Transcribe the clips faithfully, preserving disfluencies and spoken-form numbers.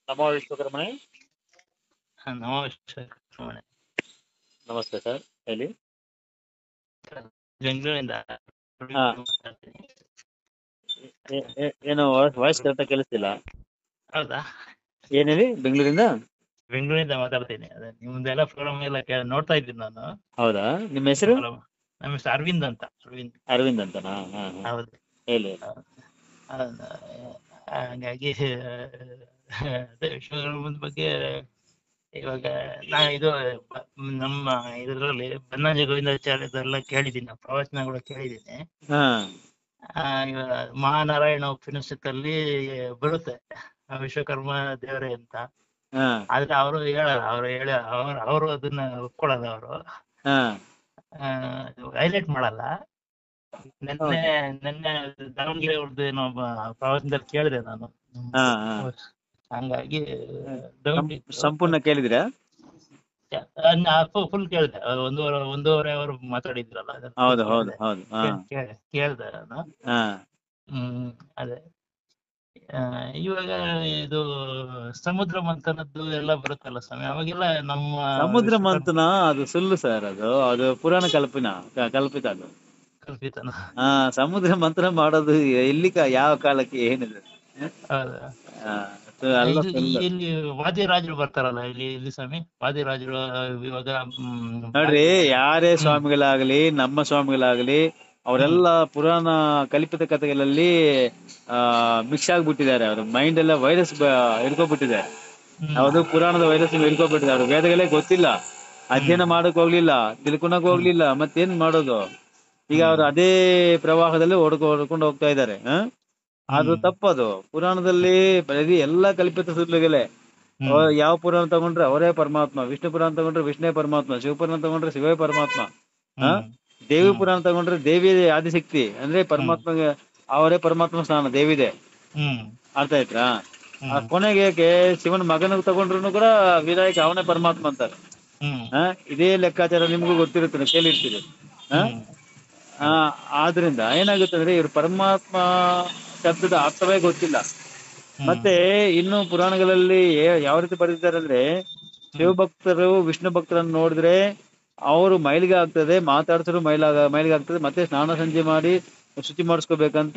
ನಮೋ ವಿಶ್ವಕರ್ಮಣೆ. ನಮಸ್ತೆ. ನಮಸ್ತೆ ಸರ್, ಹೇಳಿ. ಬೆಂಗಳೂರಿಂದ ಹಾ, ಏ- ಏ- ಏನೋ ವಾಯ್ಸ್ ಕರೆಕ್ಟಾಗಿ ಕೇಳಿಸ್ತಿಲ್ಲ. ಹೌದಾ? ಏನ್ ಹೇಳಿ, ಬೆಂಗಳೂರಿಂದ? ಬೆಂಗಳೂರಿಂದ ಮಾತಾಡ್ತೀನಿ. ಅದೇ ನಿಮ್ದೆಲ್ಲ ಪ್ರೋಗ್ರಾಮ್ ಎಲ್ಲ ಕೇ- ನೋಡ್ತಾ ಇದ್ದೀನಿ ನಾನು. ಹೌದಾ, ನಿಮ್ಮ ಹೆಸರು? Program. ನಮ್ಮ ಹೆಸರು ಅರವಿಂದ್ ಅಂತ. ಅರವಿಂದ್. ಅರವಿಂದ್ ಅಂತನಾ? ಹಾ ಹಾ, ಹೌದು. ಹೇಳಿ. ಹೌದು. ಹಂಗಾಗಿ ಅದೇ ವಿಶ್ವಕರ್ಮದ ಬಗ್ಗೆ ಇವಾಗ ನಾ ಇದು ನಮ್ಮ ಇದರಲ್ಲಿ ಬನ್ನಾಜಿ ಗೋವಿಂದಾಚಾರ್ಯದೆಲ್ಲ ಕೇಳಿದ್ದೀನಿ, ಪ್ರವಚನಗಳು ಕೇಳಿದ್ದೀನಿ. ಹಾ ಆ, ಇವಾಗ ಮಹಾನಾರಾಯಣ ಉಪನಿಷತ್ತಲ್ಲಿ ಬರುತ್ತೆ ಆ ವಿಶ್ವಕರ್ಮ ದೇವರೇ ಅಂತ. ಹಾ ಆದ್ರೆ ಅವರು ಹೇಳಲ್ಲ, ಅವ್ರು ಹೇಳ ಅವ್ರು ಅವರು ಅದನ್ನ ಒಪ್ಕೊಳ್ಳಲ್ಲ. ಅವರು ಹಾ ಹೈಲೈಟ್ ಮಾಡಲ್ಲ. ನಿನ್ನೆ ಹೌದು. ನಿನ್ನೆ ದಾವಣಗೆರೆ ಅವ್ರದ್ದು ಏನೋ ಒಬ್ಬ ಪ್ರವಚನದಲ್ಲಿ ಕೇಳಿದೆ ನಾನು. ಹಾ ಹಾ ಹಂಗಾಗಿ ಸಂ- ಡೌಟ್ ಇತ್ತು. ಸಂಪೂರ್ಣ ಕೇಳಿದಿರಾ? ಫುಲ್ ಕೇಳಿದೆ. ಒಂದೂವರೆ ಒಂದೂವರೆ ಅವರು ಮಾತಾಡಿದ್ರಲ್ಲ, ಅದನ್ನ full ಹೌದು ಹೌದು ಕೇಳಿದೆ. ಹೌದು. ಹಾ ಕೇಳ್- ಕೇಳ್- ಕೇಳ್ದೆ ನಾನು. ಹಾ ಹ್ಮ್ ಅದೇ ಆ, ಇವಾಗ ಇದು ಸಮುದ್ರ ಮಂಥನದ್ದು ಎಲ್ಲ ಬರುತ್ತಲ್ಲ ಸ್ವಾಮಿ, ಅವಾಗೆಲ್ಲ ನಮ್ಮ ಸಮುದ್ರ ವಿಶ್ವಕರ್ಮ ಮಂಥನ ಅದು ಸುಳ್ಳು ಸರ್. ಅದು ಅದು ಪುರಾಣ ಕಲ್ಪನ ಕ- ಕಲ್ಪಿತ ಅದು. ಕಲ್ಪಿತನ. ಹಾ, ಸಮುದ್ರ ಮಂಥನ ಮಾಡೋದು ಎಲ್ಲಿ ಕ- ಯಾವ ಕಾಲಕ್ಕೆ ಏನಿದೆ? ಹೌದಾ? ಹಾ, ಅದು ಅಲ್ಲ ಇದು ಈ- ಸುಳ್ಳು. ಇಲ್ಲಿ ವಾದಿರಾಜರು ಬರ್ತಾರಲ್ಲ ಇಲ್ಲಿ ಇಲ್ಲಿ ಸ್ವಾಮಿ, ವಾದಿರಾಜರು ಇವಾಗ ಹ್ಮ್, ನೋಡ್ರಿ, ಯಾರೇ ಹ್ಮ್ ಸ್ವಾಮಿಗಳಾಗಲಿ, ನಮ್ಮ ಸ್ವಾಮಿಗಳಾಗಲಿ, ಅವರೆಲ್ಲ ಪುರಾಣ ಕಲ್ಪಿತ ಕಥೆಗಳಲ್ಲಿ ಆ ಮಿಕ್ಸ್ ಆಗ್ಬಿಟ್ಟಿದ್ದಾರೆ. ಅವ್ರ ಮೈಂಡ್ ಎಲ್ಲ ವೈರಸ್ ಹಿಡ್ಕೊಬಿಟ್ಟಿದೆ. ಹ್ಮ್ ಯಾವುದು ಪುರಾಣದ ವೈರಸ್ ಹಿಡ್ಕೊಬಿಟ್ಟಿದೆ. ಅವ್ರ ವೇದಗಳೇ ಗೊತ್ತಿಲ್ಲ, ಅಧ್ಯಯನ ಹ್ಮ್ ಮಾಡಕ್ ಹೋಗ್ಲಿಲ್ಲ, ತಿಳ್ಕೊಳಕ್ ಹ್ಮ್ ಹೋಗ್ಲಿಲ್ಲ, ಮತ್ತೇನ್ ಮಾಡೋದು? ಈಗ ಹ್ಮ್ ಅವ್ರು ಅದೇ ಪ್ರವಾಹದಲ್ಲಿ ಹೊಡ್ಕೊ ಹೊಡ್ಕೊಂಡು ಹೋಗ್ತಾ ಇದ್ದಾರೆ. ಹ ಅದು ಹ್ಮ್ ತಪ್ಪದು. ಪುರಾಣದಲ್ಲಿ ಬರೀ ಎಲ್ಲ ಕಲ್ಪಿತ ಸುಳ್ಳುಗಳೇ. ಹ್ಮ್ ಯಾವ ಪುರಾಣ ತಗೊಂಡ್ರೆ ಅವರೇ ಪರಮಾತ್ಮ, ವಿಷ್ಣು ಪುರಾಣ ತಗೊಂಡ್ರೆ ವಿಷ್ಣುವೇ ಪರಮಾತ್ಮ, ಶಿವ ಪುರಾಣ ತಗೊಂಡ್ರೆ ಶಿವೇ ಪರಮಾತ್ಮ, ಹ ಹ್ಮ್ ದೇವಿ ಹ್ಮ್ ಪುರಾಣ ತಗೊಂಡ್ರೆ ದೇವಿ ಆದಿಶಕ್ತಿ, ಅಂದ್ರೆ ಹ್ಮ್ ಪರಮಾತ್ಮಗೆ ಅವರೇ ಪರಮಾತ್ಮ ಸ್ಥಾನ, ದೇವಿದೆ. ಹ್ಮ್ ಅರ್ಥ ಆಯ್ತಾ? ಆ ಹ್ಮ್ ಕೊನೆಗೆ ಏಕೆ ಶಿವನ ಮಗನ ತಗೊಂಡ್ರು ಕೂಡ ವಿನಾಯಕ ಅವನೇ ಪರಮಾತ್ಮ ಅಂತಾರೆ. ಹ್ಮ್ ಹ ಇದೇ ಲೆಕ್ಕಾಚಾರ ನಿಮ್ಗೂ ಗೊತ್ತಿರುತ್ತೆ, ಕೇಳಿರ್ತೀರಿ. ಹ ಹ್ಮ್ ಆ, ಅದೇ. ಆದ್ರಿಂದ ಏನಾಗುತ್ತೆ ಅಂದ್ರೆ, ಇವ್ರು ಪರಮಾತ್ಮ ಶಬ್ದದ ಅರ್ಥವೇ ಗೊತ್ತಿಲ್ಲ. ಹ್ಮ್ ಮತ್ತೆ ಇನ್ನು ಪುರಾಣಗಳಲ್ಲಿ ಯಾ- ಯಾವ ರೀತಿ ಬರೆದಿದ್ದಾರೆ ಅಂದ್ರೆ, ಹ್ಮ್ ಶಿವಭಕ್ತರು ವಿಷ್ಣು ಭಕ್ತರನ್ನು ನೋಡಿದ್ರೆ ಅವರು ಮೈಲಿಗೆ ಆಗ್ತದೆ, ಮಾತಾಡ್ಸಿದ್ರು ಮೈಲಾಗ ಮೈಲಿಗೆ ಆಗ್ತದೆ, ಮತ್ತೆ ಸ್ನಾನ ಸಂಜೆ ಮಾಡಿ ಶುಚಿ ಮಾಡಿಸ್ಕೋಬೇಕಂತ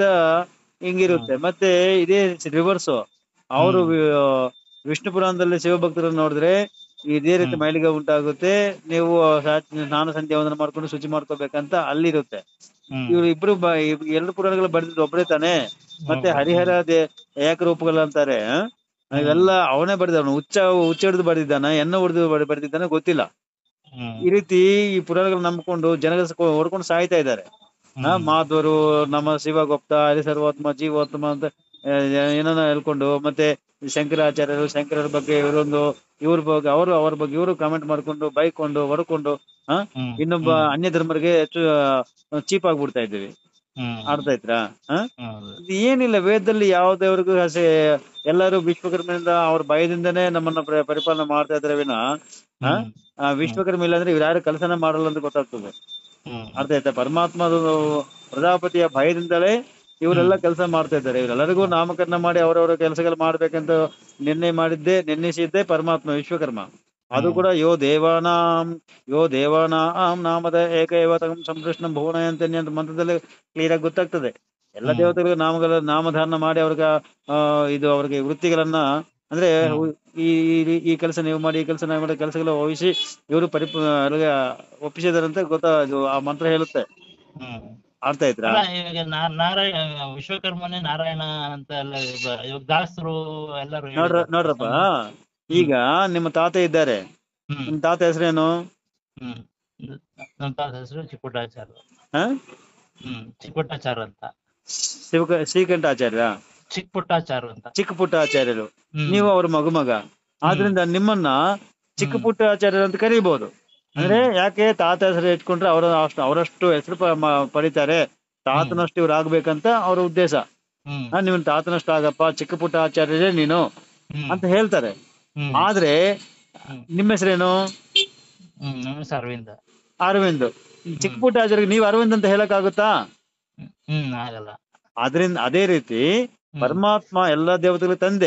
ಹ್ಮ್ ಹಿಂಗಿರುತ್ತೆ. ಮತ್ತೆ ಇದೇ ರಿವರ್ಸು, ಅವರು ಹ್ಮ್ ವಿಷ್ಣು ಪುರಾಣದಲ್ಲಿ ಶಿವಭಕ್ತರನ್ನು ನೋಡಿದ್ರೆ ಇದೇ ರೀತಿ ಹ್ಮ್ ಮೈಲಿಗೆ ಉಂಟಾಗುತ್ತೆ, ನೀವು ಸಾ- ಸ್ನಾನ ಸಂಧ್ಯಾ ವಂದನ ಮಾಡ್ಕೊಂಡು ಶುಚಿ ಮಾಡ್ಕೋಬೇಕಂತ ಅಲ್ಲಿರುತ್ತೆ. ಹ್ಮ್ ಇವ್ರು ಇಬ್ರು ಬ ಇವ್- ಎರಡು ಪುರಾಣಗಳು ಬರೆದಿದ್ದು ಒಬ್ಬರೇ ತಾನೆ. ಮತ್ತೆ ಒಬ್ರು. ಹರಿಹರ ಹ್ಮ್ ದೇ ಏಕರೂಪಗಳು ಅಂತಾರೆ. ಹ? ಹ್ಮ್ ಇವೆಲ್ಲ ಅವನೇ ಬರೆದವನು. ಹುಚ್ಚ ಹುಚ್ಚ ಹಿಡಿದು ಬರೆದಿದ್ದಾನ, ಎನ್ನ ಹಿಡಿದು ಬರೆದಿದ್ದಾನೆ ಗೊತ್ತಿಲ್ಲ. ಹ್ಮ್ ಈ ರೀತಿ ಈ ಪುರಾಣಗಳು ನಂಬಿಕೊಂಡು ಜನಗಳ ಹೊಡ್ಕೊಂಡು ಸಾಯ್ತಾ ಇದ್ದಾರೆ. ಹಾ, ಹ್ಮ್ ಮಾಧ್ವರು, ನಮ್ಮ ಶಿವಗುಪ್ತ, ಹರಿಸರ್ವೋತ್ತಮ, ಜೀವೋತ್ತಮ ಅಂತ ಏನನ್ನ ಹೇಳ್ಕೊಂಡು, ಮತ್ತೆ ಶಂಕರಾಚಾರ್ಯರು, ಶಂಕರರ ಬಗ್ಗೆ ಇವರೊಂದು, ಇವ್ರ ಬಗ್ಗೆ ಅವರು, ಅವ್ರ ಬಗ್ಗೆ ಇವರು ಕಾಮೆಂಟ್ ಮಾಡ್ಕೊಂಡು, ಬೈಕೊಂಡು, ಹೊಡ್ಕೊಂಡು, ಹ ಹ್ಮ್ ಇನ್ನೊಬ್ಬ ಹ್ಮ್ ಅನ್ಯ ಧರ್ಮರಿಗೆ ಹೆಚ್ಚು ಚೀಪ್ ಆಗ್ಬಿಡ್ತಾ ಇದ್ದೀವಿ. ಹ್ಮ್ ಅರ್ಥ ಆಯ್ತಾ? ಹ ಹೌದು. ಇದು ಏನಿಲ್ಲ, ವೇದದಲ್ಲಿ ಯಾವ ದೇವರಿಗೂ ಹಸೆ, ಎಲ್ಲರೂ ವಿಶ್ವಕರ್ಮದಿಂದ ಅವ್ರ ಭಯದಿಂದನೇ ನಮ್ಮನ್ನ ಪ್ರ- ಪರಿಪಾಲನೆ ಮಾಡ್ತಾ ಇದ್ರೆ ವಿನ, ಹ ಹ್ಮ್ ಆ ಹ್ಮ್ ವಿಶ್ವಕರ್ಮ ಇಲ್ಲ ಅಂದ್ರೆ ಇವ್ರು ಯಾರು ಕೆಲಸನ ಮಾಡಲ್ಲ ಅಂತ ಗೊತ್ತಾಗ್ತದೆ. ಹ್ಮ್ ಅರ್ಥ ಆಯ್ತಾ? ಪರಮಾತ್ಮದ ಪ್ರಜಾಪತಿಯ ಭಯದಿಂದಲೇ ಇವರೆಲ್ಲ ಹ್ಮ್ ಕೆಲಸ ಮಾಡ್ತಾ ಇದ್ದಾರೆ. ಇವರೆಲ್ಲರಿಗೂ ನಾಮಕರಣ ಮಾಡಿ ಅವರವರ ಕೆಲಸಗಳು ಮಾಡ್ಬೇಕಂತ ನಿರ್ಣಯ ಮಾಡಿದ್ದೆ, ನಿರ್ಣಯಿಸಿದ್ದೆ ಪರಮಾತ್ಮ ವಿಶ್ವಕರ್ಮ. ಅದು ಹ್ಮ್ ಕೂಡ ಯೋ ದೇವಾನಾಂ ಯೋ ದೇವಾನಾಂ ನಾಮದ ಏಕೈವ ತಂ ಸಂಕೃಷ್ಣ ಭುವನಯಂತನ್ಯ ಅಂತ ಮಂತ್ರದಲ್ಲಿ ಕ್ಲಿಯರ್ ಆಗಿ ಗೊತ್ತಾಗ್ತದೆ. ಎಲ್ಲ ಹ್ಮ್ ದೇವತೆಗಳು ನಾಮಗಳ ನಾಮಧಾರಣ ಮಾಡಿ ಅವ್ರಿಗೆ ಆ ಇದು ಅವ್ರಿಗೆ ವೃತ್ತಿಗಳನ್ನ, ಅಂದ್ರೆ ಹ್ಮ್ ಈ ಈ- ಈ ಕೆಲಸ ನೀವು ಮಾಡಿ, ಈ ಕೆಲಸ ನಾವು ಮಾಡೋ ಕೆಲಸಗಳ ವಹಿಸಿ ಇವರು ಪರಿಪ ಅವ್ರಿಗೆ ಒಪ್ಪಿಸಿದಾರಂತ ಗೊತ್ತಾ, ಇದು ಆ ಮಂತ್ರ ಹೇಳುತ್ತೆ. ಹ್ಮ್ ಅರ್ಥ ಆಯ್ತಾ? ಅಲ್ಲ, ಇವಾಗ ನಾ- ನಾರಾಯಣ ವಿಶ್ವಕರ್ಮನೇ ನಾರಾಯಣ ಅಂತ ಎಲ್ಲ ಇವ- ಇವಾಗ ದಾಸರು ಎಲ್ಲರೂ ನೋಡ್ರ ಹೇಳಿದಾರಲ್ಲ ನೋಡ್ರಪ್ಪ, ಸ್ವಾಮಿ. ಹ್ಮ್ ಈಗ ನಿಮ್ಮ ತಾತ ಇದ್ದಾರೆ. ಹ್ಮ್ ನಿಮ್ ತಾತ ಹೆಸರೇನು? ಹ್ಮ್ ನಮ್ಮ ತಾತ ಹೆಸರು ಚಿಕ್ಕಪುಟ್ಟಾಚಾರ್ಯ. ಹ ಹ್ಮ್ ಚಿಕ್ಕಪುಟ್ಟಾಚಾರ್ಯ ಅಂತ. ಶಿವಕ ಶ್ರೀಕಂಠಾಚಾರ್ಯ, ಚಿಕ್ಕಪುಟ್ಟಾಚಾರ್ಯ ಅಂತ. ಚಿಕ್ಕ ಪುಟ್ಟ ಆಚಾರ್ಯರು. ಹ್ಮ್ ನೀವು ಅವ್ರ ಮಗುಮಗ, ಹ್ಮ್ ಆದ್ರಿಂದ ನಿಮ್ಮನ್ನ ಚಿಕ್ಕ ಹ್ಮ್ ಪುಟ್ಟ ಆಚಾರ್ಯರು ಅಂತ ಕರೀಬಹುದು. ಅಂದ್ರೆ ಹ್ಮ್ ಯಾಕೆ ತಾತ ಹೆಸರು ಇಟ್ಕೊಂಡ್ರೆ ಅವರ ಅಷ್ಟು ಅವರಷ್ಟು ಹೆಸರು ಪ- ಮ- ಪಡಿತಾರೆ, ಹ್ಮ್ ತಾತನಷ್ಟು ಇವ್ರು ಆಗ್ಬೇಕಂತ ಅವ್ರ ಉದ್ದೇಶ. ಹ್ಮ್ ಹಾ, ನಿಮ್ ತಾತನಷ್ಟು ಆಗಪ್ಪ, ಚಿಕ್ಕ ಪುಟ್ಟ ಆಚಾರ್ಯರೇ ನೀನು ಹ್ಮ್ ಅಂತ ಹೇಳ್ತಾರೆ. ಹ್ಮ್ ಆದ್ರೆ ಹ್ಮ್ ನಿಮ್ಮ ಹೆಸರೇನು? ಹ್ಮ್ ನಮ್ಮ ಹೆಸರು ಅರವಿಂದ. ಅರವಿಂದ್. ಚಿಕ್ಕ ಹ್ಮ್ ಪುಟ್ಟ ಆಚಾರ್ಯ ನೀವು ಅರವಿಂದ್ ಅಂತ ಹೇಳಕ್ ಆಗುತ್ತಾ? ಹ್ಮ್ ಆಗಲ್ಲ. ಆದ್ರಿಂದ ಅದೇ ರೀತಿ ಹ್ಮ್ ಪರಮಾತ್ಮ ಎಲ್ಲಾ ದೇವತೆಗಳ ತಂದೆ.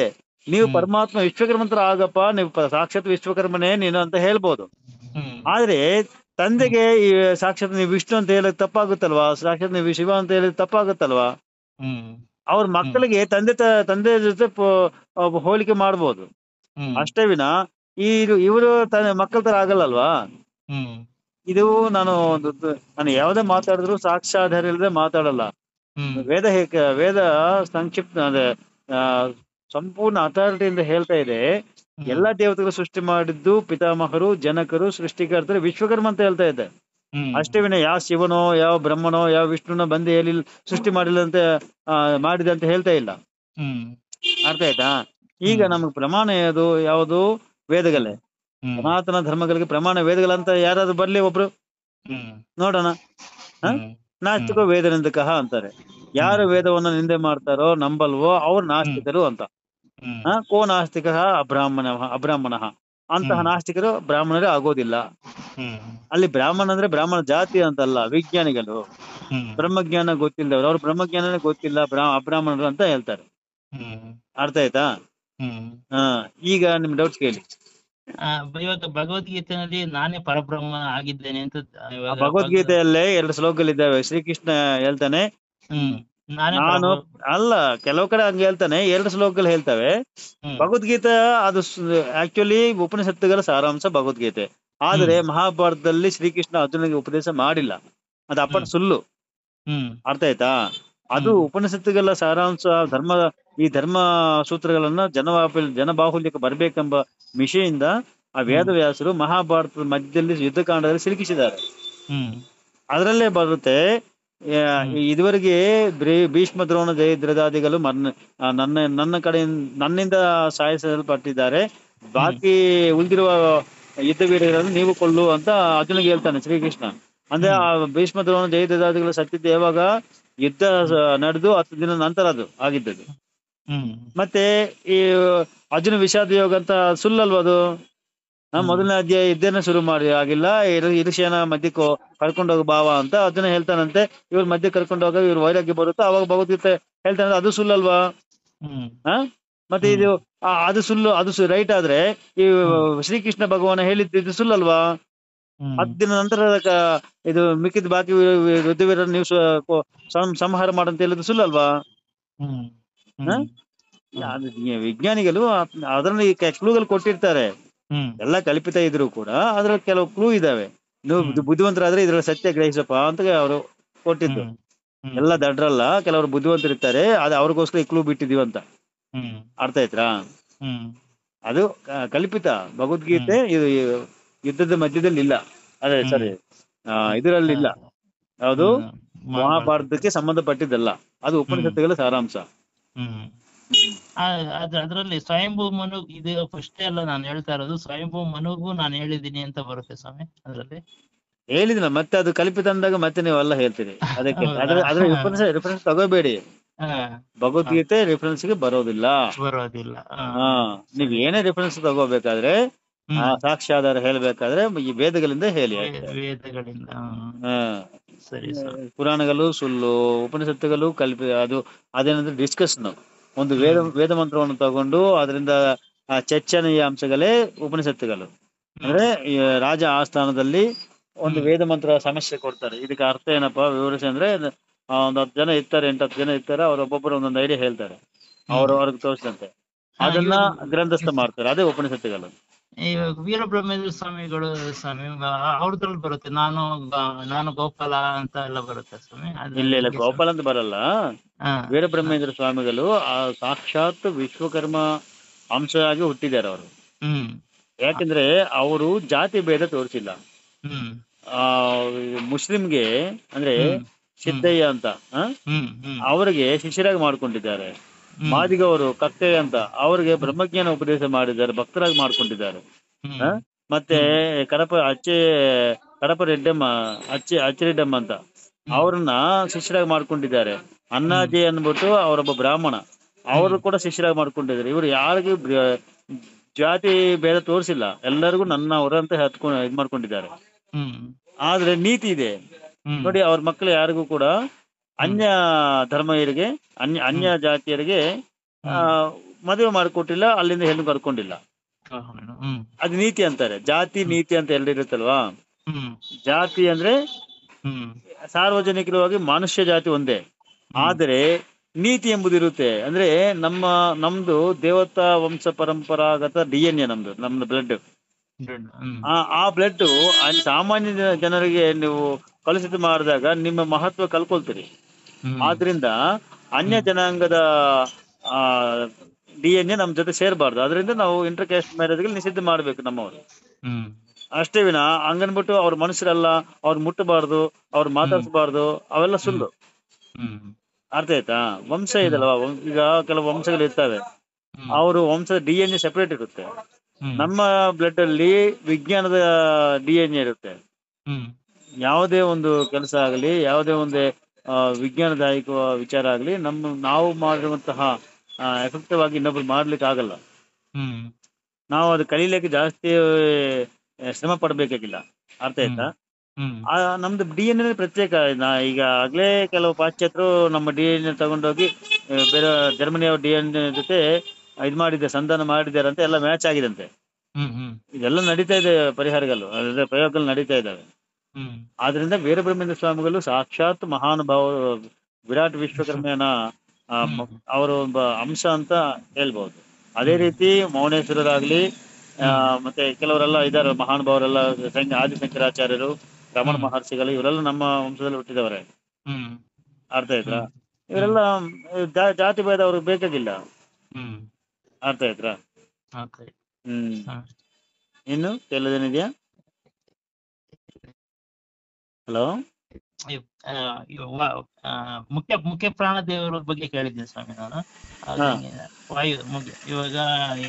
ನೀವು ಹ್ಮ್ ಪರಮಾತ್ಮ ವಿಶ್ವಕರ್ಮಂತರ ಆಗಪ್ಪ, ನೀವು ಪ- ಸಾಕ್ಷಾತ್ ವಿಶ್ವಕರ್ಮನೇ ನೀನು ಅಂತ ಹೇಳ್ಬೋದು. ಹ್ಮ್ ಆದ್ರೆ ಹ್ಮ್ ತಂದೆಗೆ ಈ ಸಾಕ್ಷಾತ್ ನೀವು ವಿಷ್ಣು ಅಂತ ಹೇಳಕ್ ತಪ್ಪಾಗುತ್ತಲ್ವಾ, ಸಾಕ್ಷಾತ್ ನೀವು ಶಿವ ಅಂತ ಹೇಳಿಕ್ ತಪ್ಪಾಗುತ್ತಲ್ವಾ. ಹ್ಮ್ ಅವ್ರ ಹ್ಮ್ ಮಕ್ಕಳಿಗೆ ತಂದೆ ತ- ತಂದೆ ಜೊತೆ ಪೋ- ಅಹ್ ಹೋಲಿಕೆ ಮಾಡ್ಬೋದು ಹ್ಮ್ ಅಷ್ಟೇ ವಿನ ಈ ಇವರು ತ ಮಕ್ಕಳ ತರ ಆಗಲ್ಲಲ್ವಾ. ಹ್ಮ್ ಇದು ನಾನು ಒಂದು ತ- ನಾನು ಯಾವುದೇ ಮಾತಾಡಿದ್ರು ಸಾಕ್ಷ್ಯಾಧಾರ ಇಲ್ಲದೆ ಮಾತಾಡಲ್ಲ. ಹ್ಮ್ ವೇದ ಹೇಗೆ ವೇದ ಸಂಕ್ಷಿಪ್ತ ಅಂದ್ರೆ ಆ ಸಂಪೂರ್ಣ ಅಥಾರಿಟಿಯಿಂದ ಹೇಳ್ತಾ ಇದೆ, ಹ್ಮ್ ಎಲ್ಲಾ ದೇವತೆಗಳು ಸೃಷ್ಟಿ ಮಾಡಿದ್ದು ಪಿತಾಮಹರು, ಜನಕರು, ಸೃಷ್ಟಿಕರ್ತರು ವಿಶ್ವಕರ್ಮ ಅಂತ ಹೇಳ್ತಾ ಇದೆ. ಹ್ಮ್ ಅಷ್ಟೇ ವಿನ ಯಾವ ಶಿವನೋ ಯಾವ ಬ್ರಹ್ಮನೋ ಯಾವ ವಿಷ್ಣುನೋ ಬಂದು ಹೇಳಿಲ್ಲ, ಸೃಷ್ಟಿ ಮಾಡಿಲ್ಲ ಅಂತ ಆ ಮಾಡಿದೆ ಅಂತ ಹೇಳ್ತಾ ಇಲ್ಲ. ಹ್ಮ್ ಅರ್ಥ ಆಯ್ತಾ. ಈಗ ಹ್ಮ್ ನಮ್ಗೆ ಪ್ರಮಾಣ ಯಾವುದು ಯಾವುದು ವೇದಗಳೇ. ಹ್ಮ್ ಹ್ಮ್ ಸನಾತನ ಧರ್ಮಗಳಿಗೆ ಪ್ರಮಾಣ ವೇದಗಳಂತ ಯಾರಾದ್ರೂ ಬರ್ಲಿ ಒಬ್ರು ಹ್ಮ್ ನೋಡೋಣ. ಹ ಹ್ಮ್ ನಾಸ್ತಿಕೋ ವೇದನಿಂದಕಃ ಅಂತಾರೆ. ಹ್ಮ್ ಯಾರು ವೇದವನ್ನ ನಿಂದೆ ಮಾಡ್ತಾರೋ ನಂಬಲ್ವೋ ಅವ್ರು ಹ್ಮ್ ನಾಸ್ತಿಕರು ಅಂತ. ಹ್ಮ್ ಹ ಕೋ ನಾಸ್ತಿಕ ಅಬ್ರಾಹ್ಮಣ ಅಬ್ರಾಹ್ಮಣ ಅಂತಹ ಹ್ಮ್ ನಾಸ್ತಿಕರು ಬ್ರಾಹ್ಮಣರೇ ಆಗೋದಿಲ್ಲ. ಹ್ಮ್ ಅಲ್ಲಿ ಬ್ರಾಹ್ಮಣ ಅಂದ್ರೆ ಬ್ರಾಹ್ಮಣ ಜಾತಿ ಅಂತಲ್ಲ, ವಿಜ್ಞಾನಿಗಳು. ಹ್ಮ್ ಬ್ರಹ್ಮಜ್ಞಾನ ಗೊತ್ತಿಲ್ಲದವ್ರು ಅವ್ರ ಬ್ರಹ್ಮಜ್ಞಾನನೇ ಗೊತ್ತಿಲ್ಲ ಬ್ರಾ ಅಬ್ರಾಹ್ಮಣರು ಅಂತ ಹೇಳ್ತಾರೆ. ಹ್ಮ್ ಅರ್ಥ ಆಯ್ತಾ. ಹ್ಮ್ ಹಾ ಈಗ ನಿಮ್ ಡೌಟ್ಸ್ ಕೇಳಿ. ಆ, ಇವಾಗ ಭಗವದ್ಗೀತೆಯಲ್ಲಿ ನಾನೇ ಪರಬ್ರಹ್ಮ ಆಗಿದ್ದೇನೆ ಅಂತ ಆ ಇವಾಗ ಭಗ ಭಗವದ್ಗೀತೆಯಲ್ಲೇ ಎರಡು ಶ್ಲೋಕಗಳಿದ್ದಾವೆ. ಶ್ರೀಕೃಷ್ಣ ಹೇಳ್ತಾನೆ, ಹ್ಮ್ ನಾನೇ ನಾನು ಪರಬ್ರಹ್ಮ. ಅಲ್ಲ, ಕೆಲವು ಕಡೆ ಹಂಗೆ ಹೇಳ್ತಾನೆ, ಎರಡು ಶ್ಲೋಕಗಳು ಹೇಳ್ತವೆ. ಹ್ಮ್ ಭಗವದ್ಗೀತೆ ಅದು ಆಕ್ಚುಲಿ ಉಪನಿಷತ್ತುಗಳ ಸಾರಾಂಶ ಭಗವದ್ಗೀತೆ. ಹ್ಮ್ ಆದರೆ ಮಹಾಭಾರತದಲ್ಲಿ ಶ್ರೀಕೃಷ್ಣ ಅರ್ಜುನಿಗೆ ಉಪದೇಶ ಮಾಡಿಲ್ಲ, ಅದು ಅಪ್ಪಟ ಹ್ಮ್ ಸುಳ್ಳು. ಹ್ಮ್ ಅರ್ಥ ಆಯ್ತಾ. ಅದು ಹ್ಮ್ ಉಪನಿಷತ್ತುಗಳ ಸಾರಾಂಶ, ಧರ್ಮ ಈ ಧರ್ಮ ಸೂತ್ರಗಳನ್ನ ಜನವಾಪಿ ಜನಬಾಹುಲ್ಯಕ್ಕೆ ಬರ್ಬೇಕೆಂಬ ಮಿಷೆಯಿಂದ ಆ ಹ್ಮ್ ವೇದವ್ಯಾಸರು ಮಹಾಭಾರತದ ಮಧ್ಯದಲ್ಲಿ ಯುದ್ಧಕಾಂಡದಲ್ಲಿ ಸಿಲುಕಿಸಿದ್ದಾರೆ. ಹ್ಮ್ ಅದರಲ್ಲೇ ಬರುತ್ತೆ, ಆ, ಹ್ಮ್ ಇದುವರೆಗೆ ಬ್ರೀ- ಭೀಷ್ಮ ದ್ರೋಣ ಜಯದ್ರದಾದಿಗಳು ಮನ್ನ ಆ, ನನ್ನ ನನ್ನ ಕಡೆ ನನ್ನಿಂದ ಸಾಯಿಸಲ್ಪಟ್ಟಿದ್ದಾರೆ, ಹ್ಮ್ ಬಾಕಿ ಉಳಿದಿರುವ ಯುದ್ಧ ವೀರರನ್ನು ನೀವು ಕೊಳ್ಳು ಅಂತ ಅರ್ಜುನಿಗೆ ಹೇಳ್ತಾನೆ ಶ್ರೀಕೃಷ್ಣ. ಅಂದ್ರೆ ಹ್ಮ್ ಆ ಭೀಷ್ಮ ದ್ರೋಣ ಜಯದ್ರದಾದಿಗಳು ಸತ್ತಿದ್ದು ಯಾವಾಗ, ಯುದ್ಧ ಹ್ಮ್ ನಡೆದು ಹತ್ತು ದಿನ ನಂತರ ಅದು ಆಗಿದ್ದದು. ಹ್ಮ್ ಮತ್ತೆ ಈ ಅರ್ಜುನ ವಿಷಾದ ಯೋಗ ಅಂತ ಸುಳ್ಳಲ್ವ ಅದು. ಆ, ಹ್ಮ್ ಮೊದಲನೇ ಅಧ್ಯಾಯ ಯುದ್ಧನ ಶುರು ಮಾಡಿ ಆಗಿಲ್ಲ, ಇರುಷಿಯನ ಮಧ್ಯಕ್ಕೆ ಕರ್ಕೊಂಡೋಗ ಭಾವ ಅಂತ ಅರ್ಜುನ ಹೇಳ್ತಾನಂತೆ. ಇವ್ರ ಮಧ್ಯೆ ಕರ್ಕೊಂಡೋಗ ಇವ್ರ ವೈರಾಗ್ಯ ಬರುತ್ತೋ ಅವಾಗ ಭಗವದ್ಗೀತೆ ಹೇಳ್ತಾನೆ, ಅದು ಸುಳ್ಳಲ್ವಾ. ಹ್ಮ್ ಹ ಮತ್ತೆ ಹ್ಮ್ ಇದು ಆ, ಅದು ಸುಳ್ಳು, ಅದು ರೈಟ್ ಆದ್ರೆ ಈ ಹ್ಮ್ ಶ್ರೀಕೃಷ್ಣ ಭಗವಾನ ಹೇಳಿದ್ದು ಇದು ಸುಳ್ಳಲ್ವಾ. ಹ್ಮ್ ಹತ್ತು ದಿನ ನಂತರ ಕ- ಇದು ಮಿಕ್ಕಿದ ಬಾಕಿ ಯುದ್ಧವೀರರು ನೀವು ಸ- ಕೊ- ಸಂ- ಸಂಹಾರ ಮಾಡಂತ ಹೇಳಿದ್ದು ಸುಳ್ಳಲ್ವಾ. ಹ್ಮ್ ಹ ಹ್ಮ್ ಹ್ಮ್ ಅದು ವಿಜ್ಞಾನಿಗಳು ಅದರಲ್ಲಿ ಕ್ಲೂಗಳು ಕೊಟ್ಟಿರ್ತಾರೆ. ಹ್ಮ್ ಎಲ್ಲ ಕಲ್ಪಿತ ಇದ್ರು ಕೂಡ ಅದ್ರಲ್ಲಿ ಕೆಲವು ಕ್ಲೂ ಇದಾವೆ. ನೀವು ಹ್ಮ್ ಬುದ್ಧಿ- ಬುದ್ಧಿವಂತರಾದ್ರೆ ಇದ್ರಲ್ಲಿ ಸತ್ಯ ಗ್ರಹಿಸಪ್ಪ ಅಂತ ಅವರು ಕೊಟ್ಟಿದ್ದು. ಹ್ಮ್ ಹ್ಮ್ ಎಲ್ಲ ದಡ್ರಲ್ಲ, ಕೆಲವರು ಬುದ್ಧಿವಂತರಿರ್ತಾರೆ, ಅದು ಅವ್ರಿಗೋಸ್ಕರ ಈ ಕ್ಲೂ ಬಿಟ್ಟಿದೀವಿ ಅಂತ. ಹ್ಮ್ ಅರ್ಥ ಆಯ್ತಾ. ಹ್ಮ್ ಅದು ಕ- ಕಲ್ಪಿತ. ಹ್ಮ್ ಭಗವದ್ಗೀತೆ ಇದು ಈ ಯುದ್ಧದ ಮಧ್ಯದಲ್ಲಿ ಇಲ್ಲ, ಅದೇ ಹ್ಮ್ ಸಾರಿ ಇದರಲ್ಲಿ ಇಲ್ಲ. ಯಾವುದು ಹ್ಮ್ ಮಹಾಭಾರತಕ್ಕೆ ಮಹಾಭಾರತದಲ್ಲಿ. ಸಂಬಂಧಪಟ್ಟಿದ್ದಲ್ಲ, ಅದು ಹ್ಮ್ ಉಪನಿಷತ್ತುಗಳ ಸಾರಾಂಶ. ಹ್ಮ್ ಆ- ಅದ್ ಅದ್ರಲ್ಲಿ ಸ್ವಯಂಭೂ ಮನು ಇದು ಫಸ್ಟ್ ಎಲ್ಲ ನಾನು ಹೇಳ್ತಾ ಇರೋದು ಸ್ವಯಂಭೂ ಮನುಗೂ ನಾನು ಹೇಳಿದ್ದೀನಿ ಅಂತ ಬರುತ್ತೆ ಸ್ವಾಮಿ ಅದ್ರಲ್ಲಿ. ಹೇಳಿದಿನ ಮತ್ತೆ ಅದು ಕಲ್ಪಿತ ಅಂದಾಗ ಮತ್ತೆ ನೀವು ಎಲ್ಲ ಹೇಳ್ತೀರಿ. ಅದಕ್ಕೆ ಹೌದಾ? ಅದ್ರ ಅದ್ರ ರೆಫರೆನ್ಸ್ ರೆಫರೆನ್ಸ್ ತಗೋಬೇಡಿ. ಹಾ ಭಗವದ್ಗೀತೆ ರೆಫರೆನ್ಸ್ ಗೆ ಬರೋದಿಲ್ಲ. ಬರೋದಿಲ್ಲ. ಹಾ ಹಾ ನೀವ್ ಸರಿ ಏನೇ ಸರಿ. ರೆಫರೆನ್ಸ್ ತಗೋಬೇಕಾದ್ರೆ, ಆ ಹ್ಮ್ ಸಾಕ್ಷ್ಯಾಧಾರ ಹೇಳ್ಬೇಕಾದ್ರೆ ಈ ವೇದಗಳಿಂದ ಹೇಳಿ ವೇ- ಅಷ್ಟೇ. ವೇದಗಳಿಂದ. ಹಾ ಹಾ ಸರಿ ಸ್ವಾಮಿ. ಪುರಾಣಗಳು ಸುಳ್ಳು, ಉಪನಿಷತ್ತುಗಳು ಕಲ್ಪಿ ಅದು ಅದೇನಂದ್ರೆ ಡಿಸ್ಕಷನ್. ಒಂದು ವೇದ ಹ್ಮ್ ವೇದ ಮಂತ್ರವನ್ನು ತಗೊಂಡು ಅದರಿಂದ ಆ ಚರ್ಚನೀಯ ಅಂಶಗಳೇ ಉಪನಿಷತ್ತುಗಳು. ಅಂದ್ರೆ ಹ್ಮ್ ಈ ರಾಜ ಆಸ್ಥಾನದಲ್ಲಿ ಒಂದು ಹ್ಮ್ ವೇದ ಮಂತ್ರ ಸಮಸ್ಯೆ ಕೊಡ್ತಾರೆ, ಇದಕ್ಕೆ ಅರ್ಥ ಏನಪ್ಪಾ ವಿವರಿಸಿ ಅಂದ್ರೆ, ಆ, ಒಂದ್ ಹತ್ತು ಜನ ಇರ್ತಾರೆ, ಎಂಟು ಹತ್ತು ಜನ ಇರ್ತಾರೆ, ಅವ್ರ ಒಬ್ಬೊಬ್ಬರು ಒಂದೊಂದು ಐಡಿಯಾ ಹೇಳ್ತಾರೆ, ಹ್ಮ್ ಅವ್ರ ಅವ್ರಿಗೆ ತೋರಿಸಿದಂತೆ ಹಾ ಅದನ್ನ ಇವಾಗ ಗ್ರಂಥಸ್ಥ ಮಾಡ್ತಾರೆ, ಅದೇ ಉಪನಿಷತ್ತುಗಳು. ಇವಾಗ ವೀರಬ್ರಹ್ಮೇಂದ್ರ ಸ್ವಾಮಿಗಳು ಸ್ವಾಮಿ ಅವ್ರದ್ರಲ್ಲಿ ಬರುತ್ತೆ, ನಾನು ಗ- ನಾನು ಗೋಪಾಲ ಅಂತ ಎಲ್ಲ ಬರುತ್ತೆ ಸ್ವಾಮಿ, ಅದು ಇಲ್ಲ ಇಲ್ಲ ಹೆಂಗೆ ಸ್ವಾಮಿ? ಗೋಪಾಲ ಅಂತ ಬರಲ್ಲ. ಹಾ ಹಾ. ವೀರಬ್ರಹ್ಮೇಂದ್ರ ಸ್ವಾಮಿಗಳು ಆ ಸಾಕ್ಷಾತ್ ವಿಶ್ವಕರ್ಮ ಅಂಶ ಆಗಿ ಹುಟ್ಟಿದ್ದಾರೆ ಅವರು. ಹ್ಮ್ ಆ, ಯಾಕಂದ್ರೆ ಅವರು ಜಾತಿ ಭೇದ ತೋರಿಸಿಲ್ಲ. ಹ್ಮ್ ಆ ಮುಸ್ಲಿಂಗೆ ಅಂದ್ರೆ ಹ್ಮ್ ಹ್ಮ್ ಸಿದ್ದಯ್ಯ ಅಂತ ಆ, ಹ್ಮ್ ಹ್ಮ್ ಅವರಿಗೆ ಶಿಷ್ಯರಾಗಿ ಮಾಡ್ಕೊಂಡಿದ್ದಾರೆ. ಹ್ಮ್ ಮಾದಿಗವರು ಕಕ್ಕಯ್ಯ ಅಂತ ಅವರಿಗೆ ಬ್ರಹ್ಮಜ್ಞಾನ ಉಪದೇಶ ಮಾಡಿದ್ದಾರೆ, ಭಕ್ತರಾಗಿ ಮಾಡ್ಕೊಂಡಿದ್ದಾರೆ. ಆ, ಹ್ಮ್ ಮತ್ತೆ ಹ್ಮ್ ಕಡಪ ಅಚ್ಚೆ ಕಡಪ ರೆಡ್ಡಮ್ಮ ಅಚ್ಚೆ ಅಚ್ಚಿರೆಡ್ಡಮ್ಮ ಅಂತ ಹ್ಮ್ ಅವ್ರನ್ನ ಶಿಷ್ಯರಾಗಿ ಮಾಡ್ಕೊಂಡಿದ್ದಾರೆ. ಹ್ಮ್ ಅಣ್ಣಾಜಿ ಅಂದ್ಬಿಟ್ಟು ಅವರೊಬ್ಬ ಬ್ರಾಹ್ಮಣ, ಅವರು ಹ್ಮ್ ಕೂಡ ಶಿಷ್ಯರಾಗಿ ಮಾಡ್ಕೊಂಡಿದ್ದಾರೆ. ಇವರು ಯಾರಿಗೂ ಬ್ರ- ಜಾತಿ ಭೇದ ತೋರಿಸಿಲ್ಲ, ಎಲ್ಲರಿಗೂ ನನ್ನ ಅವರಂತ ಹತ್ಕೊಂಡು ಇದ್ ಮಾಡ್ಕೊಂಡಿದ್ದಾರೆ. ಹ್ಮ್ ಆದ್ರೆ ನೀತಿ ಇದೆ ಹ್ಮ್ ನೋಡಿ, ಅವ್ರ ಮಕ್ಕಳು ಯಾರಿಗೂ ಕೂಡ ಹ್ಮ್ ಅನ್ಯ ಧರ್ಮೀಯರಿಗೆ ಅನ್ಯ ಅನ್ಯ ಹ್ಮ್ ಜಾತಿಯರಿಗೆ ಆ ಹ್ಮ್ ಮದುವೆ ಮಾಡಿಕೊಟ್ಟಿಲ್ಲ, ಅಲ್ಲಿಂದ ಹೆಣ್ಣು ಕರ್ಕೊಂಡಿಲ್ಲ. ಹ್ಮ್ ಅದು ನೀತಿ ಅಂತಾರೆ. ಜಾತಿ ಹ್ಮ್ ನೀತಿ ಅಂತ ಎರಡು ಇರುತ್ತಲ್ವಾ. ಹ್ಮ್ ಜಾತಿ ಅಂದ್ರೆ ಹ್ಮ್ ಸಾರ್ವಜನಿಕವಾಗಿ ಮನುಷ್ಯ ಜಾತಿ ಒಂದೇ, ಹ್ಮ್ ಆದರೆ ನೀತಿ ಎಂಬುದು ಇರುತ್ತೆ. ಅಂದ್ರೆ ನಮ್ಮ ನಮ್ದು ದೇವತಾ ವಂಶ ಪರಂಪರಾಗತ ಡಿ ಎನ್ ಎ, ನಮ್ದು ನಮ್ದು ಬ್ಲಡ್. ದೊಡ್ಡ ಹ್ಮ್ ಆ ಆ ಬ್ಲಡ್ ಸಾಮಾನ್ಯ ಜನ- ಜನರಿಗೆ ನೀವು ಕಲುಷಿತ ಮಾಡಿದಾಗ ನಿಮ್ಮ ಮಹತ್ವ ಕಲ್ಕೊಳ್ತೀರಿ. ಹ್ಮ್ ಆದ್ರಿಂದ ಅನ್ಯ ಹ್ಮ್ ಜನಾಂಗದ ಆ ಡಿ ಎನ್ ಎ ನಮ್ ಜೊತೆ ಸೇರಬಾರ್ದು. ಅದರಿಂದ ನಾವು ಇಂಟರ್ ಕ್ಯಾಸ್ಟ್ ಮ್ಯಾರೇಜ್ಗೆ ನಿಷಿದ್ಧ ಮಾಡ್ಬೇಕು ನಮ್ಮವರು. ಹ್ಮ್ ಅಷ್ಟೇ ವಿನ ಹಂಗನ್ಬಿಟ್ಟು ಅವ್ರ ಮನುಷ್ಯರಲ್ಲ, ಅವ್ರು ಮುಟ್ಟಬಾರ್ದು, ಅವ್ರು ಹ್ಮ್ ಮಾತಾಡ್ಸಬಾರ್ದು, ಅವೆಲ್ಲ ಹ್ಮ್ ಸುಳ್ಳು. ಹ್ಮ್ ಅರ್ಥ ಆಯ್ತಾ? ವಂಶ ಹ್ಮ್ ಇದಲ್ವಾ, ವಂಶ- ಈಗ ಕೆಲವು ವಂಶಗಳು ಇರ್ತವೆ, ಹ್ಮ್ ಅವರು ವಂಶದ ಡಿ ಎನ್ ಎ ಸೆಪರೇಟ್ ಇರುತ್ತೆ. ಹ್ಮ್ ನಮ್ಮ ಬ್ಲಡ್ ಅಲ್ಲಿ ವಿಜ್ಞಾನದ ಡಿ ಎನ್ ಎ ಇರುತ್ತೆ. ಹ್ಮ್ ಯಾವುದೇ ಒಂದು ಕೆಲಸ ಆಗಲಿ, ಯಾವುದೇ ಒಂದು ಆ, ವಿಜ್ಞಾನದಾಯಕ ವಿಚಾರ ಆಗಲಿ, ನಮ್ಮ ನಾವು ಮಾಡಿರುವಂತಹ ಎಫೆಕ್ಟಿವ್ ಆಗಿ ಇನ್ನೊಬ್ರು ಮಾಡ್ಲಿಕ್ಕೆ ಆಗಲ್ಲ. ಹ್ಮ್ ನಾವು ಅದು ಕಲೀಲಿಕ್ಕೆ ಜಾಸ್ತಿ ಆ, ಶ್ರಮ ಪಡಬೇಕಾಗಿಲ್ಲ. ಅರ್ಥ ಹ್ಮ್ ಆಯ್ತಾ? ಹ್ಮ್ ಆ ನಮ್ದು ಡಿ ಎನ್ ಎ ಪ್ರತ್ಯೇಕ. ನಾ ಈಗ ಆಗ್ಲೇ ಕೆಲವು ಪಾಶ್ಚಾತ್ಯರು ನಮ್ಮ ಡಿ ಎನ್ ಎ ತಗೊಂಡೋಗಿ ಆ, ಬೇರೆ ಜರ್ಮನಿಯ ಡಿ ಎನ್ ಎ ಜೊತೆ ಇದು ಮಾಡಿದ್ದಾರೆ, ಸಂಧಾನ ಮಾಡಿದ್ದಾರೆ ಅಂತ ಎಲ್ಲ ಮ್ಯಾಚ್ ಆಗಿದಂತೆ. ಹ್ಮ್ ಹ್ಮ್ ಇದೆಲ್ಲ ನಡೀತಾ ಇದೆ, ಪರಿಹಾರಗಳು ಅದೇ ಪ್ರಯೋಗಗಳು ನಡೀತಾ ಇದ್ದಾವೆ. ಹ್ಮ್ ಆದ್ರಿಂದ ವೀರಬ್ರಹ್ಮೇಂದ್ರ ಸ್ವಾಮಿಗಳು ಸಾಕ್ಷಾತ್ ಮಹಾನುಭಾವರು, ವಿರಾಟ್ ವಿಶ್ವ ವಿಶ್ವಕರ್ಮೆಯನ ಆ, ಹ್ಮ್ ಮ- ಅವರ ಒಬ್ಬ ಅಂಶ ಅಂತ ಹೇಳ್ಬಹುದು. ಅದೇ ಹ್ಮ್ ರೀತಿ ಮೌನೇಶ್ವರರಾಗ್ಲಿ, ಆ, ಹ್ಮ್ ಮತ್ತೆ ಕೆಲವರೆಲ್ಲ ಇದ್ದಾರೆ ಮಹಾನುಭಾವರೆಲ್ಲ, ಸಂಘ ಆದಿಶಂಕರಾಚಾರ್ಯರು, ರಮಣ ಹ್ಮ್ ಮಹರ್ಷಿಗಳು, ಇವರೆಲ್ಲ ನಮ್ಮ ವಂಶದಲ್ಲಿ ಹುಟ್ಟಿದವರೇ. ಹ್ಮ್ ಅರ್ಥ ಆಯ್ತಾ? ಹ್ಮ್ ಹ್ಮ್ ಇವರೆಲ್ಲ ಜಾ- ಜಾತಿ ಭೇದ ಅವ್ರಿಗೆ ಬೇಕಾಗಿಲ್ಲ. ಹ್ಮ್ ಅರ್ಥ ಆಯ್ತಾ? ಓಕೆ ಹ್ಮ್. ಹ. ಇನ್ನು ಕೆಲದೇನಿದೆಯಾ? ಹಲೋ. ಇವ್- ಆ, ಇವ್ ವ- ಆ, ಮುಖ್ಯ ಮುಖ್ಯ ಪ್ರಾಣ ದೇವರ ಬಗ್ಗೆ ಕೇಳಿದ್ದೀನಿ ಸ್ವಾಮಿ ನಾನು. ಅದು ಹಾ ಹೆಂಗೆ ವಾಯು ಮುಖ್ಯ ಇವಾಗ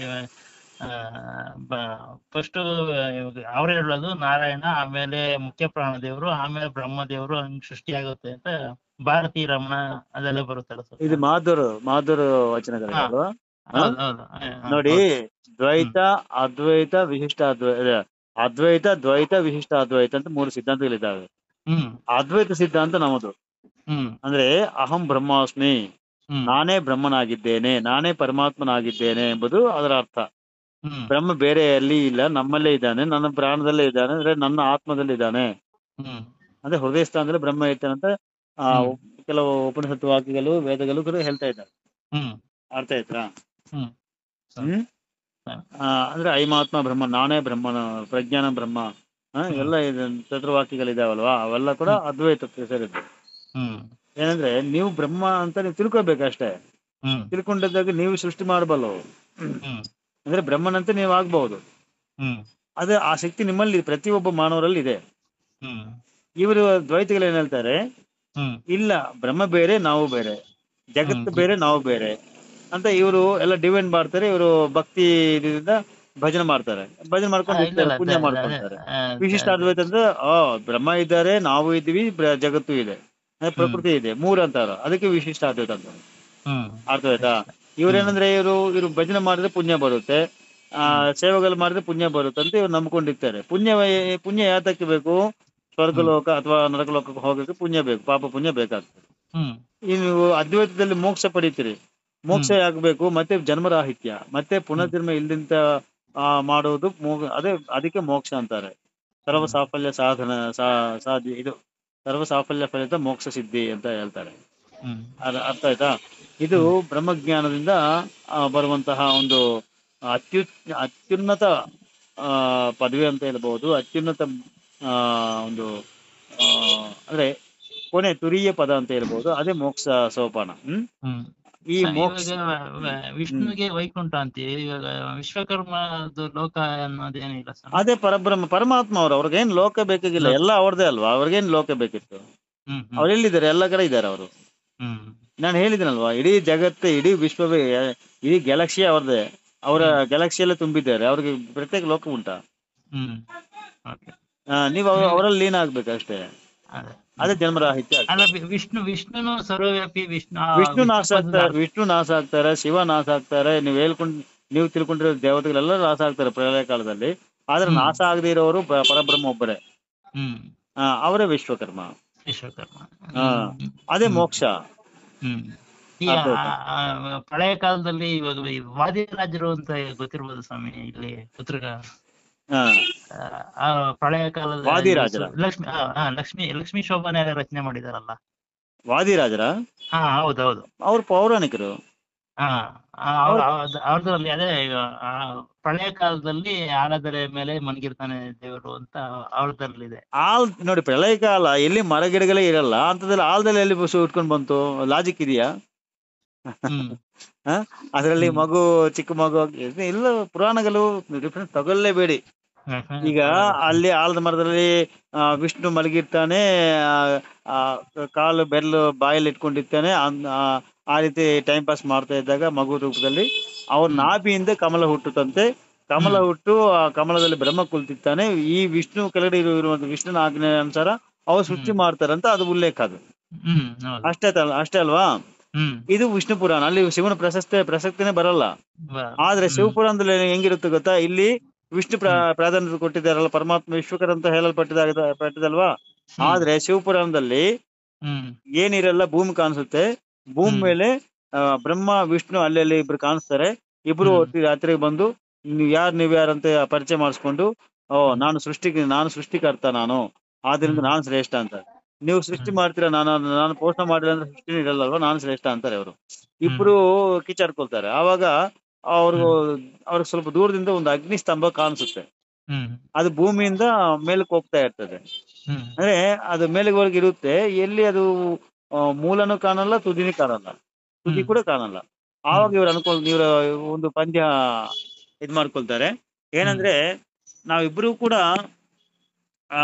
ಫಸ್ಟ್ ಇವಾಗ ಅವ್ರು ಹೇಳೋದು ನಾರಾಯಣ, ಆಮೇಲೆ ಮುಖ್ಯ ಪ್ರಾಣ ದೇವರು, ಆಮೇಲೆ ಬ್ರಹ್ಮ ದೇವರು, ಹಂಗ್ ಸೃಷ್ಟಿ ಆಗುತ್ತೆ ಅಂತ ಭಾರತೀಯ ರಮಣ ಅದೆಲ್ಲ ಬರುತ್ತಲ್ಲ ಇದು ಸ್ವಾಮಿ. ಮಾಧುರು ಮಾಧುರು ಹಾ ವಚನಗಳಿದಲ್ವಾ? ಹಾ ಹೌದು ಹೌದು ಹ, ಹ, ನೋಡಿ, ಹೌದು. ಹ್ಮ್ ದ್ವೈತ, ಅದ್ವೈತ, ವಿಶಿಷ್ಟ ಅದ್ವೈತ, ಅದ್ವೈತ, ದ್ವೈತ, ವಿಶಿಷ್ಟ ಅದ್ವೈತ ಅಂತ ಮೂರು ಸಿದ್ಧಾಂತಗಳಿದ್ದಾವೆ. ಹ್ಮ್ ಅದ್ವೈತ ಸಿದ್ಧಾಂತ ನಮ್ಮದು. ಹ್ಮ್ ಅಂದ್ರೆ ಅಹಂ ಬ್ರಹ್ಮಾಸ್ಮಿ, ಹ್ಮ್ ನಾನೇ ಬ್ರಹ್ಮನಾಗಿದ್ದೇನೆ, ನಾನೇ ಪರಮಾತ್ಮನಾಗಿದ್ದೇನೆ ಎಂಬುದು ಅದರ ಅರ್ಥ. ಹ್ಮ್ ಬ್ರಹ್ಮ ಬೇರೆ ಎಲ್ಲಿ ಇಲ್ಲ, ನಮ್ಮಲ್ಲೇ ಇದ್ದಾನೆ, ನನ್ನ ಪ್ರಾಣದಲ್ಲೇ ಇದ್ದಾನೆ, ಅಂದ್ರೆ ನನ್ನ ಆತ್ಮದಲ್ಲಿ ಇದ್ದಾನೆ. ಹ್ಮ್ ಅಂದ್ರೆ ಹೃದಯ ಸ್ಥಾನದಲ್ಲಿ ಬ್ರಹ್ಮ ಇರ್ತಾನಂತ ಆ ಹ್ಮ್ ಕೆಲವು ಉಪನಿಷತ್ತು ವಾಕ್ಯಗಳು, ವೇದಗಳು ಕೂಡ ಹೇಳ್ತಾ ಇದ್ದಾರೆ. ಹ್ಮ್ ಅರ್ಥ ಆಯ್ತಾ? ಹ್ಮ್ ಸರಿ ಹ್ಮ್. ಸರಿ. ಆ, ಅಂದ್ರೆ ಐಮಾತ್ಮ ಬ್ರಹ್ಮ, ನಾನೇ ಬ್ರಹ್ಮನ, ಪ್ರಜ್ಞಾನ ಬ್ರಹ್ಮ, ಆ, ಹ್ಮ್ ಎಲ್ಲ ಇದು ಚತುರ್ವಾಕ್ಯಗಳಿದಾವಲ್ವಾ, ಅವೆಲ್ಲ ಕೂಡ ಹ್ಮ್ ಅದ್ವೈತಕ್ಕೆ ಸೇರಿದ್ದು. ಹ್ಮ್ ಏನಂದ್ರೆ ನೀವು ಬ್ರಹ್ಮ ಅಂತ ನೀವು ತಿಳ್ಕೊಬೇಕಷ್ಟೇ. ಹ್ಮ್ ತಿಳ್ಕೊಂಡಾಗ ನೀವು ಸೃಷ್ಟಿ ಮಾಡಬಲ್ಲವು. ಹ್ಮ್ ಅಂದ್ರೆ ಬ್ರಹ್ಮನಂತೆ ನೀವು ಆಗ್ಬಹುದು. ಹ್ಮ್ ಅದೇ ಆ ಶಕ್ತಿ ನಿಮ್ಮಲ್ಲಿ ಪ್ರತಿಯೊಬ್ಬ ಮಾನವರಲ್ಲಿ ಇದೆ. ಹ್ಮ್ ಇವರು ದ್ವೈತಿಗಳು ಏನ್ ಹೇಳ್ತಾರೆ? ಹ್ಮ್ ಇಲ್ಲ, ಬ್ರಹ್ಮ ಬೇರೆ, ನಾವು ಬೇರೆ, ಹ್ಮ್ ಜಗತ್ತು ಜಿ- ಬೇರೆ, ನಾವು ಬೇರೆ ಅಂತ ಇವರು ಎಲ್ಲ ಡಿವೈಡ್ ಮಾಡ್ತಾರೆ. ಇವರು ಭಕ್ತಿ ಇದರಿಂದ ಭಜನೆ ಮಾಡ್ತಾರೆ, ಭಜನೆ ಆ, ಮಾಡ್ಕೊಂಡು ಇಲ್ಲ ಇರ್ತಾರೆ, ಇಲ್ಲ ಅದೇ ಪುಣ್ಯ ಅದೇ ಮಾಡ್ಕೊಳ್ತಾರೆ. ಆ, ವಿಶಿಷ್ಟ ಅದೇ. ಅದ್ವೈತ ಅಂದ್ರೆ ಆ ಬ್ರಹ್ಮ ಇದ್ದಾರೆ, ನಾವು ಇದ್ದೀವಿ, ಬ್ರ- ಜಗತ್ತು ಇದೆ, ಅಂದ್ರೆ ಹ್ಮ್ ಪ್ರಕೃತಿ ಇದೆ, ಮೂರು ಅಂತಾರ. ಅದಕ್ಕೆ ವಿಶಿಷ್ಟ ಅದ್ವೈತ ಅಂತ. ಹ್ಮ್ ಅರ್ಥ ಆಯ್ತಾ? ಇಷ್ಟ. ಹ್ಮ್ ಇವ್ರೇನಂದ್ರೆ ಇವರು ಇವರು ಭಜನೆ ಮಾಡಿದ್ರೆ ಪುಣ್ಯ ಬರುತ್ತೆ, ಆ ಹ್ಮ್ ಸೇವೆಗಳು ಮಾಡಿದ್ರೆ ಪುಣ್ಯ ಬರುತ್ತೆ ಅಂತ ಇವ್ರು ನಂಬ್ಕೊಂಡಿರ್ತಾರೆ. ಪುಣ್ಯ ಪುಣ್ಯ ಯಾತಕ್ಕೆ ಬೇಕು? ಹ್ಮ್ ಸ್ವರ್ಗಲೋಕ ಅಥವಾ ನರಕಲೋಕಕ್ಕೆ ಹೋಗಕ್ಕೆ ಪುಣ್ಯ ಬೇಕು, ಪಾಪ ಪುಣ್ಯ ಬೇಕಾಗ್ತದೆ. ಹ್ಮ್ ಈ ನೀವು ಅದ್ವೈತದಲ್ಲಿ ಮೋಕ್ಷ ಪಡಿತೀರಿ. ಮೋಕ್ಷ ಹ್ಮ್ ಯಾಕಬೇಕು? ಮತ್ತೆ ಜನ್ಮರಾಹಿತ್ಯ, ಮತ್ತೆ ಹ್ಮ್ ಪುನರ್ಜನ್ಮ ಇಲ್ದಿಂತ ಆ ಮಾಡುವುದು ಮೋ- ಅದೇ ಅದಕ್ಕೆ ಮೋಕ್ಷ ಅಂತಾರೆ. ಸರ್ವ ಹ್ಮ್ ಸಾಫಲ್ಯ ಸಾಧನ ಸಾ- ಸಾಧ್ಯ ಇದು ಸರ್ವ ಸಾಫಲ್ಯ ಫಲಿತ ಮೋಕ್ಷ ಸಿದ್ಧಿ ಅಂತ ಹೇಳ್ತಾರೆ. ಹ್ಮ್ ಅರ್- ಅರ್ಥ ಆಯ್ತಾ? ಇದು ಹ್ಮ್ ಬ್ರಹ್ಮಜ್ಞಾನದಿಂದ ಆ, ಬರುವಂತಹ ಒಂದು ಅತ್ಯು ಅತ್ಯುನ್ನತ ಆ ಪದವಿ ಅಂತ ಹೇಳ್ಬಹುದು. ಅತ್ಯುನ್ನತ ಆ ಒಂದು ಆ ಅಂದ್ರೆ ಕೊನೆ ತುರಿಯ ಪದ ಅಂತ ಹೇಳ್ಬಹುದು. ಅದೇ ಮೋಕ್ಷ ಸೋಪಾನ. ಹ್ಮ್. ಹ್ಮ್ ಈ ಸ- ಮೋಕ್ಷ. ಇವಾಗ ವ- ಹ್ಮ್. ವಿಷ್ಣುವಿಗೆ ವೈಕುಂಠ ಅಂತೀವಿ, ಇವಾಗ ವಿಶ್ವಕರ್ಮದು ಲೋಕ ಅನ್ನೋದೇನಿಲ್ಲ ಸ್ವಾಮಿ. ಅದೇ ಪರಬ್ರಹ್ಮ, ಪರಮಾತ್ಮ ಅವರು. ಅವ್ರಿಗೇನ್ ಲೋಕ ಬೇಕಾಗಿಲ್ಲ, ಲೋಕ. ಎಲ್ಲ ಅವ್ರದೇ ಅಲ್ವಾ. ಅವ್ರಿಗೇನ್ ಲೋಕ ಬೇಕಿತ್ತು? ಹ್ಮ್ ಹ್ಮ್ ಅವ್ರು ಎಲ್ಲಿದ್ದಾರೆ? ಎಲ್ಲ ಕಡೆ ಇದ್ದಾರೆ ಅವರು. ಹ್ಮ್ ನಾನು ಹೇಳಿದ್ದೀನಲ್ವಾ, ಇಡೀ ಜಗತ್ತು, ಇಡೀ ವಿಶ್ವವೇ, ಇಡೀ ಗ್ಯಾಲಕ್ಸಿ ಅವ್ರದೇ. ಅವರ ಹ್ಮ್ ಗ್ಯಾಲಕ್ಸಿಯಲ್ಲೇ ತುಂಬಿದ್ದಾರೆ. ಅವ್ರಿಗೆ ಪ್ರತ್ಯೇಕ ಲೋಕ ಉಂಟಾ? ಹ್ಮ್ ಓಕೆ. ಆ, ನೀವು ಅವ್ರ- ನೀವು ಅವರಲ್ಲಿ ಲೀನ ಆಗ್ಬೇಕು ಅಷ್ಟೇ. ಅದೇ ಅದೇ ಹ್ಮ್ ಜನ್ಮರಾಹಿತ್ಯ ಅಲ್ಲ, ಆಗ್ತದೆ. ವಿ- ವಿಷ್ಣು ವಿಷ್ಣುನು ಸರ್ವವ್ಯಾಪಿ, ವಿಷ್ಣು ಆ ವಿಷ್ಣು ವಿಷ್ಣು ನಾಶ ಪದದ ಆಗ್ತಾರೆ, ಅರ್ಥ. ವಿಷ್ಣು ನಾಶ ಆಗ್ತಾರೆ, ಶಿವ ನಾಶ ಆಗ್ತಾರೆ. ನೀವು ಹೇಳ್ಕೊಂಡು ನೀವು ತಿಳ್ಕೊಂಡಿರೋ ದೇವತೆಗಳೆಲ್ಲ ನಾಶ ಆಗ್ತಾರೆ ಪ್ರಳಯ ಕಾಲದಲ್ಲಿ. ಆದ್ರೆ ಹ್ಮ್ ನಾಶ ಆಗದೆ ಇರೋರು ಬ- ಪರಬ್ರಹ್ಮ ಒಬ್ಬರೇ. ಹ್ಮ್ ಆ, ಅವರೇ ವಿಶ್ವಕರ್ಮ. ವಿಶ್ವಕರ್ಮ. ಹಾ, ಹ್ಮ್ ಅದೇ ಹ್ಮ್ ಮೋಕ್ಷ. ಹ್ಮ್ ಈ ಅರ್ಥ ಆ- ಆಯ್ತಾ? ಆ ಪಳೆಯ ಕಾಲದಲ್ಲಿ ಇವಾಗ ಈ ವಾದಿರಾಜರು ಅಂತ ಗೊತ್ತಿರ್ಬೋದು ಸ್ವಾಮಿ, ಇಲ್ಲಿ ಉತ್ತರ ಹಾ, ಆ ಆ ಪ್ರಳಯ ಕಾಲದಲ್ಲಿ ವಾದಿರಾಜರ ಸು- ಲಕ್ಷ್ಮಿ ಆ, ಆ, ಲಕ್ಷ್ಮಿ ಲಕ್ಷ್ಮೀ ಶೋಭಾನ ರಚನೆ ಮಾಡಿದಾರಲ್ಲ. ವಾದಿರಾಜರ ಹಾ ಹೌದೌದು. ಅವ್ರು ಪೌರಾಣಿಕರು. ಹಾ ಅವ್ರು ಅವ್ರದ್ರಲ್ಲಿ ಅದೇ ಆ, ಪ್ರಳಯ ಕಾಲದಲ್ಲಿ ಆಲದೆಲೆ ಮೇಲೆ ಮಣಗಿರ್ತಾನೆ ದೇವರು ಅಂತ ಅವ್ರದ್ರಲ್ಲಿದೆ. ಆಲ್ ನೋಡಿ, ಪ್ರಳಯ ಕಾಲ ಎಲ್ಲಿ ಮರ ಗಿಡಗಳೇ ಇರಲ್ಲ ಅಂತದ್ರಲ್ಲಿ ಆಲ್ದಲ್ಲಿ ಎಲ್ಲಿ ಬಸ್ಸು ಉಟ್ಕೊಂಡ್ ಬಂತು? ಲಾಜಿಕ್ ಇದೆಯಾ? ಹ್ಮ್ ಹ ಅದ್ರಲ್ಲಿ ಹ್ಮ್ ಮಗು, ಚಿಕ್ಕ ಮಗು ಇಲ್ಲ. ಪುರಾಣಗಳು ಡಿಫ್ರೆನ್ಸ್ ತಗೊಳ್ಳೇಬೇಡಿ. ಹ್ಮ್ ಈಗ ತಗೊಳ್ಳಲ್ಲ. ಅಲ್ಲಿ ಆಲದ ಮರದಲ್ಲಿ ಆ ವಿಷ್ಣು ಮಲಗಿರ್ತಾನೆ, ಆ ಆ, ಕಾಲು ಬೆರಳು ಬಾಯಲ್ಲಿ ಇಟ್ಕೊಂಡಿರ್ತಾನೆ. ಅನ್- ಆ ಆ ರೀತಿ ಟೈಮ್ ಪಾಸ್ ಮಾಡ್ತಾ ಇದ್ದಾಗ ಮಗು ರೂಪದಲ್ಲಿ ಅವ್ರ ಹ್ಮ್ ನಾಭಿಯಿಂದ ಕಮಲ ಹುಟ್ಟುತ್ತಂತೆ. ಕಮಲ ಹ್ಮ್ ಹುಟ್ಟು ಆ ಕಮಲದಲ್ಲಿ ಬ್ರಹ್ಮ ಕುಳಿತಿರ್ತಾನೆ. ಈ ವಿಷ್ಣು ಕೆಳಗಡೆ ಇರು- ಇರುವಂತ ವಿಷ್ಣುನ ಆಜ್ಞೆ ಅನುಸಾರ ಅವ್ರು ಸೃಷ್ಟಿ ಹ್ಮ್ ಮಾಡ್ತಾರಂತ ಅದು ಉಲ್ಲೇಖ. ಅದು ಹ್ಮ್ ಹೌದು. ಅಷ್ಟೇ ತ- ಅಷ್ಟೇ ಅಲ್ವಾ? ಹ್ಮ್ ಇದು ವಿಷ್ಣು ಪುರಾಣ. ಅಲ್ಲಿ ಶಿವನ ಪ್ರಶಸ್ತಿ ಪ್ರಸಕ್ತಿನೇ ಬರಲ್ಲ. ಬ- ಆದ್ರೆ ಹ್ಮ್ ಶಿವಪುರಾಣದಲ್ಲಿ ಹೆಂಗಿರುತ್ತೆ ಗೊತ್ತಾ? ಇಲ್ಲಿ ವಿಷ್ಣು ಪ್ರಾ ಹ್ಮ್ ಪ್ರಾಧಾನ್ಯತೆ ಕೊಟ್ಟಿದ್ದಾರಲ್ಲ, ಪರಮಾತ್ಮ ವಿಶ್ವಕರ್ ಅಂತ ಹೇಳಲ್ಪಟ್ಟಿದಾಗ ಪಟ್ಟಿದಲ್ವಾ. ಹ್ಮ್ ಆದ್ರೆ ಶಿವಪುರಾಣದಲ್ಲಿ ಹ್ಮ್ ಏನಿರಲ್ಲ, ಭೂಮಿ ಕಾಣಿಸುತ್ತೆ. ಭೂಮಿ ಹ್ಮ್ ಮೇಲೆ ಆ, ಬ್ರಹ್ಮ ವಿಷ್ಣು ಅಲ್ಲೆಲ್ಲಿ ಇಬ್ರು ಕಾಣಿಸ್ತಾರೆ. ಇಬ್ರು ಹ್ಮ್ ಹೊತ್ತಿ ರಾತ್ರಿಗೆ ಬಂದು ನೀವ್ ಯಾರು ನೀವ್ ಯಾರಂತ ಪರಿಚಯ ಮಾಡಿಸ್ಕೊಂಡು, ಓ ಹ್ಮ್ ನಾನು ಸೃಷ್ಟಿ ನಾನು ಸೃಷ್ಟಿಕರ್ತ, ನಾನು ಆದ್ರಿಂದ ಹ್ಮ್ ನಾನು ಶ್ರೇಷ್ಠ ಅಂತ. ನೀವು ಸೃಷ್ಟಿ ಹ್ಮ್ ಮಾಡ್ತೀರಾ, ನಾನು ನಾನು ಪೋಷಣೆ ಮಾಡಿಲ್ಲ ಅಂದ್ರೆ ಸೃಷ್ಟಿನೇ ಇರಲ್ಲಲ್ವಾ, ನಾನು ಶ್ರೇಷ್ಠ ಅಂತಾರೆ ಅವರು. ಹ್ಮ್ ಇಬ್ರು ಕಿಚಾಡ್ಕೊಳ್ತಾರೆ. ಆವಾಗ ಅವ್ರಿಗೂ ಹ್ಮ್ ಅವ್ರಿಗೆ ಸ್ವಲ್ಪ ದೂರದಿಂದ ಒಂದು ಅಗ್ನಿ ಸ್ತಂಭ ಕಾಣಿಸುತ್ತೆ. ಹ್ಮ್ ಅದು ಭೂಮಿಯಿಂದ ಮೇಲಕ್ಕೆ ಹೋಗ್ತಾ ಇರ್ತದೆ. ಹ್ಮ್ ಅಂದ್ರೆ ಅದು ಮೇಲುವರೆಗೆ ಇರುತ್ತೆ. ಎಲ್ಲಿ ಅದು ಆ, ಮೂಲನೂ ಕಾಣಲ್ಲ, ತುದಿನೂ ಕಾಣಲ್ಲ, ತುದಿ ಹ್ಮ್ ಕೂಡ ಕಾಣಲ್ಲ. ಹ್ಮ್ ಆವಾಗ ಇವ್ರು ಅನ್ಕೊಳ್ ಇವ್ರ ಒಂದು ಪಂದ್ಯ ಇದ್ ಮಾಡ್ಕೊಳ್ತಾರೆ. ಹ್ಮ್ ಏನಂದ್ರೆ, ನಾವಿಬ್ರು ಕೂಡ ಆ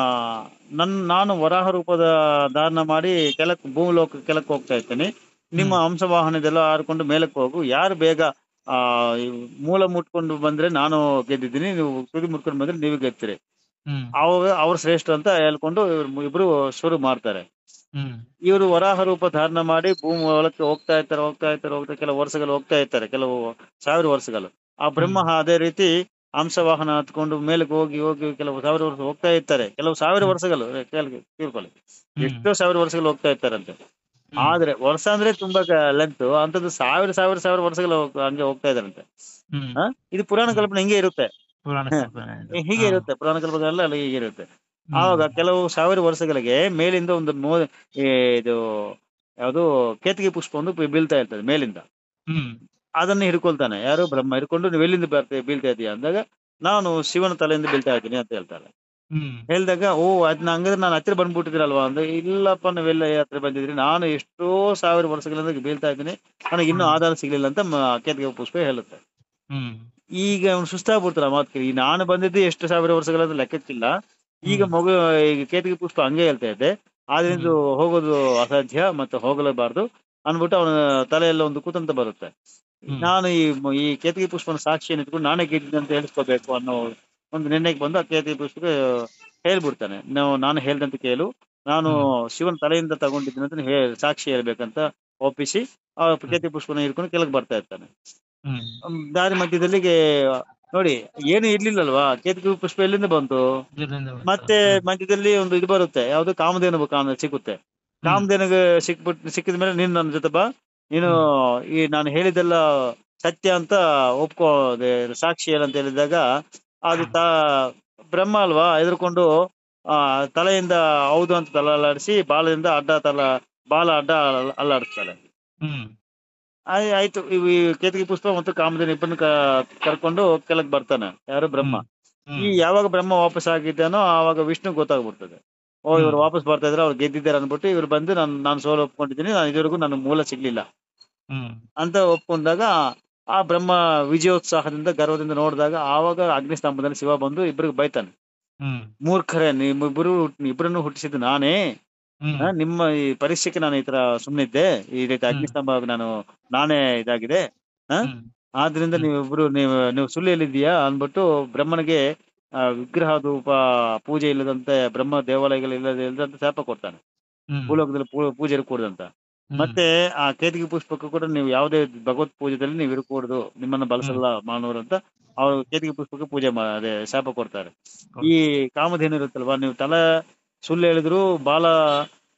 ನನ್ ನಾನು ವರಾಹ ರೂಪದ ಧಾರಣ ಮಾಡಿ ಕೆಳಕ್ ಭೂಲೋಕ ಕೆಳಕ್ಕೆ ಹೋಗ್ತಾ ಇರ್ತೇನೆ. ನಿಮ್ಮ ಹ್ಮ್ ಹಂಸವಾಹನದೆಲ್ಲ ಆಡ್ಕೊಂಡು ಮೇಲಕ್ಕೆ ಹೋಗು. ಯಾರು ಬೇಗ ಆ ಈ ಮೂಲ ಮುಟ್ಕೊಂಡು ಬಂದ್ರೆ ನಾನು ಗೆದ್ದಿದ್ದೀನಿ, ನೀವು ತುದಿ ಮುಟ್ಕೊಂಡು ಬಂದ್ರೆ ನೀವು ಗೆದ್ತೀರಿ. ಹ್ಮ್ ಅವಾಗ ಅವ್ರು ಶ್ರೇಷ್ಠ ಅಂತ ಹೇಳ್ಕೊಂಡು ಇವ್ರು ಇಬ್ರು ಶುರು ಮಾಡ್ತಾರೆ. ಹ್ಮ್ ಇವರು ವರಾಹ ರೂಪ ಧಾರಣ ಮಾಡಿ ಭೂಮಿ ಒಳಕ್ಕೆ ಹೋಗ್ತಾ ಇರ್ತಾರೆ, ಹೋಗ್ತಾ ಇರ್ತಾರೆ, ಹೋಗ್ತಾ ಕೆಲವು ವರ್ಷಗಳು ಹೋಗ್ತಾ ಇರ್ತಾರೆ, ಕೆಲವು ಸಾವಿರ ವರ್ಷಗಳು. ಆ ಬ್ರಹ್ಮ ಹ್ಮ್ ಅದೇ ರೀತಿ ಹಂಸವಾಹನ ಹತ್ಕೊಂಡು ಮೇಲಕ್ಕೆ ಹೋಗಿ ಹೋಗಿ ಕೆಲವು ಸಾವಿರ ವರ್ಷ ಹೋಗ್ತಾ ಇರ್ತಾರೆ. ಕೆಲವು ಸಾವಿರ ಹ್ಮ್ ವರ್ಷಗಳು ತೀರ್ಕೊಳ್ಳಿ, ಹ್ಮ್ ಎಷ್ಟೋ ಸಾವಿರ ವರ್ಷಗಳು ಹೋಗ್ತಾ ಇರ್ತಾರಂತೆ. ಹ್ಮ್ ಆದ್ರೆ ವರ್ಷ ಅಂದ್ರೆ ತುಂಬಾ ಲೆಂತ್, ಅಂತದ್ದು ಸಾವಿರ ಸಾವಿರ ಸಾವಿರ ವರ್ಷಗಳು ಹೋಗ್- ಹಂಗೆ ಹೋಗ್ತಾ ಇದಾರಂತೆ. ಹ್ಮ್ ಹ ಇದು ಪುರಾಣ ಹ್ಮ್ ಕಲ್ಪನೆ ಹಿಂಗೆ ಇರುತ್ತೆ. ಪುರಾಣ ಹ, ಕಲ್ಪನೆ ಇದು. ಹೀಗೆ ಹಾ ಇರುತ್ತೆ ಪುರಾಣ ಕಲ್ಪನೆ ಎಲ್ಲ ಅಲ್ಲಿ ಹೀಗೆ ಇರುತ್ತೆ. ಹ್ಮ್ ಆವಾಗ ಕೆಲವು ಸಾವಿರ ವರ್ಷಗಳಿಗೆ ಮೇಲಿಂದ ಒಂದು ಮೋ ಈ ಇದು ಯಾವುದು ಕೇತಕಿ ಪುಷ್ಪ ಒಂದು ಬೀ- ಬೀಳ್ತಾ ಇರ್ತದೆ ಮೇಲಿಂದ. ಹ್ಮ್ ಅದನ್ನ ಹಿಡ್ಕೊಳ್ತಾನೆ ಯಾರು? ಬ್ರಹ್ಮ ಹಿಡ್ಕೊಂಡು, ನೀವು ಎಲ್ಲಿಂದ ಬರ್ತೀಯ ಬೀಳ್ತಾ ಇದೀಯ ಅಂದಾಗ, ನಾನು ಶಿವನ ತಲೆಯಿಂದ ಬೀಳ್ತಾ ಇದ್ದೀನಿ ಅಂತ ಹೇಳ್ತಾರೆ. ಹ್ಮ್ ಹೇಳ್ದಾಗ, ಓ ಅದ್ನ ಹಂಗಾದ್ರೆ ನಾನು ಹತ್ತಿರ ಬಂದ್ಬಿಟ್ಟಿದ್ದೀರಲ್ವಾ ಅಂದ್ರೆ, ಇಲ್ಲಪ್ಪ ನೀವೆಲ್ಲ ಹತ್ರ ಬಂದಿದ್ರಿ, ನಾನು ಎಷ್ಟೋ ಸಾವಿರ ವರ್ಷಗಳಿಂದ ಬೀಳ್ತಾ ಇದ್ದೀನಿ, ನನಗೆ ಇನ್ನೂ ಹ್ಮ್ ಆಧಾರ ಸಿಗ್ಲಿಲ್ಲ ಅಂತ ಮ- ಕೇತಕಿ ಪುಷ್ಪ ಹೇಳುತ್ತೆ. ಹ್ಮ್ ಈಗ ಅವ್ನು ಸುಸ್ತಾಗ್ಬಿಡ್ತಾರ ಮಾತು ಕೇಳಿ. ಈ ನಾನು ಬಂದಿದ್ದು ಎಷ್ಟು ಸಾವಿರ ವರ್ಷಗಳಂತ ಲೆಕ್ಕಕ್ಕಿಲ್ಲ. ಈಗ ಹ್ಮ್ ಮಗು ಈಗ ಕೇತಕಿ ಪುಷ್ಪ ಹಂಗೆ ಹೇಳ್ತಾ ಇದ್ದೆ, ಆದ್ರಿಂದ ಹ್ಮ್ ಹೋಗೋದು ಅಸಾಧ್ಯ ಮತ್ತೆ ಹೋಗಲೇಬಾರ್ದು ಅನ್ಬಿಟ್ಟು ಅವನ ತಲೆಯಲ್ಲಿ ಒಂದು ಕುತಂತ್ರ ಬರುತ್ತೆ. ಹ್ಮ್ ನಾನು ಈ ಮ- ಈ ಕೇತಕಿ ಪುಷ್ಪನ ಸಾಕ್ಷಿಯನ್ನು ಇಟ್ಕೊಂಡು ನಾನೇ ಗೆದ್ದಿದ್ದೆ ಅಂತ ಹೇಳಿಸ್ಕೋಬೇಕು ಅನ್ನೋ ಒಂದು ನಿರ್ಣಯಕ್ಕೆ ಬಂದು ಆ ಕೇತಕಿ ಪುಷ್ಪಕ್ಕೆ ಹೇಳ್ಬಿಡ್ತಾನೆ, ನಾವು ನಾನು ಹೇಳ್ದಂತ ಕೇಳು, ನಾನು ಹ್ಮ್ ಶಿವನ ತಲೆಯಿಂದ ತಗೊಂಡಿದ್ದೀನಿ ಅಂತ ಹೇ ಸಾಕ್ಷಿ ಹೇಳ್ಬೇಕಂತ ಒಪ್ಪಿಸಿ ಆ ಹ್ಮ್ ಕೇತಕಿ ಪುಷ್ಪನ ಹಿಡ್ಕೊಂಡು ಕೆಳಗೆ ಬರ್ತಾ ಇರ್ತಾನೆ. ಹ್ಮ್ ಹ್ಮ್, ದಾರಿ ಮಧ್ಯದಲ್ಲಿಗೆ ನೋಡಿ ಏನು ಇರ್ಲಿಲ್ಲಲ್ವಾ, ಕೇತಕಿ ಪುಷ್ಪ ಎಲ್ಲಿಂದ ಬಂತು? ಇದರಿಂದ ಬಂತು. ಮತ್ತೆ ಹ್ಮ್ ಮಧ್ಯದಲ್ಲಿ ಒಂದು ಇದು ಬರುತ್ತೆ, ಯಾವ್ದು ಕಾಮಧೇನು ಕಾಮ ಸಿಗುತ್ತೆ. ಹ್ಮ್ ಕಾಮಧೇನುಗೆ ಸಿಕ್ಬಿಟ್ಟು ಸಿಕ್ಕಿದ ಮೇಲೆ ನೀನು ನನ್ನ ಜೊತೆ ಬಾ, ನೀನು ಹ್ಮ್ ಈ ನಾನು ಹೇಳಿದ್ದೆಲ್ಲ ಸತ್ಯ ಅಂತ ಒಪ್ಕೋ, ಅದೇ ಸಾಕ್ಷಿ ಏನಂತ ಹೇಳಿದಾಗ, ಅದು ತಾ ಬ್ರಹ್ಮ ಅಲ್ವಾ, ಹೆದರ್ಕೊಂಡು ಆ ತಲೆಯಿಂದ ಹೌದು ಅಂತ ತಲೆ ಅಲ್ಲಾಡಿಸಿ, ಬಾಲದಿಂದ ಅಡ್ಡ ತಲ ಬಾಲ ಅಡ್ಡ ಅಲ್ಲ- ಅಲ್ಲಾಡಿಸ್ತಾಳೆ. ಹ್ಮ್ ಆಯ್ ಆಯ್ತು ಇವ್ ಈ ಕೇತಕಿ ಪುಷ್ಪ ಮತ್ತು ಕಾಮಧೇನು ಇಬ್ಬರನ್ನ ಕರ್ಕೊಂಡು ಕೆಳಗ್ ಬರ್ತಾನೆ ಯಾರು? ಬ್ರಹ್ಮ. ಹ್ಮ್ ಈ ಹ್ಮ್ ಯಾವಾಗ ಬ್ರಹ್ಮ ವಾಪಸ್ ಆಗಿದ್ದಾನೋ ಆವಾಗ ವಿಷ್ಣು ಗೊತ್ತಾಗ್ಬಿಡ್ತದೆ, ಓ ಹ್ಮ್ ಇವ್ರು ವಾಪಸ್ ಬರ್ತಾ ಇದ್ರೆ ಅವ್ರು ಗೆದ್ದಿದ್ದಾರೆ ಅನ್ಬಿಟ್ಟು ಇವ್ರು ಬಂದು ನಾನು ನಾನು ಸೋಲು ಒಪ್ಕೊಂಡಿದ್ದೀನಿ, ನಾನು ಇದುವರೆಗೂ ನನ್ನ ಮೂಲ ಸಿಗ್ಲಿಲ್ಲ ಹ್ಮ್ ಅಂತ ಒಪ್ಕೊಂಡಾಗ, ಆ ಬ್ರಹ್ಮ ವಿಜಯೋತ್ಸಾಹದಿಂದ ಗರ್ವದಿಂದ ನೋಡಿದಾಗ, ಆವಾಗ ಅಗ್ನಿಸ್ತಂಭದಲ್ಲಿ ಶಿವ ಬಂದು ಇಬ್ಬರಿಗೆ ಬೈತಾನೆ, ಹ್ಮ್ ಮೂರ್ಖರೇ, ನಿಮ್ಮಿಬ್ಬರು ಇಬ್ಬರನ್ನು ಹುಟ್ಟಿಸಿದ್ದು ನಾನೇ. ಹ್ಮ್ ಆ, ನಿಮ್ಮ ಈ ಪರೀಕ್ಷೆಗೆ ನಾನು ಈ ತರ ಸುಮ್ಮನಿದ್ದೆ, ಈ ರೀತಿ ಹ್ಮ್ ಅಗ್ನಿಸ್ತಂಭ ನಾನು ನಾನೇ ಇದಾಗಿದೆ. ಆ ಹ್ಮ್ ಆದ್ರಿಂದ ಹ್ಮ್ ನೀವಿಬ್ರು ನೀವು ನೀವು ಸುಳ್ಳು ಹೇಳಿದ್ದೀಯಾ ಅನ್ಬಿಟ್ಟು ಬ್ರಹ್ಮನಿಗೆ ಆ, ವಿಗ್ರಹ ಧೂಪ ಪೂಜೆ ಇಲ್ಲದಂತೆ, ಬ್ರಹ್ಮ ದೇವಾಲಯಗಳು ಇಲ್ಲದೆ ಇಲ್ಲದಂತೆ ಶಾಪ ಕೊಡ್ತಾನೆ, ಹ್ಮ್ ಭೂಲೋಕದಲ್ಲಿ ಪೂ ಪೂಜೆ ಇರಕೂಡದಂತ. ಹ್ಮ್ ಮತ್ತೆ ಆ ಕೇತಕಿ ಪುಷ್ಪಕ್ಕೂ ಕೂಡ ನೀವು ಯಾವುದೇ ಭಗವತ್ ಪೂಜೆದಲ್ಲಿ ನೀವು ಇರಕೂಡದು, ನಿಮ್ಮನ್ನ ಹ್ಮ್ ಬಳಸಲ್ಲ ಮಾನವರು ಅಂತ ಅವರು ಕೇತಕಿ ಪುಷ್ಪಕ್ಕೆ ಪೂಜೆ ಮಾ ಅದೇ ಶಾಪ ಕೊಡ್ತಾರೆ. ಈ ಕಾಮಧೇನು ಇರುತ್ತಲ್ವಾ, ನೀವು ತಲೆ ಸುಳ್ಳು ಹೇಳಿದ್ರು ಬಾಲ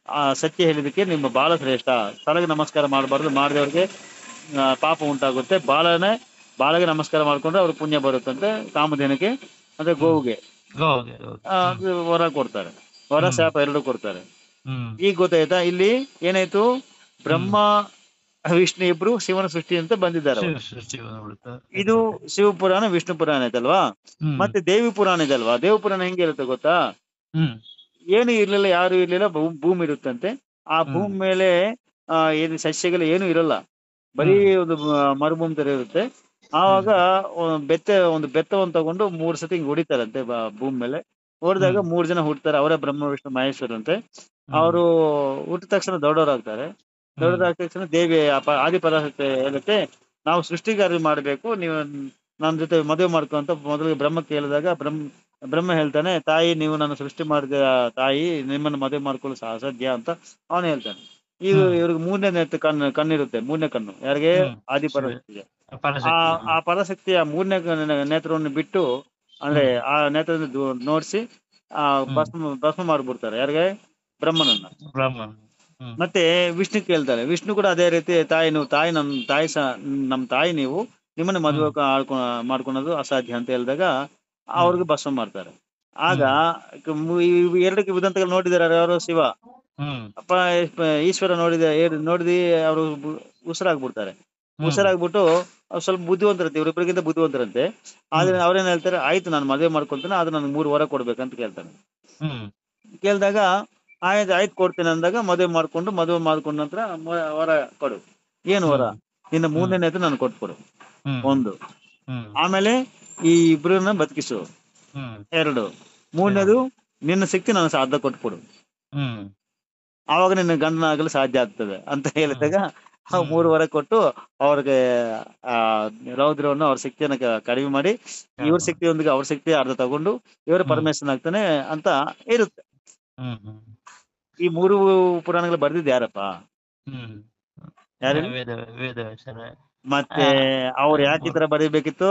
ಆ ಸತ್ಯ ಹೇಳಿದಕ್ಕೆ ನಿಮ್ಮ ಬಾಲ ಶ್ರೇಷ್ಠ. ತಲೆಗೆ ನಮಸ್ಕಾರ ಮಾಡಬಾರ್ದು, ಮಾಡಿದವ್ರಿಗೆ ಪಾಪ ಉಂಟಾಗುತ್ತೆ. ಬಾಲನೇ ಬಾಲಗೆ ನಮಸ್ಕಾರ ಮಾಡ್ಕೊಂಡ್ರೆ ಅವ್ರಿಗೆ ಪುಣ್ಯ ಬರುತ್ತಂತೆ. ಕಾಮಧೇನಕ್ಕೆ ಅಂದ್ರೆ ಗೋವುಗೆ ಗೋಗೆ ಗೋಗೆ. ಆ, ಅದು ವರ ಕೊಡ್ತಾರೆ, ವರ ಹ್ಮ್. ಶಾಪ ಎರಡು ಕೊಡ್ತಾರೆ. ಹ್ಮ್ ಈಗ ಗೊತ್ತಾಯ್ತಾ? ಇಲ್ಲಿ ಏನಾಯ್ತು, ಬ್ರಹ್ಮ ವಿಷ್ಣು ಇಬ್ರು ಶಿವನ ಸೃಷ್ಟಿ ಅಂತ ಬಂದಿದ್ದಾರೆ ಅವ್ರು. ಶಿವ ಸೃಷ್ಟಿ ಬಂದ್ಬಿಡುತ್ತೆ. ಇದು ಶಿವ ಪುರಾಣ, ವಿಷ್ಣು ಪುರಾಣ ಐತಲ್ವಾ. ಹ್ಮ್ ಮತ್ತೆ ದೇವಿ ಪುರಾಣ ಇದಲ್ವಾ. ದೇವಿ ಪುರಾಣ ಹೆಂಗಿರುತ್ತೆ ಗೊತ್ತಾ? ಹ್ಮ್ ಏನು ಇರ್ಲಿಲ್ಲ, ಯಾರು ಇರ್ಲಿಲ್ಲ, ಭೂ- ಭೂಮಿ ಇರುತ್ತಂತೆ. ಆ ಹ್ಮ್. ಭೂಮಿ ಮೇಲೆ ಆ ಏನು ಸಸ್ಯಗಳು ಏನು ಇರಲ್ಲ, ಬರೀ ಒಂದು ಮ- ಮರುಭೂಮಿ ತರ ಇರುತ್ತೆ. ಆವಾಗ ಒಂದ್ ಬೆತ್ತ ಒಂದು ಬೆತ್ತವನ್ನು ತಗೊಂಡು ಮೂರ್ ಸತಿ ಹಿಂಗ್ ಹೊಡಿತಾರಂತೆ ಬ- ಭೂಮಿ ಮೇಲೆ. ಹೊಡೆದಾಗ ಹ್ಮ್. ಮೂರ್ ಜನ ಹುಡ್ತಾರೆ, ಅವರೇ ಬ್ರಹ್ಮ ವಿಷ್ಣು ಮಹೇಶ್ವರ ಅಂತೆ. ಹ್ಮ್. ಅವರು ಹುಟ್ಟಿದ ತಕ್ಷಣ ದೊಡ್ಡವರಾಗ್ತಾರೆ. ದೊಡ್ಡದಾದ ತಕ್ಷಣ ದೇವಿ ಆ ಪ- ಆದಿ ಪರಾಶಕ್ತಿ ಹೇಳುತ್ತೆ, ನಾವು ಸೃಷ್ಟಿಗಾರ ಮಾಡ್ಬೇಕು, ನೀವು ನನ್ನ ಜೊತೆ ಮದುವೆ ಮಾಡ್ಕೊ ಅಂತ ಮೊದಲಿಗೆ ಬ್ರಹ್ಮಕ್ಕೆ ಹೇಳಿದಾಗ ಬ್ರಹ್ಮ ಬ್ರಹ್ಮ ಹೇಳ್ತಾನೆ, ತಾಯಿ ನೀವು ನನ್ನ ಸೃಷ್ಟಿ ಮಾಡಿದ ತಾಯಿ, ನಿಮ್ಮನ್ನು ಮದುವೆ ಮಾಡ್ಕೊಳ್ಳೋ ಅಸಾಧ್ಯ ಅಂತ ಅವನು ಹೇಳ್ತಾನೆ. ಈಗ ಹ್ಮ್. ಇವ್ರಿಗೆ ಮೂರನೇ ನೇತ್ರ ಕಣ್ಣು ಕಣ್ಣಿರುತ್ತೆ, ಮೂರನೇ ಕಣ್ಣು ಯಾರಿಗೆ? ಹ್ಮ್. ಆದಿ ಶಿವ. ಪರಾಶಕ್ತಿಗೆ. ಆ ಪರಾಶಕ್ತಿ. ಆ ಪರಾಶಕ್ತಿಯ ಮೂರನೇ ಕ- ನೇತ್ರವನ್ನು ಬಿಟ್ಟು, ಅಂದ್ರೆ ಆ ನೇತ್ರದಿಂದ ದೂ- ನೋಡ್ಸಿ ಆ ಭಸ್ಮ ಭಸ್ಮ ಮಾಡ್ಬಿಡ್ತಾರೆ. ಯಾರಿಗೆ? ಬ್ರಹ್ಮನನ್ನ. ಬ್ರಾಹ್ಮಣ. ಹ್ಮ್ ಮತ್ತೆ ವಿಷ್ಣು ಕೇಳ್ತಾರೆ, ವಿಷ್ಣು ಕೂಡ ಅದೇ ರೀತಿ, ತಾಯಿ ನೀವು ತಾಯಿ ನಮ್ ತಾಯಿ ಸ ನಮ್ ತಾಯಿ ನೀವು, ನಿಮ್ಮನ್ನ ಮದುವೆ ಆಡ್ಕೊ ಮಾಡ್ಕೊಳೋದು ಅಸಾಧ್ಯ ಅಂತ ಹೇಳಿದಾಗ ಅವ್ರಿಗೆ ಭಸ್ಮ ಮಾಡ್ತಾರೆ. ಆಗ ಕ- ಮು- ಈ ಎರಡಕ್ಕೆ ವಿದಂತಗಳು ನೋಡಿದಾರೆ ಯಾರು? ಶಿವ. ಹ್ಮ್ ಅಪ್ಪ ಈಶ್ವರ ನೋಡಿದ ನೋಡಿದಿ ಅವರು ಉಸಿರಾಗ್ಬಿಡ್ತಾರೆ. ಉಸಿರಾಗ್ಬಿಟ್ಟು ಅವ್ರು ಸ್ವಲ್ಪ ಬುದ್ಧಿವಂತರಂತೆ, ಇವ್ರಿಬ್ರಿಗಿಂತ ಬುದ್ಧಿವಂತರಂತೆ. ಆದ್ರೆ ಅವ್ರೇನ್ ಹೇಳ್ತಾರೆ, ಆಯ್ತು ನಾನು ಮದುವೆ ಮಾಡ್ಕೊಳ್ತೇನೆ, ಆದ್ರೆ ನನ್ಗೆ ಮೂರು ವರ ಕೊಡ್ಬೇಕಂತ ಕೇಳ್ತಾನೆ. ಹ್ಮ್ ಕೇಳಿದಾಗ ಆಯ್ತು ಆಯ್ತು ಕೊಡ್ತೇನೆ ಅಂದಾಗ ಮದುವೆ ಮಾಡ್ಕೊಂಡು ಮದುವೆ ಮಾಡ್ಕೊಂಡ ನಂತರ ಮ- ವರ ಕೊಡು. ಏನು ವರ? ನಿನ್ನ ಮೂರನೇ ನೇತ್ರ ನಾನು ಕೊಟ್ಕೊಡು, ಹ್ಮ್ ಒಂದು. ಹ್ಮ್ ಆಮೇಲೆ ಈ ಇಬ್ರನ್ನ ಬದುಕಿಸು, ಹ್ಮ್ ಎರಡು. ಮೂರನೇದು, ನಿನ್ನ ಶಕ್ತಿ ನಾನು ಸಾಧ್ಯ ಕೊಟ್ಕೊಡು, ಹ್ಮ್ ಆವಾಗ ನಿನ್ನ ಗಂಡನ ಆಗಲು ಸಾಧ್ಯ ಆಗ್ತದೆ ಅಂತ ಹೇಳಿದಾಗ ಆ ಮೂರು ವರ ಕೊಟ್ಟು ಅವ್ರಿಗೆ ಆ ರೌದ್ರವನ್ನು, ಅವ್ರ ಶಕ್ತಿಯನ್ನ ಕ- ಕಡಿಮೆ ಮಾಡಿ, ಇವ್ರ ಶಕ್ತಿಯೊಂದಿಗೆ ಅವ್ರ ಶಕ್ತಿ ಅರ್ಧ ತಗೊಂಡು ಇವರು ಪರಮೇಶ್ವರನ್ ಆಗ್ತಾನೆ ಅಂತ ಇರುತ್ತೆ. ಹ್ಮ್ ಹ್ಮ್ ಈ ಮೂರು ಪುರಾಣಗಳು ಬರ್ದಿದ್ದು ಯಾರಪ್ಪ? ಹ್ಮ್ ಯಾರು? ವೇದ ವೇದವ್ಯಾಸರ. ಮತ್ತೆ ಅವ್ರು ಯಾಕೆ ಈ ತರ ಬರೀಬೇಕಿತ್ತು?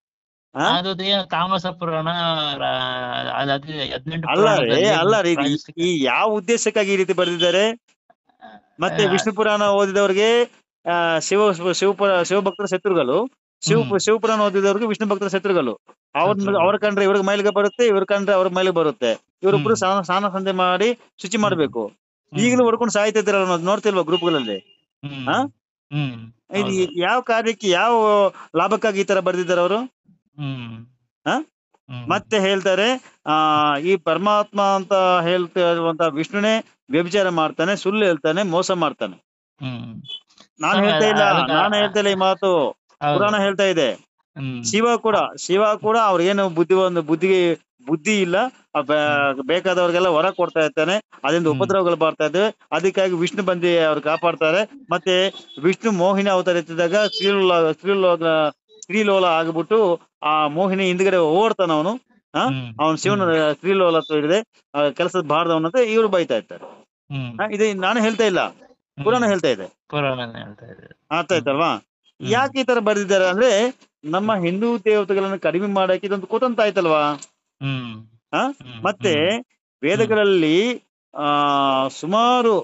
ಆ? ಅದು ಏನು ತಾಮಸ ಪುರಾಣ, ರಾ- ಅದು ಹದ್- ಹದಿನೆಂಟು ಅಲ್ಲ ರೀ, ಪುರಾಣದಲ್ಲಿ ಅಲ್ಲ ರೀ, ಈ- ರಾಜಸಿಕ- ಈ ಯಾವ ಉದ್ದೇಶಕ್ಕಾಗಿ ಈ ರೀತಿ ಬರೆದಿದ್ದಾರೆ? ಮತ್ತೆ ವಿಷ್ಣು ಪುರಾಣ ಓದಿದವ್ರಿಗೆ ಆ ಶಿವ ಶಿವಪುರ ಶಿವಭಕ್ತರ ಶತ್ರುಗಳು, ಶಿವ ಹ್ಮ್. ಶಿವಪುರಾಣ ಓದಿದವ್ರಿಗೆ ವಿಷ್ಣು ಭಕ್ತರ ಶತ್ರುಗಳು. ಅವ್ರ ಶತ್ರುಗಳು. ಅವ್ರ ಕಂಡ್ರೆ ಇವ್ರಿಗೆ ಮೈಲಿಗೆ ಬರುತ್ತೆ, ಇವ್ರ ಕಂಡ್ರೆ ಅವ್ರ ಮೈಲಿಗೆ ಬರುತ್ತೆ. ಇವ್ರಿಬ್ರು ಹ್ಮ್. ಸ್ನಾನ ಸ್ನಾನ ಸಂಧೆ ಮಾಡಿ ಶುಚಿ ಮಾಡ್ಬೇಕು. ಹ್ಮ್. ಈಗಲೂ ಹೊಡ್ಕೊಂಡು ಸಾಯ್ತಿದ್ದೀರಲ್ಲ ಅನ್ನೋದು ನೋಡ್ತಿಲ್ವಾ ಗ್ರೂಪ್ಗಳಲ್ಲಿ? ಹ್ಮ್ ಆ? ಹ್ಮ್ ಇದು ಹೌದು. ಯಾವ ಕಾರ್ಯಕ್ಕೆ, ಯಾವ ಲಾಭಕ್ಕಾಗಿ ಈ ತರ ಬರ್ದಿದ್ದಾರೆ ಅವರು? ಹ್ಮ್ ಆ? ಹ್ಮ್. ಮತ್ತೆ ಹೇಳ್ತಾರೆ, ಆ ಈ ಪರಮಾತ್ಮ ಅಂತ ಹೇಳ್ತಾ ಇರುವಂತ ವಿಷ್ಣುನೇ ವ್ಯಭಿಚಾರ ಮಾಡ್ತಾನೆ, ಸುಳ್ಳು ಹೇಳ್ತಾನೆ, ಮೋಸ ಮಾಡ್ತಾನೆ. ಹ್ಮ್ ನಾನು ಸ್ವಾಮಿ, ಹೇಳ್ತಾ ಇಲ್ಲ, ಅದನ್ನ- ನಾನು ಹೇಳ್ತಾ ಇಲ್ಲ ಈ ಮಾತು, ಹೌದು. ಪುರಾಣ ಹೇಳ್ತಾ ಇದೆ. ಹ್ಮ್ ಶಿವ ಕೂಡ ಶಿವ ಕೂಡ ಅವ್ರಿಗೇನು ಬುದ್ಧಿ ಒಂದು ಬುದ್ಧಿ ಬುದ್ಧಿ ಇಲ್ಲ. ಆ ಬ- ಬೇಕಾದವ್ರಿಗೆಲ್ಲ ವರ ಕೊಡ್ತಾ ಇರ್ತಾನೆ, ಅದರಿಂದ ಹ್ಮ್. ಉಪದ್ರವಗಳು ಬರ್ತಾ ಇದ್ದಾವೆ. ಅದಕ್ಕಾಗಿ ವಿಷ್ಣು ಬಂದು ಅವ್ರು ಕಾಪಾಡ್ತಾರೆ. ಮತ್ತೆ ವಿಷ್ಣು ಮೋಹಿನಿ ಅವತಾರ ಎತ್ತಿದಾಗ ಸ್ತ್ರೀಲೋಲ ಸ್ತ್ರೀಲೋಲ ಸ್ತ್ರೀಲೋಲ ಆಗ್ಬಿಟ್ಟು ಆ ಮೋಹಿನಿ ಹಿಂದ್ಗಡೆ ಓಡ್ತಾನ ಅವನು. ಆ ಹ್ಮ್. ಅವನು ಶಿವನ ಸ್ತ್ರೀಲೋಲ ಹಿಡಿದೆ ಕೆಲಸದ ಬಾರ್ದವನಂತ ಇವ್ರು ಬೈತಾ ಇರ್ತಾರೆ. ಹ್ಮ್ ಆ, ಇದು ನಾನು ಹೇಳ್ತಾ ಇಲ್ಲ, ಪುರಾಣ ಹೇಳ್ತಾ ಇದೆ. ಪುರಾಣನೇ ಹೇಳ್ತಾ ಇದೆ. ಅರ್ಥ ಆಯ್ತಲ್ವಾ? ಯಾಕೆ ಈ ತರ ಬರೆದಿದ್ದಾರೆ ಅಂದ್ರೆ, ನಮ್ಮ ಹಿಂದೂ ದೇವತೆಗಳನ್ನು ಕಡಿಮೆ ಮಾಡಕ್ಕೆ ಇದೊಂದು ಕುತಂತ್ರ ಆಯ್ತಲ್ವಾ? ಹ್ಮ್ ಆ ಹ್ಮ್. ಮತ್ತೆ ಹ್ಮ್. ವೇದಗಳಲ್ಲಿ ಆ ಸುಮಾರು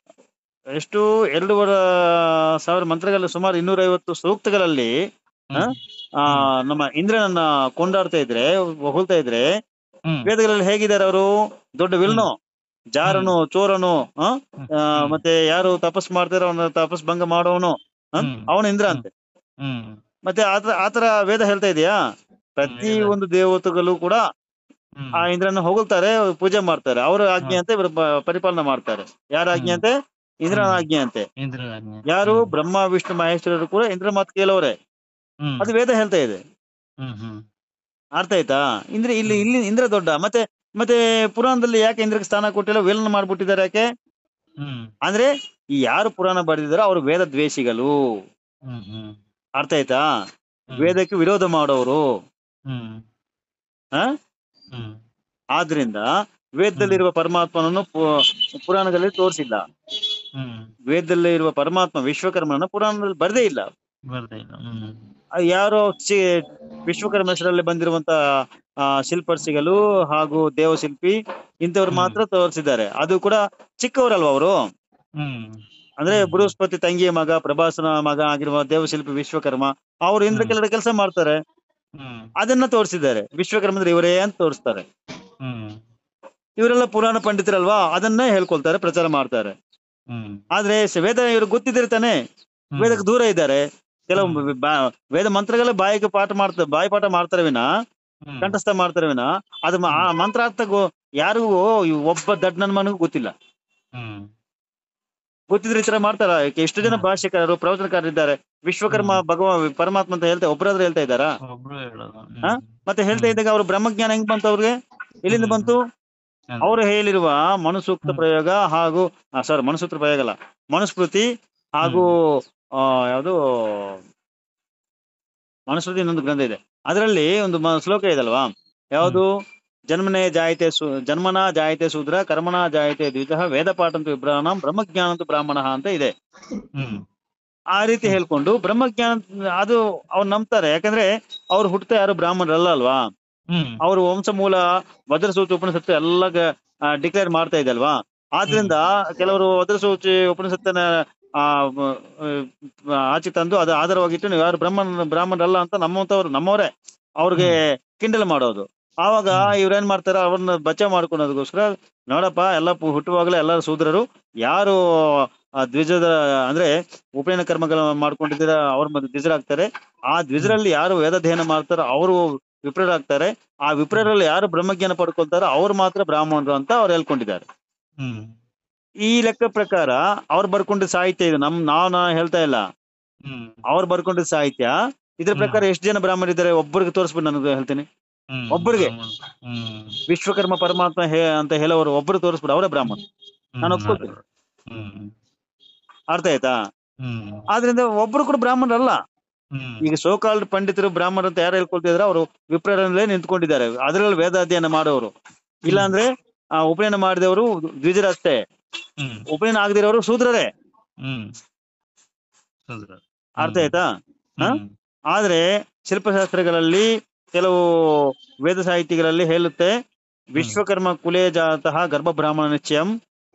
ಎಷ್ಟು ಎರಡೂವರೆ ಸಾವಿರ ಮಂತ್ರಗಳಲ್ಲಿ ಸುಮಾರು ಇನ್ನೂರ ಐವತ್ತು ಸೂಕ್ತಗಳಲ್ಲಿ ಆ, ಹ್ಮ್. ಆ ನಮ್ಮ ಇಂದ್ರನನ್ನ ಕೊಂಡಾಡ್ತಾ ಇದ್ರೆ, ಹೊಗಳ್ತಾ ಇದ್ರೆ, ಹ್ಮ್. ವೇದಗಳಲ್ಲಿ ಹೇಗಿದ್ದಾರೆ ಅವರು? ದೊಡ್ಡ ವಿಲ್ನು, ಜಾರನು, ಚೋರನು, ಆ ಆ, ಮತ್ತೆ ಯಾರು ತಪಸ್ ಮಾಡ್ತಾರೋ ಅವನ ತಪಸ್ ಭಂಗ ಮಾಡೋವನು, ಹ್ಮ್. ಅವನು ಇಂದ್ರ ಅಂತೆ. ಹ್ಮ್ ಮತ್ತೆ ಆತರ ಆತರ ವೇದ ಹೇಳ್ತಾ ಇದೆಯಾ? ಪ್ರತಿ ವೇದ. ಒಂದು ದೇವತೆಗಳು ಕೂಡ ಹ್ಮ್. ಆ ಇಂದ್ರನ ಹೊಗಳ್ತಾರೆ, ಪೂಜೆ ಮಾಡ್ತಾರೆ. ಅವರ ಆಜ್ಞೆ ಅಂತೆ ಇವರು ಪ- ಪರಿಪಾಲನೆ ಮಾಡ್ತಾರೆ. ಯಾರ ಆಜ್ಞೆ ಅಂತೆ? ಇಂದ್ರನ ಆಜ್ಞೆ ಅಂತೆ. ಇಂದ್ರನಾಜ್ಞೆ. ಯಾರು? ಹ್ಮ್. ಬ್ರಹ್ಮ ವಿಷ್ಣು ಮಹೇಶ್ವರರು ಕೂಡ ಇಂದ್ರ ಮಾತು ಕೇಳೋರೆ. ಹ್ಮ್. ಅದು ವೇದ ಹೇಳ್ತಾ ಇದೆ. ಹ್ಮ್ ಹ್ಮ್ ಅರ್ಥ ಆಯ್ತಾ? ಇಂದ್ರ ಇಲ್ಲಿ ಇಲ್ಲಿ ಇಂದ್ರ ದೊಡ್ಡ. ಮತ್ತೆ ಮತ್ತೆ ಪುರಾಣದಲ್ಲಿ ಯಾಕೆ ಇಂದ್ರಕ್ಕೆ ಸ್ಥಾನ ಕೊಟ್ಟಿಲ್ಲ, ವಿಲನ್ ಮಾಡ್ಬಿಟ್ಟಿದ್ದಾರೆ ಯಾಕೆ ಹ್ಮ್ ಅಂದ್ರೆ, ಈ ಯಾರು ಪುರಾಣ ಬರೆದಿದ್ದಾರೋ ಅವರು ವೇದ ದ್ವೇಷಿಗಳು. ಹ್ಮ್ ಹ್ಮ್ ಅರ್ಥ ಆಯ್ತಾ? ಹ್ಮ್. ವೇದಕ್ಕೆ ವಿರೋಧ ಮಾಡೋರು. ಹ್ಮ್ ಆ ಹ್ಮ್ ಆದ್ರಿಂದ ವೇದದಲ್ಲಿರುವ ಪರಮಾತ್ಮನನ್ನು ಪು- ಪುರಾಣದಲ್ಲಿ ತೋರಿಸಿಲ್ಲ. ಹ್ಮ್ ವೇದದಲ್ಲಿ ಇರುವ ಪರಮಾತ್ಮ ವಿಶ್ವಕರ್ಮನನ್ನ ಪುರಾಣದಲ್ಲಿ ಬರದೇ ಇಲ್ಲ. ಬರ್ತಾ ಇಲ್ಲ. ಹ್ಮ್ ಯಾರೋ ಚಿ ವಿಶ್ವಕರ್ಮ ಹೆಸರಲ್ಲಿ ಬಂದಿರುವಂತ ಆ ಶಿಲ್ಪರ್ಸಿಗಳು ಹಾಗೂ ದೇವಶಿಲ್ಪಿ ಇಂಥವ್ರು ಹ್ಮ್ ಮಾತ್ರ ತೋರಿಸಿದ್ದಾರೆ. ಅದು ಕೂಡ ಚಿಕ್ಕವರಲ್ವಾ ಅವರು. ಹ್ಮ್ ಅಂದ್ರೆ ಹ್ಮ್ ಬೃಹಸ್ಪತಿ ತಂಗಿಯ ಮಗ, ಪ್ರಭಾಸನ ಮಗ ಆಗಿರುವ ದೇವಶಿಲ್ಪಿ ವಿಶ್ವಕರ್ಮ, ಅವರು ಇಂದ್ರ ಹ್ಮ್ ಕೆಲ ಕೆಲಸ ಮಾಡ್ತಾರೆ. ಹ್ಮ್ ಅದನ್ನ ತೋರಿಸಿದ್ದಾರೆ. ವಿಶ್ವಕರ್ಮ ಅಂದ್ರೆ ಇವರೇ ಅಂತ ತೋರಿಸ್ತಾರೆ. ಹ್ಮ್ ಇವರೆಲ್ಲ ಪುರಾಣ ಪಂಡಿತರಲ್ವಾ, ಅದನ್ನೇ ಹೇಳ್ಕೊಳ್ತಾರೆ, ಪ್ರಚಾರ ಮಾಡ್ತಾರೆ. ಹ್ಮ್ ಆದ್ರೆ ಸ- ವೇದ ಇವ್ರು ಗೊತ್ತಿದ್ರೆ ತಾನೆ, ಹ್ಮ್ ವೇದಕ್ಕೆ ದೂರ ಇದ್ದಾರೆ. ಕೆಲವು ಹ್ಮ್ ಬಾ- ವೇದ ಮಂತ್ರಗಳ ಬಾಯಿಗೆ ಪಾಠ ಮಾಡ್ತಾರೆ, ಬಾಯಿ ಪಾಠ ಮಾಡ್ತಾರೆ ವಿನ, ಹ್ಮ್ ಕಂಠಸ್ಥ ಮಾಡ್ತಾರೆ ವಿನ, ಅದು ಮ- ಆ ಮಂತ್ರಾರ್ಥ ಗೊ- ಯಾರಿಗೂ ಈ ಒಬ್ಬ ದಡ್ಡ ನನ್ನ ಮನಗೂ ಗೊತ್ತಿಲ್ಲ. ಹ್ಮ್ ಗೊತ್ತಿದ್ರೆ ಈ ತರ ಮಾಡ್ತಾರ? ಎಷ್ಟು ಜನ ಹ್ಮ್ ಭಾಷ್ಯಕಾರರು ಪ್ರವಚನಕಾರರಿದ್ದಾರೆ. ವಿಶ್ವಕರ್ಮ ಹ್ಮ್ ಭಗವ ಪರಮಾತ್ಮ ಅಂತ ಹೇಳ್ತಾ ಒಬ್ಬರಾದ್ರೂ ಹೇಳ್ತಾ ಇದ್ದಾರಾ? ಒಬ್ರು ಹೇಳೋದು. ಹ ಹ್ಮ್ ಮತ್ತೆ ಹೇಳ್ತಾ ಹ್ಮ್ ಇದ್ದಾಗ ಅವ್ರ ಬ್ರಹ್ಮಜ್ಞಾನ ಹೆಂಗ್ ಬಂತು ಅವ್ರಿಗೆ? ಎಲ್ಲಿಂದ ಹ್ಮ್ ಬಂತು? ಅದೇ. ಅವರು ಹೇಳಿರುವ ಮನುಸೂಕ್ತ ಹ್ಮ್ ಪ್ರಯೋಗ ಹಾಗೂ ಸಾರಿ ಮನುಸೂಕ್ತ ಪ್ರಯೋಗ ಅಲ್ಲ, ಮನುಸ್ಮೃತಿ ಹಾಗೂ ಹ್ಮ್ ಆ ಯಾವುದು ಮನುಸ್ಮೃತಿ ಇನ್ನೊಂದು ಗ್ರಂಥ ಇದೆ. ಅದರಲ್ಲಿ ಒಂದು ಮ- ಶ್ಲೋಕ ಇದಲ್ವಾ, ಹ್ಮ್ ಯಾವುದು? ಜನ್ಮನೇ ಜಾಯತೆ ಸು ಜನ್ಮನ ಜಾಯತೆ ಶೂದ್ರ, ಕರ್ಮಣ ಜಾಯತೆ ದ್ವಿಜಃ, ವೇದ ಪಾಠಂತು ವಿಭ್ರಾಣಂ, ಬ್ರಹ್ಮಜ್ಞಾನಂತು ಬ್ರಾಹ್ಮಣ ಅಂತ ಇದೆ. ಹ್ಮ್ ಆ ರೀತಿ ಹ್ಮ್ ಹೇಳ್ಕೊಂಡು ಬ್ರಹ್ಮಜ್ಞಾನ ಅದು ಅವ್ರು ನಂಬ್ತಾರೆ. ಯಾಕಂದ್ರೆ ಅವ್ರು ಹುಟ್ಟುತ್ತಾ ಯಾರು ಬ್ರಾಹ್ಮಣರಲ್ಲ ಅಲ್ವಾ. ಹ್ಮ್ ಅವರು ವಂಶ ಮೂಲ ವಜ್ರಸೂಚಿ ಉಪನಿಷತ್ತು ಎಲ್ಲ ಡಿಕ್ಲೇರ್ ಮಾಡ್ತಾ ಇದೆ ಅಲ್ವಾ. ಹ್ಮ್ ಆದ್ರಿಂದ ಕೆಲವರು ವಜ್ರಸೂಚಿ ಉಪನಿಷತ್ತನ್ನ ಆ ಮ- ಆ, ಆಚೆ ತಂದು ಅದು ಆಧಾರವಾಗಿಟ್ಟು ನೀವು ಯಾರು ಬ್ರಾಹ್ಮಣ ಬ್ರಾಹ್ಮಣರಲ್ಲ ಅಂತ ನಮ್ಮಂತವ್ರು ನಮ್ಮವರೇ ಅವ್ರಿಗೆ ಹ್ಮ್ ಕಿಂಡಲ್ ಮಾಡೋದು. ಆವಾಗ ಹ್ಮ್ ಇವ್ರೇನ್ ಮಾಡ್ತಾರ, ಅವ್ರನ್ನ ಬಚಾವ್ ಮಾಡ್ಕೊಳೋದಕ್ಕೋಸ್ಕರ, ನೋಡಪ್ಪ ಎಲ್ಲ ಪು- ಹುಟ್ಟುವಾಗಲೇ ಎಲ್ಲರೂ ಶೂದ್ರರು, ಯಾರು ಆ ದ್ವಿಜದ ಅಂದ್ರೆ ಉಪನಯನ ಕರ್ಮಗಳ ಮಾಡ್ಕೊಂಡಿದ್ದೀರ ಅವ್ರ ಮತ್ತೆ ದ್ವಿಜರಾಗ್ತಾರೆ. ಆ ಹ್ಮ್ ದ್ವಿಜರಲ್ಲಿ ಯಾರು ವೇದಾಧ್ಯಯನ ಮಾಡ್ತಾರೋ ಅವರು ವಿಪ್ರರಾಗ್ತಾರೆ. ಆ ಹ್ಮ್ ವಿಪ್ರರಲ್ಲಿ ಯಾರು ಬ್ರಹ್ಮಜ್ಞಾನ ಪಡ್ಕೊಳ್ತಾರೋ ಅವ್ರು ಮಾತ್ರ ಬ್ರಾಹ್ಮಣರು ಅಂತ ಅವ್ರು ಹೇಳ್ಕೊಂಡಿದ್ದಾರೆ. ಹ್ಮ್ ಈ ಲೆಕ್ಕ ಪ್ರಕಾರ ಅವ್ರು ಬರ್ಕೊಂಡಿದ್ದ ಸಾಹಿತ್ಯ ಇದು, ನಮ್ ನಾವ್ ನಾ ಹೇಳ್ತಾ ಇಲ್ಲ, ಹ್ಮ್ ಅವ್ರು ಬರ್ಕೊಂಡಿದ್ದ ಸಾಹಿತ್ಯ. ಇದ್ರ ಹ್ಮ್ ಪ್ರಕಾರ ಎಷ್ಟು ಜನ ಬ್ರಾಹ್ಮಣರಿದ್ದಾರೆ ಒಬ್ಬರಿಗೆ ತೋರಿಸ್ಬಿಟ್ಟು ನನಗೆ ಹೇಳ್ತೀನಿ. ಹ್ಮ್ ಒಬ್ಬರಿಗೆ ಬ್ರಾಹ್ಮಣ. ಹ್ಮ್ ವಿಶ್ವಕರ್ಮ ಪರಮಾತ್ಮ ಹೇ ಅಂತ ಹೇಳೋರು ಒಬ್ಬರು ತೋರಿಸ್ಬಿಡು, ಅವರೇ ಬ್ರಾಹ್ಮಣ, ನಾನು ಹ್ಮ್ ಅದೇ. ಒಪ್ಕೊಳ್ತೀನಿ. ಹ್ಮ್ ಅರ್ಥ ಆಯ್ತಾ? ಹ್ಮ್ ಆದ್ರಿಂದ ಒಬ್ರು ಕೂಡ ಬ್ರಾಹ್ಮಣರಲ್ಲ. ಹ್ಮ್ ಈಗ ಸೋಕಾಲ್ಡ್ ಪಂಡಿತರು ಬ್ರಾಹ್ಮಣ ಅಂತ ಯಾರು ಹೇಳ್ಕೊಳ್ತಿದ್ರೆ ಅವರು ವಿಪ್ರರಲ್ಲೇ ನಿಂತ್ಕೊಂಡಿದ್ದಾರೆ, ಅದರಲ್ಲಿ ವೇದ ಅಧ್ಯಯನ ಮಾಡೋರು. ಹ್ಮ್ ಇಲ್ಲಾಂದ್ರೆ ಆ ಉಪನಯನ ಮಾಡಿದವರು ದ್ವಿಜರಷ್ಟೇ, ಹ್ಮ್ ಉಪನಯನ ಆಗದಿರೋರು ಶೂದ್ರರೇ. ಹ್ಮ್ ಹೌದ್ರ. ಅರ್ಥ ಹ್ಮ್ ಆಯ್ತಾ? ಹ ಹ್ಮ್ ಆದ್ರೆ ಶಿಲ್ಪಶಾಸ್ತ್ರಗಳಲ್ಲಿ ಕೆಲವು ವೇದ ಸಾಹಿತಿಗಳಲ್ಲಿ ಹೇಳುತ್ತೆ, ಹ್ಮ್ ವಿಶ್ವಕರ್ಮ ಕುಲೇ ಜಾತಃ ಗರ್ಭ ಬ್ರಾಹ್ಮಣ ನಿಶ್ಚಯಂ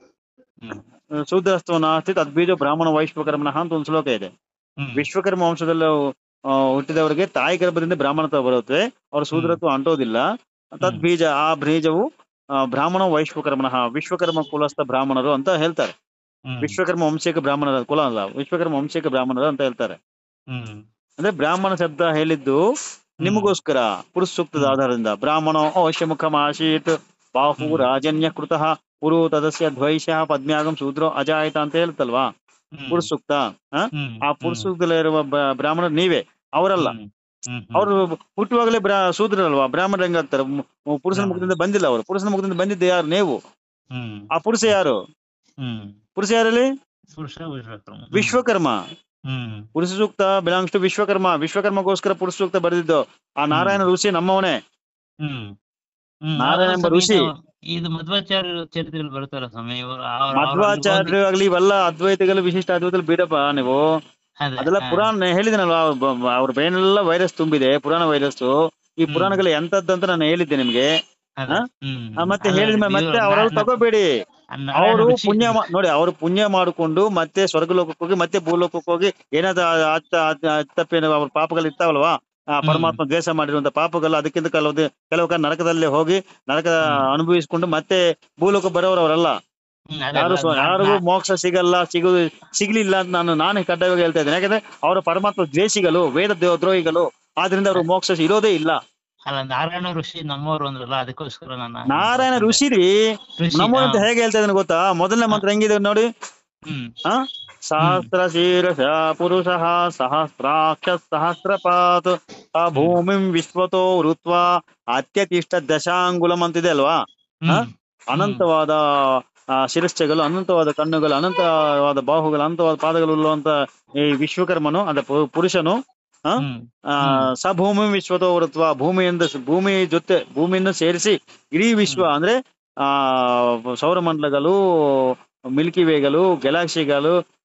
ಹ್ಮ್ ಶೂದ್ರಸ್ತ್ವ ನಾಸ್ತಿ ತದ್ಬೀಜ ಬ್ರಾಹ್ಮಣ ವೈಶ್ವಕರ್ಮಣ ಅಂತ ಒಂದು ಶ್ಲೋಕ ಇದೆ. ಹ್ಮ್ ವಿಶ್ವಕರ್ಮ ವಂಶದಲ್ಲಿ ಆ, ಹುಟ್ಟಿದವರಿಗೆ ತಾಯಿ ಗರ್ಭದಿಂದ ಬ್ರಾಹ್ಮಣತ್ವ ಬರುತ್ತೆ, ಅವ್ರ ಹ್ಮ್ ಶೂದ್ರತ್ವ ಅಂಟೋದಿಲ್ಲ. ಹ್ಮ್ ತದ್ಬೀಜ ಆ ಬೀಜವು ಆ, ಬ್ರಾಹ್ಮಣ ವೈಶ್ವಕರ್ಮಣ, ವಿಶ್ವಕರ್ಮ ಕುಲಸ್ಥ ಬ್ರಾಹ್ಮಣರು ಅಂತ ಹೇಳ್ತಾರೆ. ಹ್ಮ್ ವಿಶ್ವಕರ್ಮ ವಂಶಿಕ ಬ್ರಾಹ್ಮಣರ ಕುಲ ಅಲ್ಲ, ವಿಶ್ವಕರ್ಮ ವಂಶಿಕ ಬ್ರಾಹ್ಮಣರು ಅಂತ ಹೇಳ್ತಾರೆ. ಹ್ಮ್ ಅಂದ್ರೆ ಬ್ರಾಹ್ಮಣ ಶಬ್ದ ಹೇಳಿದ್ದು ಹ್ಮ್ ನಿಮಗೋಸ್ಕರ ಪುರುಷ ಸೂಕ್ತದ ಹ್ಮ್ ಆಧಾರದಿಂದ. ಬ್ರಾಹ್ಮಣೋ ಅವಶ್ಯ ಮುಖಮಾಶೀತ್ ಬಾಹು ಹ್ಮ್ ರಾಜನ್ಯ ಕೃತಃ ಪುರು ತದಸ್ಯ ದ್ವೈಷಃ ಪದ್ಮ್ಯಾಗಂ ಶೂದ್ರೋ ಅಜಾಯತ ಅಂತ ಹೇಳ್ತಲ್ವಾ ಹ್ಮ್ ಪುರುಷ ಸೂಕ್ತ. ಹ ಹ್ಮ್ ಆ ಪುರುಷ ಹ್ಮ್ ಸೂಕ್ತದಲ್ಲಿ ಇರುವ ಬ- ಬ್ರಾಹ್ಮಣರು ನೀವೇ, ಅವರಲ್ಲ. ಹ್ಮ್ ಹ್ಮ್ ಹ್ಮ್ ಅವರು ಹುಟ್ಟುವಾಗಲೇ ಬ್ರಾ ಶೂದ್ರರಲ್ವಾ, ಬ್ರಾಹ್ಮಣರು ಹೆಂಗಾಗ್ತಾರೆ? ಮು- ಪುರುಷನ ಬ್ರಾಹ್ಮಣ. ಮುಖದಿಂದ ಬಂದಿಲ್ಲ, ಅವರು ಪುರುಷನ ಮುಖದಿಂದ ಬಂದಿದ್ದು ಯಾರು? ನೀವು. ಹ್ಮ್ ಆ ಪುರುಷ ಯಾರು? ಹ್ಮ್ ಪುರುಷ ಯಾರಲ್ಲಿ? ಪುರುಷ ವಿಶ್ವಕರ್ಮ. ಹ್ಮ್ ವಿಶ್ವಕರ್ಮ. ಹ್ಮ್ ಪುರುಷ ಸೂಕ್ತ ಬಿಲಾಂಗ್ಸ್ ಟು ವಿಶ್ವಕರ್ಮ. ವಿಶ್ವಕರ್ಮಗೋಸ್ಕರ ಪುರುಷ ಸೂಕ್ತ ಬರೆದಿದ್ದು ಆ ಹ್ಮ್ ನಾರಾಯಣ ಋಷಿ ನಮ್ಮವನೇ. ಹ್ಮ್ ಹ್ಮ್ ನಾರಾಯಣ ಅದೆಲ್ಲ ಎಂಬ ಸ್ವಾಮಿ ಋಷಿ. ಇದು ಇದು ಮಧ್ವಾಚಾರ್ಯ ಚರಿತ್ರೆಯಲ್ಲಿ ಬರ್ತಾರ ಸ್ವಾಮಿ ಇವರು ಅವ್ರ ಅವ್ರ ಅಲ್ಲಿ ಓದಿ. ಮಧ್ವಾಚಾರ್ಯ ಆಗ್ಲಿ ಇವೆಲ್ಲ ಅದ್ವೈತಗಳು ವಿಶಿಷ್ಟ ಅದ್ವೈತಗಳು ಬಿಡಪ್ಪ ನೀವು. ಅದೇ. ಅದೆಲ್ಲ ಹಾ. ಪುರಾಣ ಹೇಳಿದನಲ್ವಾ, ಅವ್ರ ಬ್ರೈನೆಲ್ಲ ವೈರಸ್ ತುಂಬಿದೆ, ಪುರಾಣ ವೈರಸ್. ಈ ಹ್ಮ್ ಪುರಾಣಗಳು ಎಂತದ್ದಂತ ನಾನು ಹೇಳಿದ್ದೆ ನಿಮ್ಗೆ. ಅದೇ. ಹ ಹ್ಮ್ ಆ, ಮತ್ತೆ ಅಲ್ಲ ಹೇಳಿದ್ಮೇಲೆ ಇವ್ರು ಮತ್ತೆ ಅವರೆಲ್ಲ ನಾ- ತಗೋಬೇಡಿ. ನಾ- ನಾರಾಯಣ ಅವರು ಋಷಿ. ಪುಣ್ಯ ಮಾ- ನೋಡಿ, ಅವರು ಪುಣ್ಯ ಮಾಡಿಕೊಂಡು ಮತ್ತೆ ಸ್ವರ್ಗಲೋಕಕ್ಕೆ ಹೋಗಿ ಮತ್ತೆ ಭೂಲೋಕಕ್ಕೆ ಹೋಗಿ ಏನಾದ್ರು ಅತ್ತ ತಪ್ಪೇನು ಅವ್ರ ಪಾಪಗಳು ಇರ್ತಾವಲ್ವಾ, ಆ ಹ್ಮ್ ಪರಮಾತ್ಮ ದ್ವೇಷ ಮಾಡಿರುವಂತ ಪಾಪಗಳು, ಅದಕ್ಕಿಂತ ಕೆಲವು ಕೆಲವು ಕಾಲ ನರಕದಲ್ಲಿ ಹೋಗಿ ನರಕ ಹ್ಮ್ ಅನುಭವಿಸ್ಕೊಂಡು ಮತ್ತೆ ಭೂಲೋಕ ಬರೋರು ಅವರಲ್ಲ. ಹ್ಮ್ ಯಾರು ಅದೆಲ್ಲ ಸ್ವ- ನಾ- ಯಾರಿಗೂ ನಾ- ಮೋಕ್ಷ ಸಿಗಲ್ಲ, ಸಿಗು ಸಿಗ್ಲಿಲ್ಲ ಅಂತ ನಾನು ನಾನೇ ಕಡ್ಡಾಯವಾಗಿ ಹೇಳ್ತಾ ಇದ್ದೇನೆ. ಯಾಕಂದ್ರೆ ಅವರು ಪರಮಾತ್ಮ ದ್ವೇಷಿಗಳು, ವೇದ ದ್ರೋ- ದ್ರೋಹಿಗಳು, ಆದ್ರಿಂದ ಅವರು ಮೋಕ್ಷ ಇರೋದೇ ಇಲ್ಲ. ಅಲ್ಲ ನಾರಾಯಣ ಋಷಿ ನಮ್ಮವರು ಅಂದ್ರಲ್ಲ ಅದಕ್ಕೋಸ್ಕರ ನಾನು ನಾರಾಯಣ ಅಂದೆ. ಋಷಿ ರೀ ಋಷಿ. ನಮ್ಮೂರು ಹಾ. ಅಂತ ಹೇಗೆ ಹೇಳ್ತಾ ಇದ್ದಾನೆ ಗೊತ್ತಾ? ಮೊದಲನೇ ಹಾ. ಮಂತ್ರ ಹೆಂಗಿದೆ ನೋಡಿ. ಹ್ಮ್ ಹ ಹ್ಮ್ ಸಹಸ್ರ ಶೀರ್ಷ ಪುರುಷ ಸಹಸ್ರಾಕ್ಷ ಸಹಸ್ರಪಾತ್ ಆ ಹ್ಮ್ ಭೂಮಿಂ ವಿಶ್ವತೋ ಋತ್ವ ಅತ್ಯತಿಷ್ಠ ದಶಾಂಗುಲಂ ಅಂತಿದೆ ಅಲ್ವಾ. ಹ ಹ್ಮ್ ಹ್ಮ್ ಅನಂತವಾದ ಆ ಶಿರಶ್ಚೆಗಳು, ಅನಂತವಾದ ಕಣ್ಣುಗಳು, ಅನಂತವಾದ ಬಾಹುಗಳು, ಅನಂತವಾದ ಪಾದಗಳು ಉಳ್ಳುವಂತ ಈ ವಿಶ್ವಕರ್ಮನು ಅಂದ್ರೆ ಪು- ಪುರುಷನು ಹ ಹ್ಮ್ ಆ ಹ್ಮ್ ಸ ಭೂಮಿ ವಿಶ್ವತೋ ವೃತ್ವ ಭೂಮಿಯಿಂದ ಭೂಮಿ ಜೊತೆ ಭೂಮಿಯನ್ನು ಸೇರಿಸಿ ಇಡೀ ವಿಶ್ವ ಹ್ಮ್ ಅಂದ್ರೆ ಆ ಸೌರಮಂಡಲಗಳು, ಮಿಲ್ಕಿ ವೇಗಳು, ಗ್ಯಾಲಾಕ್ಸಿಗಳು,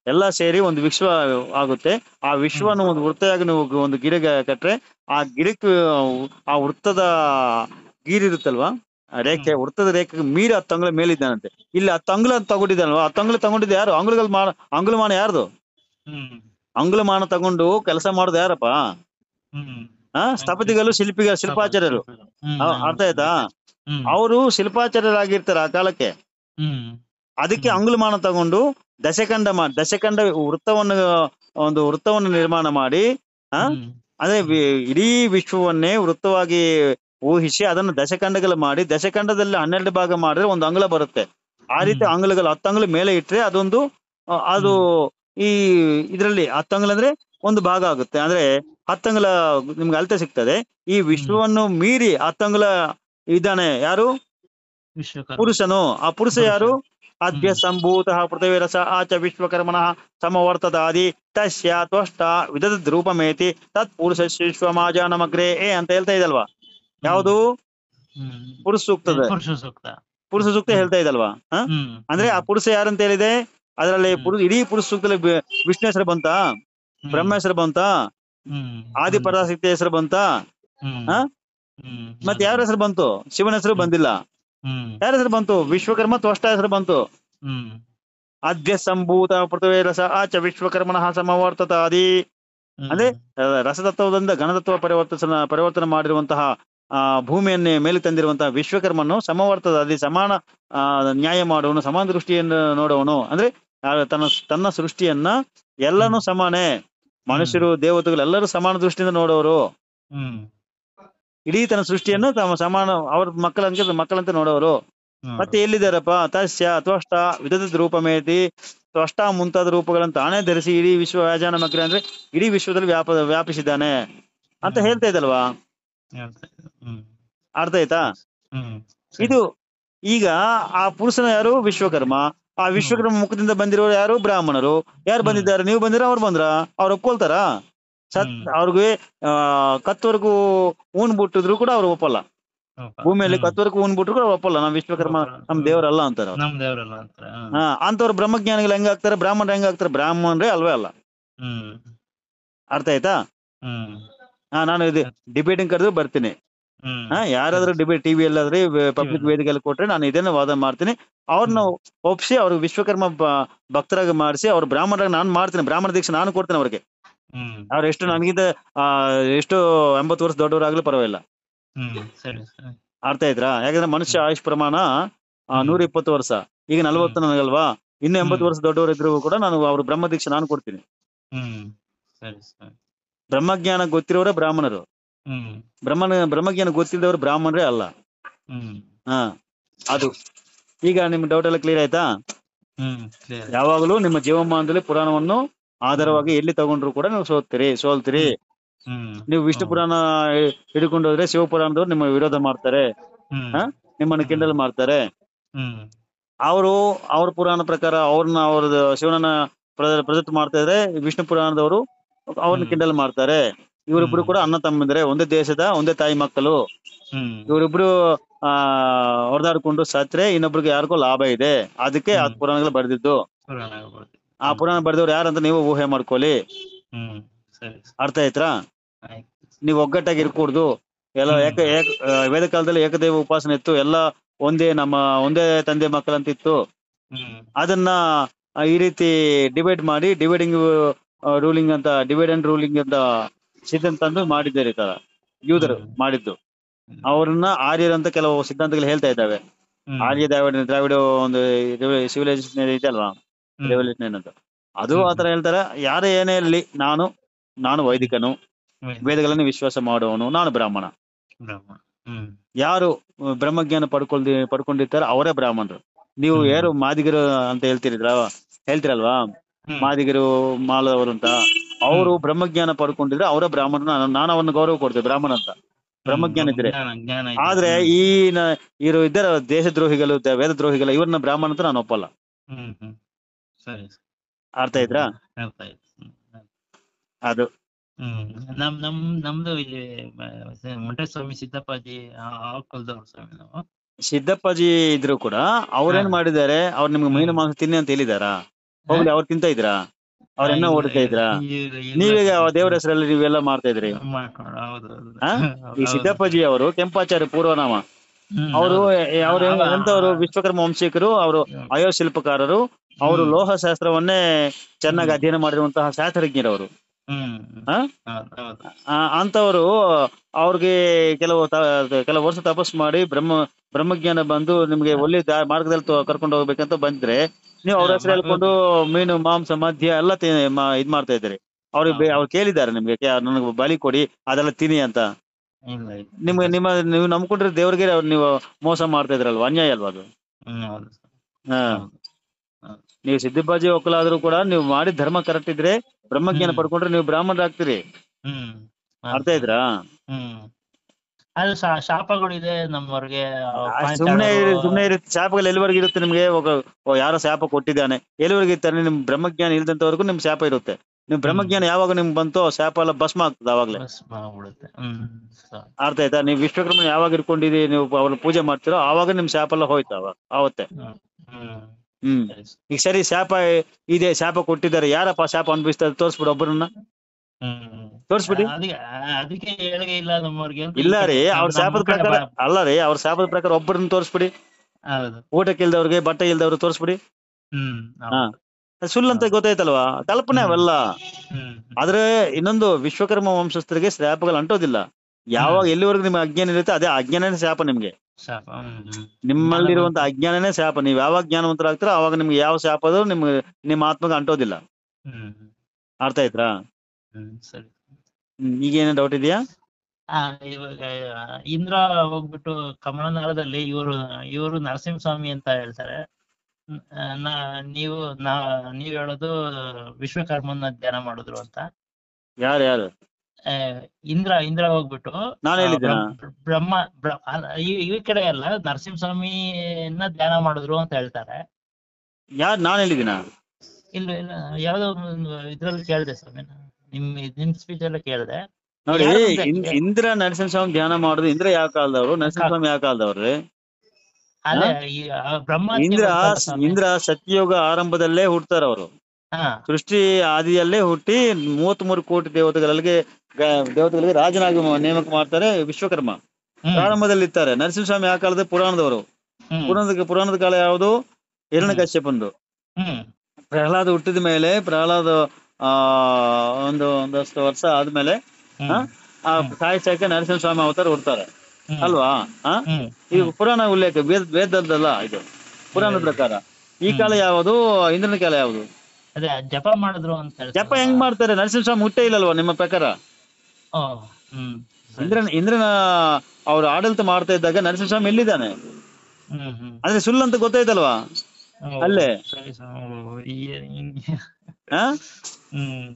ಎಲ್ಲ ಸೇರಿ ಒಂದು ವಿಶ್ವ ಆಗುತ್ತೆ. ಆ ವಿಶ್ವನ ಒಂದು ವೃತ್ತವಾಗಿ ನೀವು ಒಂದು ಗಿಡ ಕಟ್ರೆ ಆ ಗಿಡಕ್ಕೆ ಆ ವೃತ್ತದ ಗೀರಿರುತ್ತಲ್ವಾ, ಆ ರೇಖೆ ವೃತ್ತದ ರೇಖೆಗೆ ಮೀರಿ ಹತ್ತು ಅಂಗುಲ ಮೇಲಿದ್ದಾನಂತೆ. ಇಲ್ಲಿ ಹತ್ತು ಅಂಗುಲ ತಗೊಂಡಿದ್ದಾನಲ್ವಾ, ಹತ್ತು ಅಂಗುಲ ತಗೊಂಡಿದ್ದು ಯಾರು? ಅಂಗುಲಗಳು ಮಾನ ಅಂಗುಲಮಾನ ಯಾರ್ದು? ಹ್ಮ್ ಅಂಗುಲಮಾನ ತಗೊಂಡು ಕೆಲಸ ಮಾಡೋದು ಯಾರಪ್ಪ? ಹ್ಮ್ ಆ ಸ್ಥಪತಿಗಳು, ಶಿಲ್ಪಿಗ ಶಿಲ್ಪಾಚಾರ್ಯರು. ಹ್ಮ್ ಅ- ಅರ್ಥ ಆಯ್ತಾ? ಹ್ಮ್ ಅವರು ಶಿಲ್ಪಾಚಾರ್ಯರಾಗಿರ್ತಾರೆ ಆ ಕಾಲಕ್ಕೆ. ಹ್ಮ್ ಅದಕ್ಕೆ ಹ್ಮ್. ಅಂಗುಲಮಾನ ತಗೊಂಡು ದಶಕಂಡ ಮಾಡಿ ದಶಕಂಡ ವೃತ್ತವನ್ನು ಒಂದು ವೃತ್ತವನ್ನು ನಿರ್ಮಾಣ ಮಾಡಿ ಆ ಹ್ಮ್ ಅದೇ ವಿ- ಇಡೀ ವಿಶ್ವವನ್ನೇ ವೃತ್ತವಾಗಿ ಊಹಿಸಿ ಅದನ್ನು ದಶಕಂಡಗಳು ಮಾಡಿ ದಶಕಂಡದಲ್ಲಿ ಹನ್ನೆರಡು ಭಾಗ ಮಾಡಿದ್ರೆ ಒಂದು ಅಂಗುಲ ಬರುತ್ತೆ. ಆ ರೀತಿ ಹ್ಮ್. ಅಂಗುಲಗಳು ಹತ್ತು ಅಂಗುಲ ಮೇಲೆ ಇಟ್ರೆ ಅದೊಂದು ಆ, ಅದು ಈ ಇದರಲ್ಲಿ ಹತ್ತು ಅಂಗುಲ ಅಂದ್ರೆ ಒಂದು ಭಾಗ ಆಗುತ್ತೆ. ಅಂದ್ರೆ ಹತ್ತು ಅಂಗುಲ ನಿಮ್ಗೆ ಅಳತೆ ಸಿಗ್ತದೆ. ಈ ವಿಶ್ವವನ್ನು ಮೀರಿ ಹತ್ತು ಅಂಗುಲ ಇದ್ದಾನೆ ಯಾರು? ವಿಶ್ವಕರ್ಮ ಪುರುಷನು. ಆ ಪುರುಷ ಪುರುಷ. ಯಾರು? ಅದ್ಯ ಹ್ಮ್. ಸಂಭೂತ ಪೃಥ್ವಿರಸ ಆಚ ವಿಶ್ವಕರ್ಮಣಃ ಸಮವರ್ತದಾದಿ ತಸ್ಯ ತ್ವಷ್ಟ ವಿದದ್ ರೂಪಮೇತಿ ತತ್ ಪುರುಷ ವಿಶ್ವಮಾಜಾನಮಗ್ರೇ ಏ ಅಂತ ಹೇಳ್ತಾ ಇದಲ್ವಾ? ಯಾವುದು? ಹ್ಮ್. ಪುರುಷ ಸೂಕ್ತದ ಪುರುಷ ಸೂಕ್ತ. ಪುರುಷ ಸೂಕ್ತ ಹ್ಮ್. ಹೇಳ್ತಾ ಇದಲ್ವಾ? ಹ? ಹ್ಮ್. ಅಂದ್ರೆ ಆ ಪುರುಷ ಯಾರಂತ ಹೇಳಿದೆ ಅದರಲ್ಲಿ ಹ್ಮ್. ಪುರುಷ ಇಡೀ ಪುರುಷ ಸೂಕ್ತದಲ್ಲಿ ಬಿ- ವಿಷ್ಣು ಹೆಸರು ಬಂತ, ಹ್ಮ್. ಬ್ರಹ್ಮ ಹೆಸರು ಬಂತ, ಹ್ಮ್. ಆದಿ ಪರಾಶಕ್ತಿ ಹೆಸರು ಬಂತ, ಹ್ಮ್. ಹ? ಹ್ಮ್. ಮತ್ತೆ ಯಾರ ಹೆಸರು ಬಂತು? ಶಿವನ ಹೆಸರು ಬಂದಿಲ್ಲ. ಹ್ಮ್. ಯಾರ ಹೆಸರು ಬಂತು? ವಿಶ್ವಕರ್ಮ ತ್ವಷ್ಟ ಹೆಸರು ಬಂತು. ಹ್ಮ್. ಅದ್ಯ ಸಂಭೂತ ಪೃಥ್ವಿ ರಸ ಆಚ ವಿಶ್ವಕರ್ಮಣಃ ಸಮವರ್ತತಾದಿ ಹ್ಮ್. ಅಂದ್ರೆ ಆ, ರಸತತ್ವದಿಂದ ಗಣತತ್ವ ಪರಿವರ್ತನ ಪರಿವರ್ತನೆ ಮಾಡಿರುವಂತಹ ಆ ಭೂಮಿಯನ್ನೇ ಮೇಲೆ ತಂದಿರುವಂತಹ ವಿಶ್ವಕರ್ಮನು ಸಮವರ್ತದಾದಿ ಸಮಾನ ಆ ನ್ಯಾಯ ಮಾಡುವನು, ಸಮಾನ ದೃಷ್ಟಿಯನ್ನು ನೋಡುವನು. ಅಂದ್ರೆ ಆ, ತನ್ನ ತನ್ನ ಸೃಷ್ಟಿಯನ್ನ ಎಲ್ಲಾನು ಸಮಾನೆ, ಮನುಷ್ಯರು ದೇವತೆಗಳು ಎಲ್ಲರೂ ಸಮಾನ ದೃಷ್ಟಿಯಿಂದ ನೋಡೋರು. ಹ್ಮ್. ಇಡೀ ತನ್ನ ಸೃಷ್ಟಿಯನ್ನು ತಮ್ಮ ಸಮಾನ ಅವ್ರ ಮಕ್ಕಳಂತೆ ಮಕ್ಕಳಂತೆ ನೋಡೋರು. ಮತ್ತೆ ಎಲ್ಲಿದ್ದಾರಪ್ಪ? ತಸ್ಯ ತ್ವಷ್ಟ ವಿಧದ ರೂಪಮೇತಿ ತ್ವಷ್ಟ ಮುಂತಾದ ರೂಪಗಳನ್ನು ತಾನೇ ಧರಿಸಿ ಇಡೀ ವಿಶ್ವ ವ್ಯಾಜಾನ ಮಗ್ರ ಅಂದ್ರೆ ಇಡೀ ವಿಶ್ವದಲ್ಲಿ ವ್ಯಾಪ ವ್ಯಾಪಿಸಿದ್ದಾನೆ ಅಂತ ಹ್ಮ್. ಹೇಳ್ತಾ ಇದ್ದಲ್ವಾ? ಹೇಳ್ತಾ ಇದ್ರು. ಹ್ಮ್. ಅರ್ಥ ಆಯ್ತಾ? ಹ್ಮ್. ಇದು ಈಗ ಆ ಪುರುಷನ ಯಾರು? ವಿಶ್ವಕರ್ಮ. ಆ ವಿಶ್ವಕರ್ಮ ಮುಖದಿಂದ ಬಂದಿರೋರು ಯಾರು? ಬ್ರಾಹ್ಮಣರು. ಯಾರು ಹ್ಮ್. ಬಂದಿದ್ದಾರೆ? ನೀವು ಬಂದಿರ ಅವ್ರು ಬಂದ್ರ? ಅವ್ರು ಒಪ್ಕೊಳ್ತಾರ? ಸತ್ ಹ್ಮ್. ಅವ್ರಿಗೆ ಆ ಕತ್ವರೆಗೂ ಊನ್ ಬಿಟ್ಟಿದ್ರು ಕೂಡ ಅವ್ರು ಒಪ್ಪಲ್ಲ. ಹೌದಾ? ಭೂಮಿಯಲ್ಲಿ ಹ್ಮ್. ಕತ್ವರೆಗೂ ಊನ್ ಬಿಟ್ರು ಕೂಡ ಒಪ್ಪಲ್ಲ. ನಮ್ ವಿಶ್ವಕರ್ಮ ನಮ್ ದೇವರಲ್ಲ ಅಂತಾರ ಅವ್ರು. ನಮ್ ದೇವರಲ್ಲ ಅಂತ. ಹಾ ಅಂತವ್ರು ಬ್ರಹ್ಮಜ್ಞಾನಿಗಳು ಹೆಂಗಾಗ್ತಾರೆ? ಬ್ರಾಹ್ಮಣರು ಹೆಂಗಾಗ್ತಾರೆ? ಬ್ರಾಹ್ಮಣರೇ ಅಲ್ವೇ ಅಲ್ಲ. ಹ್ಮ್. ಅರ್ಥ ಆಯ್ತಾ? ಹ್ಮ್. ಹಾ ನಾನು ಇದು ಡಿಬೇಟಿಂಗ್ ಕರೆದು ಬರ್ತೀನಿ. ಹ್ಮ್. ಹಾ ಯಾರಾದ್ರೂ ಡಿಬೇಟ್ ಟಿವಿ ಎಲ್ಲಾದ್ರೆ ಪಬ್ಲಿಕ್ ಟಿವಿಯಲ್ಲಿ. ವೇದಿಕೆಯಲ್ಲಿ ಕೊಟ್ರೆ ನಾನು ಇದನ್ನ ವಾದ ಮಾಡ್ತೀನಿ. ಅವ್ರನ್ನ ಒಪ್ಸಿ ಅವ್ರಿಗೆ ವಿಶ್ವಕರ್ಮ ಬ- ಭಕ್ತರಾಗಿ ಮಾಡಿಸಿ ಅವ್ರ ಬ್ರಾಹ್ಮಣರಾಗಿ ನಾನು ಮಾಡ್ತೀನಿ. ಬ್ರಾಹ್ಮಣ ದೀಕ್ಷೆ ನಾನು ಕೊಡ್ತೀನಿ ಅವ್ರಿಗೆ. ಹ್ಮ್. ಅವ್ರು ಎಷ್ಟು ನನಗಿಂತ ಆ ಎಷ್ಟು ಎಂಬತ್ತು ವರ್ಷ ದೊಡ್ಡವರಾಗ್ಲೂ ಪರವಾಗಿಲ್ಲ. ಹ್ಮ್. ಸರಿ ಸರಿ. ಅರ್ಥ ಆಯ್ತಾ? ಯಾಕಂದ್ರೆ ಮನುಷ್ಯ ಆಯುಷ್ ಪ್ರಮಾಣ ಆ, ಹ್ಮ್. ನೂರ ಇಪ್ಪತ್ತು ವರ್ಷ. ಈಗ ನಲ್ವತ್ತು ನನಗಲ್ವಾ? ಇನ್ನು ಎಂಬತ್ತು ಹ್ಮ್. ವರ್ಷ ದೊಡ್ಡವರು ಇದ್ರು ಕೂಡ ನಾನು ಅವ್ರ ಬ್ರಹ್ಮ ದೀಕ್ಷೆ ನಾನು ಕೊಡ್ತೀನಿ. ಹ್ಮ್. ಸರಿ ಸರಿ. ಬ್ರಹ್ಮಜ್ಞಾನ ಗೊತ್ತಿರೋರೇ ಬ್ರಾಹ್ಮಣರು. ಹ್ಮ್. ಬ್ರಹ್ಮನ ಬ್ರಹ್ಮಜ್ಞಾನ ಗೊತ್ತಿಲ್ಲದವರು ಬ್ರಾಹ್ಮಣರೇ ಅಲ್ಲ. ಹ್ಮ್. ಹಾ ಅದು ಈಗ ನಿಮ್ ಡೌಟ್ ಎಲ್ಲ ಕ್ಲಿಯರ್ ಆಯ್ತಾ? ಹ್ಮ್. ಕ್ಲಿಯರ್. ಯಾವಾಗಲೂ ನಿಮ್ಮ ಜೀವಮಾನದಲ್ಲಿ ಪುರಾಣವನ್ನು ಆಧಾರವಾಗಿ ಎಲ್ಲಿ ತಗೊಂಡ್ರು ಕೂಡ ನೀವು ಸೋತ್ತೀರಿ ಸೋಲ್ತೀರಿ. ಹ್ಮ್. ನೀವು ವಿಷ್ಣು ಪುರಾಣ ಹಿ- ಹಿಡ್ಕೊಂಡು ಹೋದ್ರೆ ಶಿವಪುರಾಣದವ್ರು ನಿಮ್ಮ ವಿರೋಧ ಮಾಡ್ತಾರೆ. ಹ್ಮ್. ಹ ನಿಮ್ಮನ್ನ ಕಿಂಡಲ್ ಮಾಡ್ತಾರೆ. ಹ್ಮ್. ಅವರು ಅವ್ರ ಪುರಾಣ ಪ್ರಕಾರ ಅವ್ರನ್ನ ಅವ್ರದ್ದು ಶಿವನನ್ನ ಪ್ರೊಜೆಕ್ಟ್ ಮಾಡ್ತಾ ಇದ್ರೆ ವಿಷ್ಣು ಪುರಾಣದವರು ಅವ್ರನ್ನ ಹ್ಮ್. ಕಿಂಡಲ್ ಮಾಡ್ತಾರೆ. ಇವರಿಬ್ರು ಕೂಡ ಅಣ್ಣ ತಮ್ಮಂದ್ರೆ ಒಂದೇ ದೇಶದ ಒಂದೇ ತಾಯಿ ಮಕ್ಕಳು. ಹ್ಮ್. ಇವರಿಬ್ರು ಆ ಹೊಡೆದಾಡ್ಕೊಂಡು ಸತ್ರೆ ಇನ್ನೊಬ್ರಿಗೆ ಯಾರಿಗೂ ಲಾಭ ಇದೆ. ಅದಕ್ಕೆ ಆ ಹ್ಮ್. ಪುರಾಣಗಳು ಬರೆದಿದ್ದು. ಪುರಾಣ ಆಗ್ಬೋದು. ಆ ಪುರಾಣ ಬರೆದವ್ರು ಯಾರಂತ ನೀವು ಊಹೆ ಮಾಡ್ಕೊಳ್ಳಿ. ಹ್ಮ್. ಸರಿ ಸರಿ. ಅರ್ಥ ಆಯ್ತಾ? ಆಯ್ತು. ನೀವು ಒಗ್ಗಟ್ಟಾಗಿ ಇರ್ಕೂಡ್ದು. ಎಲ್ಲ ಹ್ಮ್. ಏಕ ಏಕ ಆ, ವೇದ ಕಾಲದಲ್ಲಿ ಏಕದೇವ ಉಪಾಸನೆ ಇತ್ತು. ಎಲ್ಲ ಒಂದೇ ನಮ್ಮ ಒಂದೇ ತಂದೆ ಮಕ್ಕಳಂತಿತ್ತು. ಹ್ಮ್. ಅದನ್ನ ಆ, ಈ ರೀತಿ ಡಿವೈಡ್ ಮಾಡಿ ಡಿವೈಡಿಂಗ್ ರೂಲಿಂಗ್ ಅಂತ ಡಿವೈಡ್ ಅಂಡ್ ರೂಲಿಂಗ್ ಅಂತ ಸಿದ್ಧಾಂತ ತಂದು ಮಾಡಿದ್ದಾರೆ ಈ ತರ ಯೂದರು ಹ್ಮ್. ಮಾಡಿದ್ದು. ಅವ್ರನ್ನ ಆರ್ಯರಂತ ಕೆಲವು ಸಿದ್ಧಾಂತಗಳು ಹೇಳ್ತಾ ಇದ್ದಾವೆ. ಹ್ಮ್. ಆರ್ಯ ದ್ರಾವಿಡ ದ್ರಾವಿಡ ಒಂದು ಸಿವಿಲೈಸೇಷನ್ ಇದೆ ಅಲ್ವಾ? ಹ್ಮ್. ರೆವಲ್ಯೂಷನ್ ಅಂತ ಅದು ಹ್ಮ್. ಆತರ ಹೇಳ್ತಾರೆ. ಯಾರೇ ಏನೇ ಇರಲಿ ನಾನು ನಾನು ವೈದಿಕನು, ವೈದಿಕ. ವೇದಗಳನ್ನು ವಿಶ್ವಾಸ ಮಾಡುವವನು, ನಾನು ಬ್ರಾಹ್ಮಣ. ಬ್ರಹ್ಮ. ಹ್ಮ್. ಯಾರು ಆ, ಬ್ರಹ್ಮಜ್ಞಾನ ಪಡ್ಕೊಳ್ದಿ ಪಡ್ಕೊಂಡಿರ್ತಾರೋ ಅವರೇ ಬ್ರಾಹ್ಮಣರು. ನೀವು ಹ್ಮ್. ಯಾರು ಮಾದಿಗರು ಅಂತ ಹೇಳ್ತಿರಿದ್ರ ಹೇಳ್ತಿರಲ್ವಾ? ಹ್ಮ್. ಮಾದಿಗರು ಮಾಲವರು ಅಂತ ಅವರು ಹ್ಮ್. ಬ್ರಹ್ಮಜ್ಞಾನ ಪಡ್ಕೊಂಡಿದ್ರೆ ಅವರೇ ಬ್ರಾಹ್ಮಣ. ನಾನು ನಾನು ಅವನ್ನ ಗೌರವ ಕೊಡ್ತೇವೆ ಬ್ರಾಹ್ಮಣ ಅಂತ, ಬ್ರಹ್ಮಜ್ಞಾನ ಇದ್ರೆ. ಜ್ಞಾನ ಜ್ಞಾನ ಇದೆ. ಆದ್ರೆ ಹ್ಮ್. ಈ ನ- ಇವರು ಇದ್ದಾರ ದೇಶದ್ರೋಹಿಗಳು ದ- ವೇದದ್ರೋಹಿಗಳು ಇವ್ರನ್ನ ಬ್ರಾಹ್ಮಣ ಅಂತ ನಾನು ಒಪ್ಪಲ್ಲ. ಹ್ಮ್. ಹ್ಮ್. ಸರಿ ಸರಿ. ಅರ್ಥ ಆಯ್ತಾ? ಅರ್ಥ ಆಯ್ತು. ಹ್ಮ್. ಅದು ಹ್ಮ್. ನಮ್ ನಮ್ ನಮ್ದು ಇಲ್ಲಿ ಮುಂಟೇಸ್ವಾಮಿ ಸಿದ್ದಪ್ಪಾಜಿ ಆಳ್ಕೊಳ್ದವ್ರು ಸ್ವಾಮಿ ನಾವು. ಸಿದ್ದಪ್ಪಾಜಿ ಇದ್ರು ಕೂಡ ಅವ್ರೇನ್ ಹಾ. ಮಾಡಿದ್ದಾರೆ? ಅವ್ರು ನಿಮ್ಗೆ ಮೀನು ಹ್ಮ್. ಮಾಂಸ ತಿನ್ನಿ ಅಂತ ಹೇಳಿದಾರಾ? ಹೋಗ್ಲಿ ಅವ್ರು ತಿಂತ ಇದ್ರಾ? ಅವ್ರ ಎನ್ನ ಇಲ್ಲ ಹೊಡಿತಾ ಇಲ್ಲ ಇದ್ರಾ? ಇಲ್ಲ ಇಲ್ಲ ನೀವೀಗ ಸ್ವಾಮಿ. ದೇವರ ಹೆಸರಲ್ಲಿ ನೀವೆಲ್ಲ ಮಾಡ್ತಾ ಇದ್ರಿ. ಮಾಡ್ಕೊಂಡು ಹೌದು ಹೌದು ಆ ಹೌದು ಈ ಹೌದು ಸಿದ್ದಪ್ಪಾಜಿ ಅವರು ಕೆಂಪಾಚಾರ್ಯ ಪೂರ್ವನಾಮ. ಹ್ಮ್ ಅವರು ಹೌದು ಅವ್ರು ಅವ ಎಂತವರು ವಿಶ್ವಕರ್ಮ ವಂಶಿಕರು, ಅವರು ಅಯೋ ಶಿಲ್ಪಕಾರರು, ಅವರು ಹ್ಮ್ ಲೋಹ ಶಾಸ್ತ್ರವನ್ನೇ ಚೆನ್ನಾಗಿ ಹ್ಮ್ ಅಧ್ಯಯನ ಮಾಡಿರುವಂತಹ ಶಾಸ್ತ್ರಜ್ಞರವರು. ಹ್ಮ್ ಆ ಹೌದು ಹೌದು ಆ, ಅಂತವರು ಅವ್ರಿಗೆ ಕೆಲವು ತ- ಕೆಲವು ವರ್ಷ ತಪಸ್ ಮಾಡಿ ಬ್ರಹ್ಮ ಬ್ರಹ್ಮಜ್ಞಾನ ಬಂದು ನಿಮ್ಗೆ ಒಳ್ಳೆ ದಾ- ಮಾರ್ಗದಲ್ಲಿ ತೊ- ಕರ್ಕೊಂಡು ಹೋಗ್ಬೇಕಂತ ಬಂದ್ರೆ ನೀವು ಅವ್ರ ಹ, ಹೆಸರು ಮ- ಹೇಳ್ಕೊಂಡು ಮೀನು ಮಾಂಸ ಮದ್ಯ ಎಲ್ಲ ತಿ- ಮಾ- ಇದ್ ಮಾಡ್ತಾ ಇದ್ದೀರಿ. ಅವ್ರಿಗೆ ಬೆ- ಹೌದು ಅವ್ರು ಕೇಳಿದ್ದಾರೆ ನಿಮ್ಗೆ ಕ್ಯಾ- ನನಗೆ ಬಲಿ ಕೊಡಿ ಅದೆಲ್ಲ ತಿನ್ನಿ ಅಂತ. ಇಲ್ಲ ಇಲ್ಲ ನಿಮ್ಗೆ ಇಲ್ಲ ನಿಮ್ಮ ಸ್ವಾಮಿ. ನೀವು ನಂಬ್ಕೊಂಡ್ರೆ ದೇವ್ರಿಗೆ ಅವ್ರು ನೀವು ಮೋಸ ಮಾಡ್ತಾ ಇದ್ರಲ್ವಾ, ಅನ್ಯಾಯ ಅಲ್ವಾ ಅದು? ಹ್ಮ್ ಹೌದು ಹಾ ಹೌದು ಹೌದು ನೀವು ಸಿದ್ದಿಪ್ಪಾಜಿ ಒಕ್ಕಲಾದ್ರೂ ಕೂಡ ನೀವು ಮಾಡಿ ಧರ್ಮ ಕರೆಕ್ಟ್ ಇದ್ರೆ ಬ್ರಹ್ಮಜ್ಞಾನ ಹ್ಮ್ ಪಡ್ಕೊಂಡ್ರೆ ನೀವು ಬ್ರಾಹ್ಮಣರಾಗ್ತೀರಿ. ಹ್ಮ್ ಹೌದು ಅರ್ಥ ಸ್ವಾಮಿ. ಇದ್ರಾ? ಹ್ಮ್ ಅದು ಶಾ- ಶಾಪಗಳಿದೆ ನಮ್ಮವ್ರಿಗೆ ಆ, ಸುಮ್ನೆ ಪಾಂಚಾಳರು. ಇರಿ ಸುಮ್ನೆ ಇರಿ ಶಾಪಗಳು ಎಲ್ಲಿವರೆಗೆ ಇರುತ್ತೆ ನಿಮ್ಗೆ? ಒಬ್ಬ ಓ, ಯಾರೋ ಶಾಪ ಕೊಟ್ಟಿದ್ದಾನೆ ಎಲ್ಲಿವರೆಗೆ ಇರ್ತಾನೆ? ನಿಮ್ ಬ್ರಹ್ಮಜ್ಞಾನ ಇಲ್ದಂತವರೆಗೂ ನಿಮ್ ಶಾಪ ಇರುತ್ತೆ. ನಿಮ್ ಹ್ಮ್ ಬ್ರಹ್ಮಜ್ಞಾನ ಯಾವಾಗ ನಿಮ್ಗೆ ಬಂತೋ ಶಾಪ ಎಲ್ಲ ಭಸ್ಮ ಆಗ್ತದೆ ಅವಾಗ್ಲೇ. ಬಸ್ ಮಾಡ್ಬಿಡುತ್ತೆ. ಹ್ಮ್ ಸ್ವಾಮಿ. ಅರ್ಥ ಆಯ್ತಾ? ನೀವು ವಿಶ್ವಕರ್ಮ ಯಾವಾಗ ಇಟ್ಕೊಂಡಿರಿ, ನೀವು ಅವ್ರ ಪೂಜೆ ಮಾಡ್ತೀರೋ ಆವಾಗ ನಿಮ್ ಶಾಪ ಎಲ್ಲ ಹೋಯ್ತು ಅವಾಗ ಆವತ್ತೆ. ಹ್ಮ್ ಹ್ಮ್ ಹ್ಮ್ ಸರಿ ಸ- ಈಗ ಸರಿ, ಶಾಪ ಇದೆ, ಶಾಪ ಕೊಟ್ಟಿದ್ದಾರೆ, ಯಾರಪ್ಪ ಶಾಪ ಅನ್ಭವಿಸ್ತಾರೆ ತೋರಿಸ್ಬಿಡು ಒಬ್ಬರನ್ನ, ಹ್ಮ್ ತೋರಿಸ್ಬಿಡಿ. ಅದಕ್ಕೆ ಅದಕ್ಕೆ ಹೇಳಿಕೆ ಇಲ್ಲ ನಮ್ಮವ್ರಿಗೆ ಅಂತ ಈ ಇಲ್ಲ ಕಡೆ ರೀ, ನಮ್ ಅವ್ರ ನಮ್ಮ ಶಾಪದ ಕಡೆ ಪ್ರಕಾರ ಬಾ. ಅಲ್ಲ ರೀ, ಅವ್ರ ಶಾಪದ ಪ್ರಕಾರ ಒಬ್ಬರನ್ನ ತೋರಿಸ್ಬಿಡಿ. ಹೌದು. ಊಟಕ್ಕೆ ಇಲ್ದವ್ರಿಗೆ, ಬಟ್ಟೆ ಇಲ್ದವ್ರು ತೋರಿಸ್ಬಿಡಿ. ಹ್ಮ್ ಹಾ, ಹೌದು ಅದು ಸುಳ್ಳು ಅಂತ ಹೌದು. ಗೊತ್ತಾಯ್ತಲ್ವಾ? ಕಲ್ಪನೆ ಹ್ಮ್ ಅವೆಲ್ಲ. ಹ್ಮ್ ಆದ್ರೆ ಇನ್ನೊಂದು, ವಿಶ್ವಕರ್ಮ ವಂಶಸ್ಥರಿಗೆ ಶಾಪಗಳು ಅಂಟೋದಿಲ್ಲ. ಯಾವಾಗ ಹ್ಮ್ ಎಲ್ಲಿವರೆಗೂ ನಿಮ್ಮ ಅಜ್ಞಾನ ಇರುತ್ತೆ ಅದೇ ಅಜ್ಞಾನನೇ ಶಾಪ ನಿಮ್ಗೆ. ಶಾಪ. ಹ್ಮ್ ಹ್ಮ್ ಜ್ಞಾನ ನಿಮ್ಮಲ್ಲಿರುವಂತ ಬಂತು. ಅಜ್ಞಾನನೇ ಶಾಪ. ನೀವು ಯಾವಾಗ ಜ್ಞಾನವಂತರಾಗ್ತೀರೋ ಆವಾಗ ನಿಮ್ಗೆ ಯಾವ ಶಾಪದು ನಿಮ್ಗೆ ನಿಮ್ಮ ಆತ್ಮಗೆ ಅಂಟೋದಿಲ್ಲ. ಹ್ಮ್ ಅರ್ಥ ಆಯ್ತಾ? ಹ್ಮ್ ಸರಿ. ಹ್ಮ್ ಈಗೇನೋ ಡೌಟ್ ಇದೆಯಾ? ಆ ಇವಾಗ ಇಂದ್ರ ಹೋಗ್ಬಿಟ್ಟು ಕಮಲನಾಳದಲ್ಲಿ ಇವರು ಇವರು ನರಸಿಂಹಸ್ವಾಮಿ ಅಂತ ಹೇಳ್ತಾರೆ. ಹ್ಮ್, ಆ, ನಾ ನೀವು ನಾ ನೀವ್ ಹೇಳೋದು ವಿಶ್ವಕರ್ಮನ ಧ್ಯಾನ ಮಾಡಿದ್ರು ಅಂತ. ಯಾರು ಯಾರು? ಆ, ಇಂದ್ರ ಇಂದ್ರ ಹೋಗ್ಬಿಟ್ಟು ನಾನು ಆ, ಹೇಳಿದ್ದೀನ? ಬ್ರಹ್ಮ ಬ್ರಹ್ಮ ಬ್ರ- ಅಲ್ಲ, ಈ ಈ ಕಡೆ ಎಲ್ಲ ನರಸಿಂಹಸ್ವಾಮಿನ ಧ್ಯಾನ ಮಾಡಿದ್ರು ಅಂತ ಹೇಳ್ತಾರೆ. ಯಾರು? ನಾನು ಹೇಳಿದ್ದೀನ? ಇಲ್ಲ ಇಲ್ಲ ಯಾವ್ದೋ ಒಂದು ಇದ್ರಲ್ಲಿ ಕೇಳಿದೆ ಸ್ವಾಮಿ ನಾನು. ನಿಮ್ ನಿಮ್ ಸ್ಪೀಚ್ ಎಲ್ಲ ಕೇಳಿದೆ. ನೋಡಿ, ಯಾರು ಅಂದ್ರೆ ಇನ್- ಇಂದ್ರ ನರಸಿಂಹಸ್ವಾಮಿ ಧ್ಯಾನ ಮಾಡುದು. ಇಂದ್ರ ಯಾವ ಕಾಲದವ್ರು, ನರಸಿಂಹಸ್ವಾಮಿ ಯಾವ ಕಾಲದವ್ರಿ? ಅದೇ ಈ ಆ ಬ್ರಹ್ಮಹತ್ಯೆ ಇಂದ್ರ ಬಂತಲ್ಲ ಸ್ವಾಮಿ. ಇಂದ್ರ ಸತ್ಯಯುಗ ಆರಂಭದಲ್ಲೇ ಹುಡ್ತಾರ ಅವರು. ಹಾ ಸೃಷ್ಟಿ ಆದಿಯಲ್ಲೇ ಹುಟ್ಟಿ ಮೂವತ್ತ್ ಮೂರು ಕೋಟಿ ದೇವತೆಗಳಿಗೆ ಗ- ದೇವತೆಗಳಿಗೆ ರಾಜನಾಗಿ ಮ- ನೇಮಕ ಮಾಡ್ತಾರೆ ವಿಶ್ವಕರ್ಮ. ಹ್ಮ್ ಪ್ರಾರಂಭದಲ್ಲಿ ಇರ್ತಾರೆ. ನರಸಿಂಹಸ್ವಾಮಿ ಆ ಕಾಲದ ಪುರಾಣದವರು. ಹ್ಮ್ ಪುರಾಣದ ಪುರಾಣದ ಕಾಲ ಯಾವುದು? ಹ್ಮ್ ಹಿರಣ್ಯಕಶ್ಯಪಂದು. ಹ್ಮ್ ಪ್ರಹ್ಲಾದ ಹುಟ್ಟಿದ ಮೇಲೆ, ಪ್ರಹ್ಲಾದ ಆ ಒಂದು ಒಂದಷ್ಟು ವರ್ಷ ಆದ್ಮೇಲೆ ಆ ಹ್ಮ್ ಆ ಹ್ಮ್ ಸಾಯಿಸಕ್ಕೆ ನರಸಿಂಹಸ್ವಾಮಿ ಅವತಾರ ಹುಡ್ತಾರೆ ಹ್ಮ್ ಅಲ್ವಾ? ಆ ಹ್ಮ್ ಈ ಹ್ಮ್ ಪುರಾಣ ಉಲ್ಲೇಖ, ವೇದ ವೇದದ್ದಲ್ಲ ಇದು, ಪುರಾಣದ ಹ್ಮ್ ಪ್ರಕಾರ. ಈ ಹ್ಮ್ ಕಾಲ ಯಾವುದು? ಇಂದ್ರನ ಕಾಲ ಯಾವುದು? ಅದೇ ಜಪ ಮಾಡಿದ್ರು ಅಂತ ಜಪ ಹೇಳ್ತಾರಲ್ಲ. ಹೆಂಗ್ ಮಾಡ್ತಾರೆ? ನರಸಿಂಹಸ್ವಾಮಿ ಹುಟ್ಟೇ ಇಲ್ಲಲ್ವಾ ನಿಮ್ಮ ಪ್ರಕಾರ? ಓ ಹ್ಮ್ ಸರಿ. ಇಂದ್ರನ ಇಂದ್ರನ ಅವ್ರು ಆಡಳಿತ ಮಾಡ್ತಾ ಇದ್ದಾಗ ನರಸಿಂಹಸ್ವಾಮಿ ಎಲ್ಲಿದ್ದಾನೆ? ಹ್ಮ್ ಹ್ಮ್ ಅಂದ್ರೆ ಸುಳ್ಳು ಅಂತ ಗೊತ್ತಾಯ್ತಲ್ವಾ ಓ ಅಲ್ಲೇ? ಸರಿ ಸರಿ. ಓ, ಈ- ಹಿಂಗೆ. ಆ ಹ್ಮ್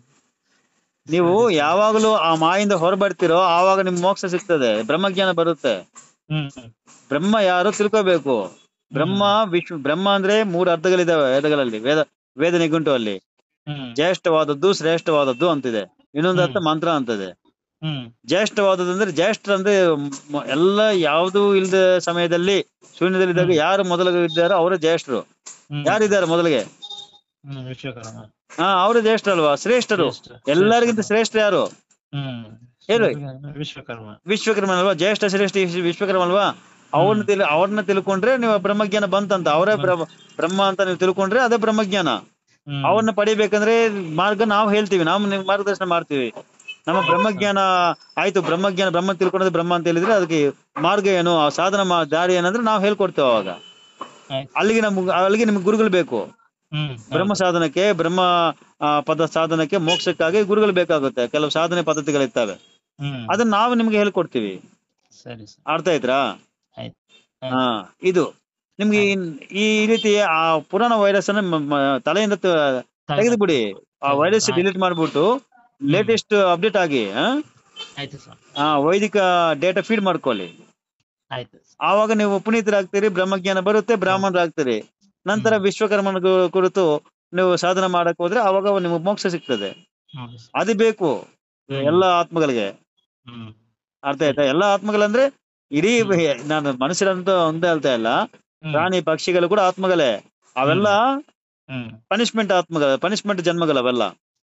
ನೀವು ಸರಿ ಸರಿ. ಯಾವಾಗಲೂ ಆ ಮಾಯಿಂದ ಹೊರಬರ್ತೀರೋ ಆವಾಗ ನಿಮ್ ಮೋಕ್ಷ ಸಿಗ್ತದೆ, ಬ್ರಹ್ಮಜ್ಞಾನ ಬರುತ್ತೆ. ಹ್ಮ್ ಬ್ರಹ್ಮ ಯಾರು ತಿಳ್ಕೋಬೇಕು. ಬ್ರಹ್ಮ ಹ್ಮ್ ವಿಶ್ವ ಬ್ರಹ್ಮ ಅಂದ್ರೆ ಮೂರು ಅರ್ಥಗಳಿದಾವೆ ವೇದಗಳಲ್ಲಿ, ವೇದ ವೇದ ನಿಘಂಟು ಅಲ್ಲಿ. ಹ್ಮ್ ಜ್ಯೇಷ್ಠವಾದದ್ದು, ಶ್ರೇಷ್ಠವಾದದ್ದು ಅಂತಿದೆ. ಇನ್ನೊಂದು ಅರ್ಥ ಹ್ಮ್ ಮಂತ್ರ ಅಂತದೆ. ಹ್ಮ್ ಜ್ಯೇಷ್ಠವಾದದ್ದು ಅಂದ್ರೆ, ಜ್ಯೇಷ್ಠ ಅಂದ್ರೆ ಮ- ಎಲ್ಲ ಯಾವುದು ಇಲ್ಲದ ಸಮಯದಲ್ಲಿ ಶೂನ್ಯದಲ್ಲಿದ್ದಾಗ ಹ್ಮ್ ಯಾರು ಮೊದಲು ಇದ್ದಾರೋ ಅವರೇ ಜ್ಯೇಷ್ಠರು. ಹ್ಮ್ ಯಾರಿದ್ದಾರೆ ಮೊದಲಿಗೆ? ಹ್ಮ್ ವಿಶ್ವಕರ್ಮ ಹಾ, ಅವರು ಜ್ಯೇಷ್ಠರಲ್ವಾ? ಶ್ರೇಷ್ಠರು. ಶ್ರೇಷ್ಠ ಎಲ್ಲರಿಗಿಂತ ಶ್ರೇಷ್ಠ. ಶ್ರೇಷ್ಠ ಯಾರು? ಹ್ಮ್ ಹೇಳಿ. ವಿಶ್ವಕರ್ಮ. ವಿಶ್ವಕರ್ಮ ಅಲ್ವಾ? ಜ್ಯೇಷ್ಠ ಶ್ರೇಷ್ಠ ವಿಶ್ವ- ವಿಶ್ವಕರ್ಮ ಅಲ್ವಾ? ಅವ್ರನ್ನ ಹ್ಮ್ ತಿಳ್ ಅವ್ರನ್ನ ತಿಳ್ಕೊಂಡ್ರೆ ನೀವು ಬ್ರಹ್ಮಜ್ಞಾನ ಬಂತಂತ. ಅವರೇ ಬ್ರಹ್ಮ ಬ್ರಹ್ಮ ಅಂತ ನೀವು ತಿಳ್ಕೊಂಡ್ರೆ ಅದೇ ಬ್ರಹ್ಮಜ್ಞಾನ. ಹ್ಮ್ ಅವ್ರನ್ನ ಪಡಿಬೇಕಂದ್ರೆ ಮಾರ್ಗ ನಾವು ಹೇಳ್ತೀವಿ, ನಾವು ನಿಮ್ಗೆ ಮಾರ್ಗದರ್ಶನ ಮಾಡ್ತೀವಿ. ನಮ್ಮ ಬ್ರಹ್ಮಜ್ಞಾನ ಆಯ್ತು, ಬ್ರಹ್ಮಜ್ಞಾನ ಬ್ರಹ್ಮ ತಿಳ್ಕೊಂಡ್ರೆ ಬ್ರಹ್ಮ ಅಂತ ಹೇಳಿದ್ರೆ ಅದಕ್ಕೆ ಮಾರ್ಗ ಏನು, ಆ ಸಾಧನ ಮಾ- ದಾರಿ ಏನಂದ್ರೆ ನಾವು ಹೇಳ್ಕೊಡ್ತೇವೆ. ಅವಾಗ ಆಯ್ತು. ಅಲ್ಲಿಗೆ ನಮ್ಗೆ ಅಲ್ಲಿಗೆ ನಿಮ್ಗೆ ಗುರುಗಳು ಬೇಕು. ಹ್ಮ್ ಬ್ರಹ್ಮ ಹೌದು. ಸಾಧನಕ್ಕೆ, ಬ್ರಹ್ಮ ಆ, ಪದ ಸಾಧನಕ್ಕೆ, ಮೋಕ್ಷಕ್ಕಾಗಿ ಗುರುಗಳು ಬೇಕಾಗುತ್ತೆ. ಕೆಲವು ಸಾಧನೆ ಪದ್ಧತಿಗಳಿರ್ತವೆ, ಹ್ಮ್ ಅದನ್ನ ನಾವು ನಿಮ್ಗೆ ಹೇಳ್ಕೊಡ್ತೀವಿ. ಸರಿ ಸರಿ. ಅರ್ಥ ಆಯ್ತಾ? ಆಯ್ತು ಹಾ, ಆಯ್ತು ಇದು ನಿಮ್ಗೆ ಆಯ್ತು. ಇನ್- ಈ ರೀತಿ ಆ ಪುರಾಣ ವೈರಸ್ ಅನ್ನ ಮ- ಮ- ತಲೆಯಿಂದ ತ- ತೆಗೆದು ತೆಗ್ದು- ಬಿಡಿ. ಆ ತೆಗ್ದು- ವೈರಸ್ ಆಯ್ತು. ಡಿಲೀಟ್ ಮಾಡ್ಬಿಟ್ಟು ಹ್ಮ್ ಲೇಟೆಸ್ಟ್ ಅಪ್ಡೇಟ್ ಆಗಿ ಆ ಆಯ್ತು ಸರ್. ಆ, ವೈದಿಕ ಡೇಟಾ ಫೀಡ್ ಮಾಡ್ಕೊಳ್ಳಿ. ಆಯ್ತು. ಆವಾಗ ನೀವು ಪುನೀತರಾಗ್ತೀರಿ, ಬ್ರಹ್ಮಜ್ಞಾನ ಬರುತ್ತೆ, ಬ್ರಾಹ್ಮಣರಾಗ್ತೀರಿ. ನಂತರ ಹ್ಮ್ ವಿಶ್ವಕರ್ಮನ ಕು- ಕುರಿತು ನೀವು ಸಾಧನ ಮಾಡಕ್ ಹೋದ್ರೆ ಅವಾಗ ನಿಮ್ಗೆ ಮೋಕ್ಷ ಸಿಗ್ತದೆ. ಹೌದು ಸರ್. ಅದು ಬೇಕು ಹ್ಮ್ ಎಲ್ಲ ಆತ್ಮಗಳಿಗೆ. ಹ್ಮ್ ಅರ್ಥ ಸರಿ. ಆಯ್ತಾ? ಎಲ್ಲ ಆತ್ಮಗಳಂದ್ರೆ ಇಡೀ ಹ್ಮ್ ಬೆ- ನಾನು ಮನುಷ್ಯರಂತ ಒಂದೇ ಹೇಳ್ತಾ ಇಲ್ಲ, ಹ್ಮ್ ಪ್ರಾಣಿ ಪಕ್ಷಿಗಳು ಕೂಡ ಆತ್ಮಗಳೇ. ಅವೆಲ್ಲ ಹ್ಮ್ ಪನಿಷ್ಮೆಂಟ್ ಆತ್ಮಗಳ, ಪನಿಷ್ಮೆಂಟ್ ಜನ್ಮಗಳು ಅವೆಲ್ಲ.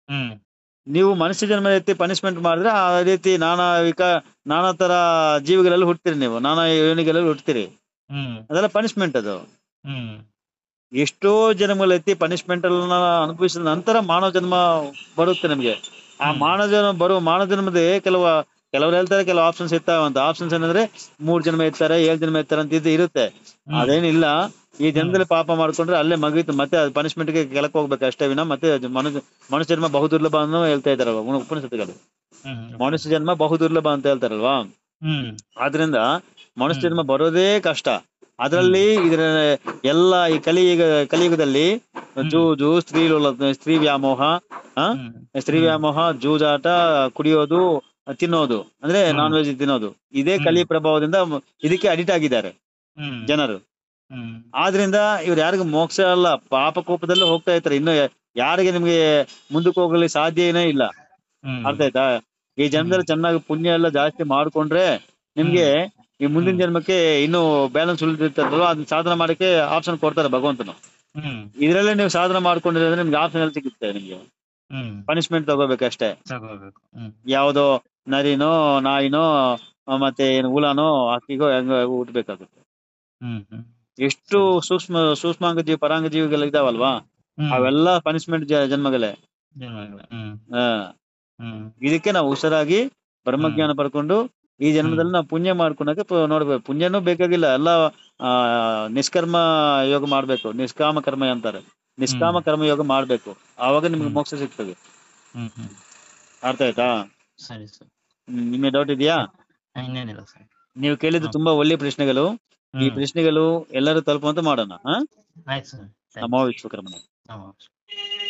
ಹ್ಮ್ ನೀವು ಮನುಷ್ಯ ಜನ್ಮ ಎತ್ತಿ ಪನಿಷ್ಮೆಂಟ್ ಮಾಡಿದ್ರೆ ಆ ರೀತಿ ನಾನಾ ವಿಕ ನಾನಾ ತರ ಜೀವಿಗಳಲ್ಲಿ ಹುಟ್ತೀರಿ, ನೀವು ನಾನಾ ಯೋನಿಗಳಲ್ಲಿ ಹುಟ್ತೀರಿ. ಹ್ಮ್ ಅದೆಲ್ಲ ಪನಿಷ್ಮೆಂಟ್ ಅದು. ಹ್ಮ್ ಎಷ್ಟೋ ಜನ್ಮಗಳು ಎತ್ತಿ ಪನಿಷ್ಮೆಂಟ್ ಅನ್ನ ಅನುಭವಿಸಿದ ನಂತರ ಮಾನವ ಜನ್ಮ ಬರುತ್ತೆ ನಮ್ಗೆ. ಆ ಹ್ಮ್ ಮಾನವ ಜನ್ಮ ಬರುವ ಮಾನವ ಜನ್ಮದೇ ಕೆಲವು ಕೆಲವ್ರು ಹೇಳ್ತಾರೆ ಕೆಲವು ಆಪ್ಷನ್ಸ್ ಇರ್ತಾವ ಅಂತ. ಆಪ್ಷನ್ಸ್ ಏನಂದ್ರೆ ಮೂರ್ ಜನ್ಮ ಇರ್ತಾರೆ, ಏಳ್ ಜನ್ಮ ಇರ್ತಾರೆ ಅಂತ ಇದು ಇರುತ್ತೆ. ಹ್ಮ್ ಅದೇನಿಲ್ಲ, ಈ ಹ್ಮ್ ಜನ್ಮದಲ್ಲಿ ಪಾಪ ಮಾಡ್ಕೊಂಡ್ರೆ ಅಲ್ಲೇ ಮಗೀತು, ಮತ್ತೆ ಅದು ಪನಿಷ್ಮೆಂಟ್ ಗೆ ಕೆಳಕ್ ಹೋಗ್ಬೇಕು ಅಷ್ಟೇ ವಿನ ಮತ್ತೆ ಅದು ಮನುಷ್ಯ ಮನುಷ್ಯ ಜನ್ಮ ಬಹುದುರ್ಲಭ ಅನ್ನೋ ಹೇಳ್ತಾ ಇದಾರಲ್ವ ಉಪನಿಷತ್ತುಗಳು. ಹ್ಮ್ ಮನುಷ್ಯ ಜನ್ಮ ಬಹುದುರ್ಲಭ ಅಂತ ಹೇಳ್ತಾರಲ್ವಾ. ಹ್ಮ್ ಆದ್ರಿಂದ ಮನುಷ್ಯ ಹ್ಮ್ ಜನ್ಮ ಬರೋದೇ ಕಷ್ಟ. ಹ್ಮ್ ಅದರಲ್ಲಿ ಇದ್ರ ಎಲ್ಲ ಈ ಕಲಿಯುಗ ಕಲಿಯುಗದಲ್ಲಿ ಹ್ಮ್ ಜೂಜು, ಸ್ತ್ರೀ ಲೋಲ ಸ್ತ್ರೀ ವ್ಯಾಮೋಹ, ಆ ಹ್ಮ್ ಸ್ತ್ರೀ ಹ್ಮ್ ವ್ಯಾಮೋಹ, ಜೂಜಾಟ, ಕುಡಿಯೋದು, ತಿನ್ನೋದು ಅಂದ್ರೆ ಹ್ಮ್ ನಾನ್ ವೆಜ್ ತಿನ್ನೋದು, ಇದೇ ಹ್ಮ್ ಕಲಿ ಪ್ರಭಾವದಿಂದ ಇದಕ್ಕೆ ಅಡಿಕ್ಟ್ ಆಗಿದ್ದಾರೆ ಹ್ಮ್ ಜನರು. ಹ್ಮ್ ಆದ್ರಿಂದ ಇವ್ರು ಯಾರಿಗೂ ಮೋಕ್ಷ ಅಲ್ಲ, ಪಾಪ ಕೋಪದಲ್ಲೇ ಹೋಗ್ತಾ ಇರ್ತಾರೆ. ಇನ್ನು ಯಾರಿಗೆ ನಿಮ್ಗೆ ಮುಂದಕ್ಕೆ ಹೋಗಲಿ ಸಾಧ್ಯನೇ ಇಲ್ಲ. ಹ್ಮ್ ಅರ್ಥ ಆಯ್ತಾ? ಈ ಹ್ಮ್ ಜನ್ಮದಲ್ಲಿ ಚೆನ್ನಾಗಿ ಪುಣ್ಯ ಎಲ್ಲ ಜಾಸ್ತಿ ಮಾಡ್ಕೊಂಡ್ರೆ ನಿಮ್ಗೆ ಹ್ಮ್ ಈ ಮುಂದಿನ ಹ್ಮ್ ಜನ್ಮಕ್ಕೆ ಇನ್ನು ಬ್ಯಾಲೆನ್ಸ್ ಉಳಿದಿರ್ತದಲ್ವ, ಅದನ್ನ ಸಾಧನೆ ಮಾಡಕ್ಕೆ ಆಪ್ಷನ್ ಕೊಡ್ತಾರೆ ಭಗವಂತನು. ಹ್ಮ್ ಇದ್ರಲ್ಲೇ ನೀವು ಸಾಧನೆ ಮಾಡ್ಕೊಂಡಿದ್ರೆ ಅಂದ್ರೆ ನಿಮ್ಗೆ ಆಪ್ಷನ್ ಎಲ್ಲಿ ಸಿಗುತ್ತೆ ನಿಮ್ಗೆ? ಹ್ಮ್ ಪನಿಷ್ಮೆಂಟ್ ತಗೋಬೇಕಷ್ಟೇ. ತಗೋಬೇಕು. ಹ್ಮ್ ಯಾವ್ದೋ ನರಿನೋ, ನಾಯಿನೋ, ಆ, ಮತ್ತೆ ಏನು ಹುಳನೋ, ಹಕ್ಕಿಗೋ ಹೆಂಗೋ ಹುಟ್ಬೇಕಾಗುತ್ತೆ. ಹ್ಮ್ ಹ್ಮ್ ಎಷ್ಟು ಸರಿ. ಸೂಕ್ಷ್ಮ ಸೂಕ್ಷ್ಮಾಂಗ ಜೀವಿ ಪರಾಂಗ ಜೀವಿಗಳು ಇದಾವಲ್ವಾ, ಹ್ಮ್ ಅವೆಲ್ಲ ಪನಿಷ್ಮೆಂಟ್ ಜನ್ಮಗಳೇ. ಜನ್ಮಗಳು. ಹ್ಮ್ ಹಾ, ಹ್ಮ್ ಇದಕ್ಕೆ ನಾವು ಹುಷಾರಾಗಿ ಹ್ಮ್ ಬ್ರಹ್ಮಜ್ಞಾನ ಪಡ್ಕೊಂಡು ಈ ಹ್ಮ್ ಜನ್ಮದಲ್ಲಿ ನಾವು ಪುಣ್ಯ ಮಾಡ್ಕೊಳಕ್ಕೆ ಪ- ನೋಡ್ಬೇಕು. ಪುಣ್ಯನೂ ಬೇಕಾಗಿಲ್ಲ, ಎಲ್ಲ ಆ ನಿಷ್ಕರ್ಮ ಯೋಗ ಮಾಡ್ಬೇಕು. ನಿಷ್ಕಾಮ ಕರ್ಮ ಅಂತಾರೆ, ಹ್ಮ್ ನಿಷ್ಕಾಮ ಕರ್ಮ ಯೋಗ ಮಾಡ್ಬೇಕು. ಆವಾಗ ನಿಮ್ಗೆ ಹ್ಮ್ ಮೋಕ್ಷ ಸಿಗ್ತದೆ. ಹ್ಮ್ ಹ್ಮ್ ಅರ್ಥ ಆಯ್ತಾ? ಸರಿ ಸರ್. ಹ್ಮ್, ನಿಮಗೆ ಡೌಟ್ ಇದೆಯಾ? ಸರಿ. ಇನ್ನೇನಿಲ್ಲ ಸರ್. ನೀವು ಕೇಳಿದ್ದು ಹ್ಮ್ ತುಂಬಾ ಒಳ್ಳೆ ಪ್ರಶ್ನೆಗಳು. ಈ ಹ್ಮ್ ಪ್ರಶ್ನೆಗಳು ಎಲ್ಲರೂ ತಲುಪುವಂತ ಮಾಡೋಣ. ಹಾ, ಆಯ್ತು ಸರ್. ಥ್ಯಾಂಕ್ಸ್. ನಮೋ ವಿಶ್ವಕರ್ಮನೇ. ನಮಸ್ಕಾರ.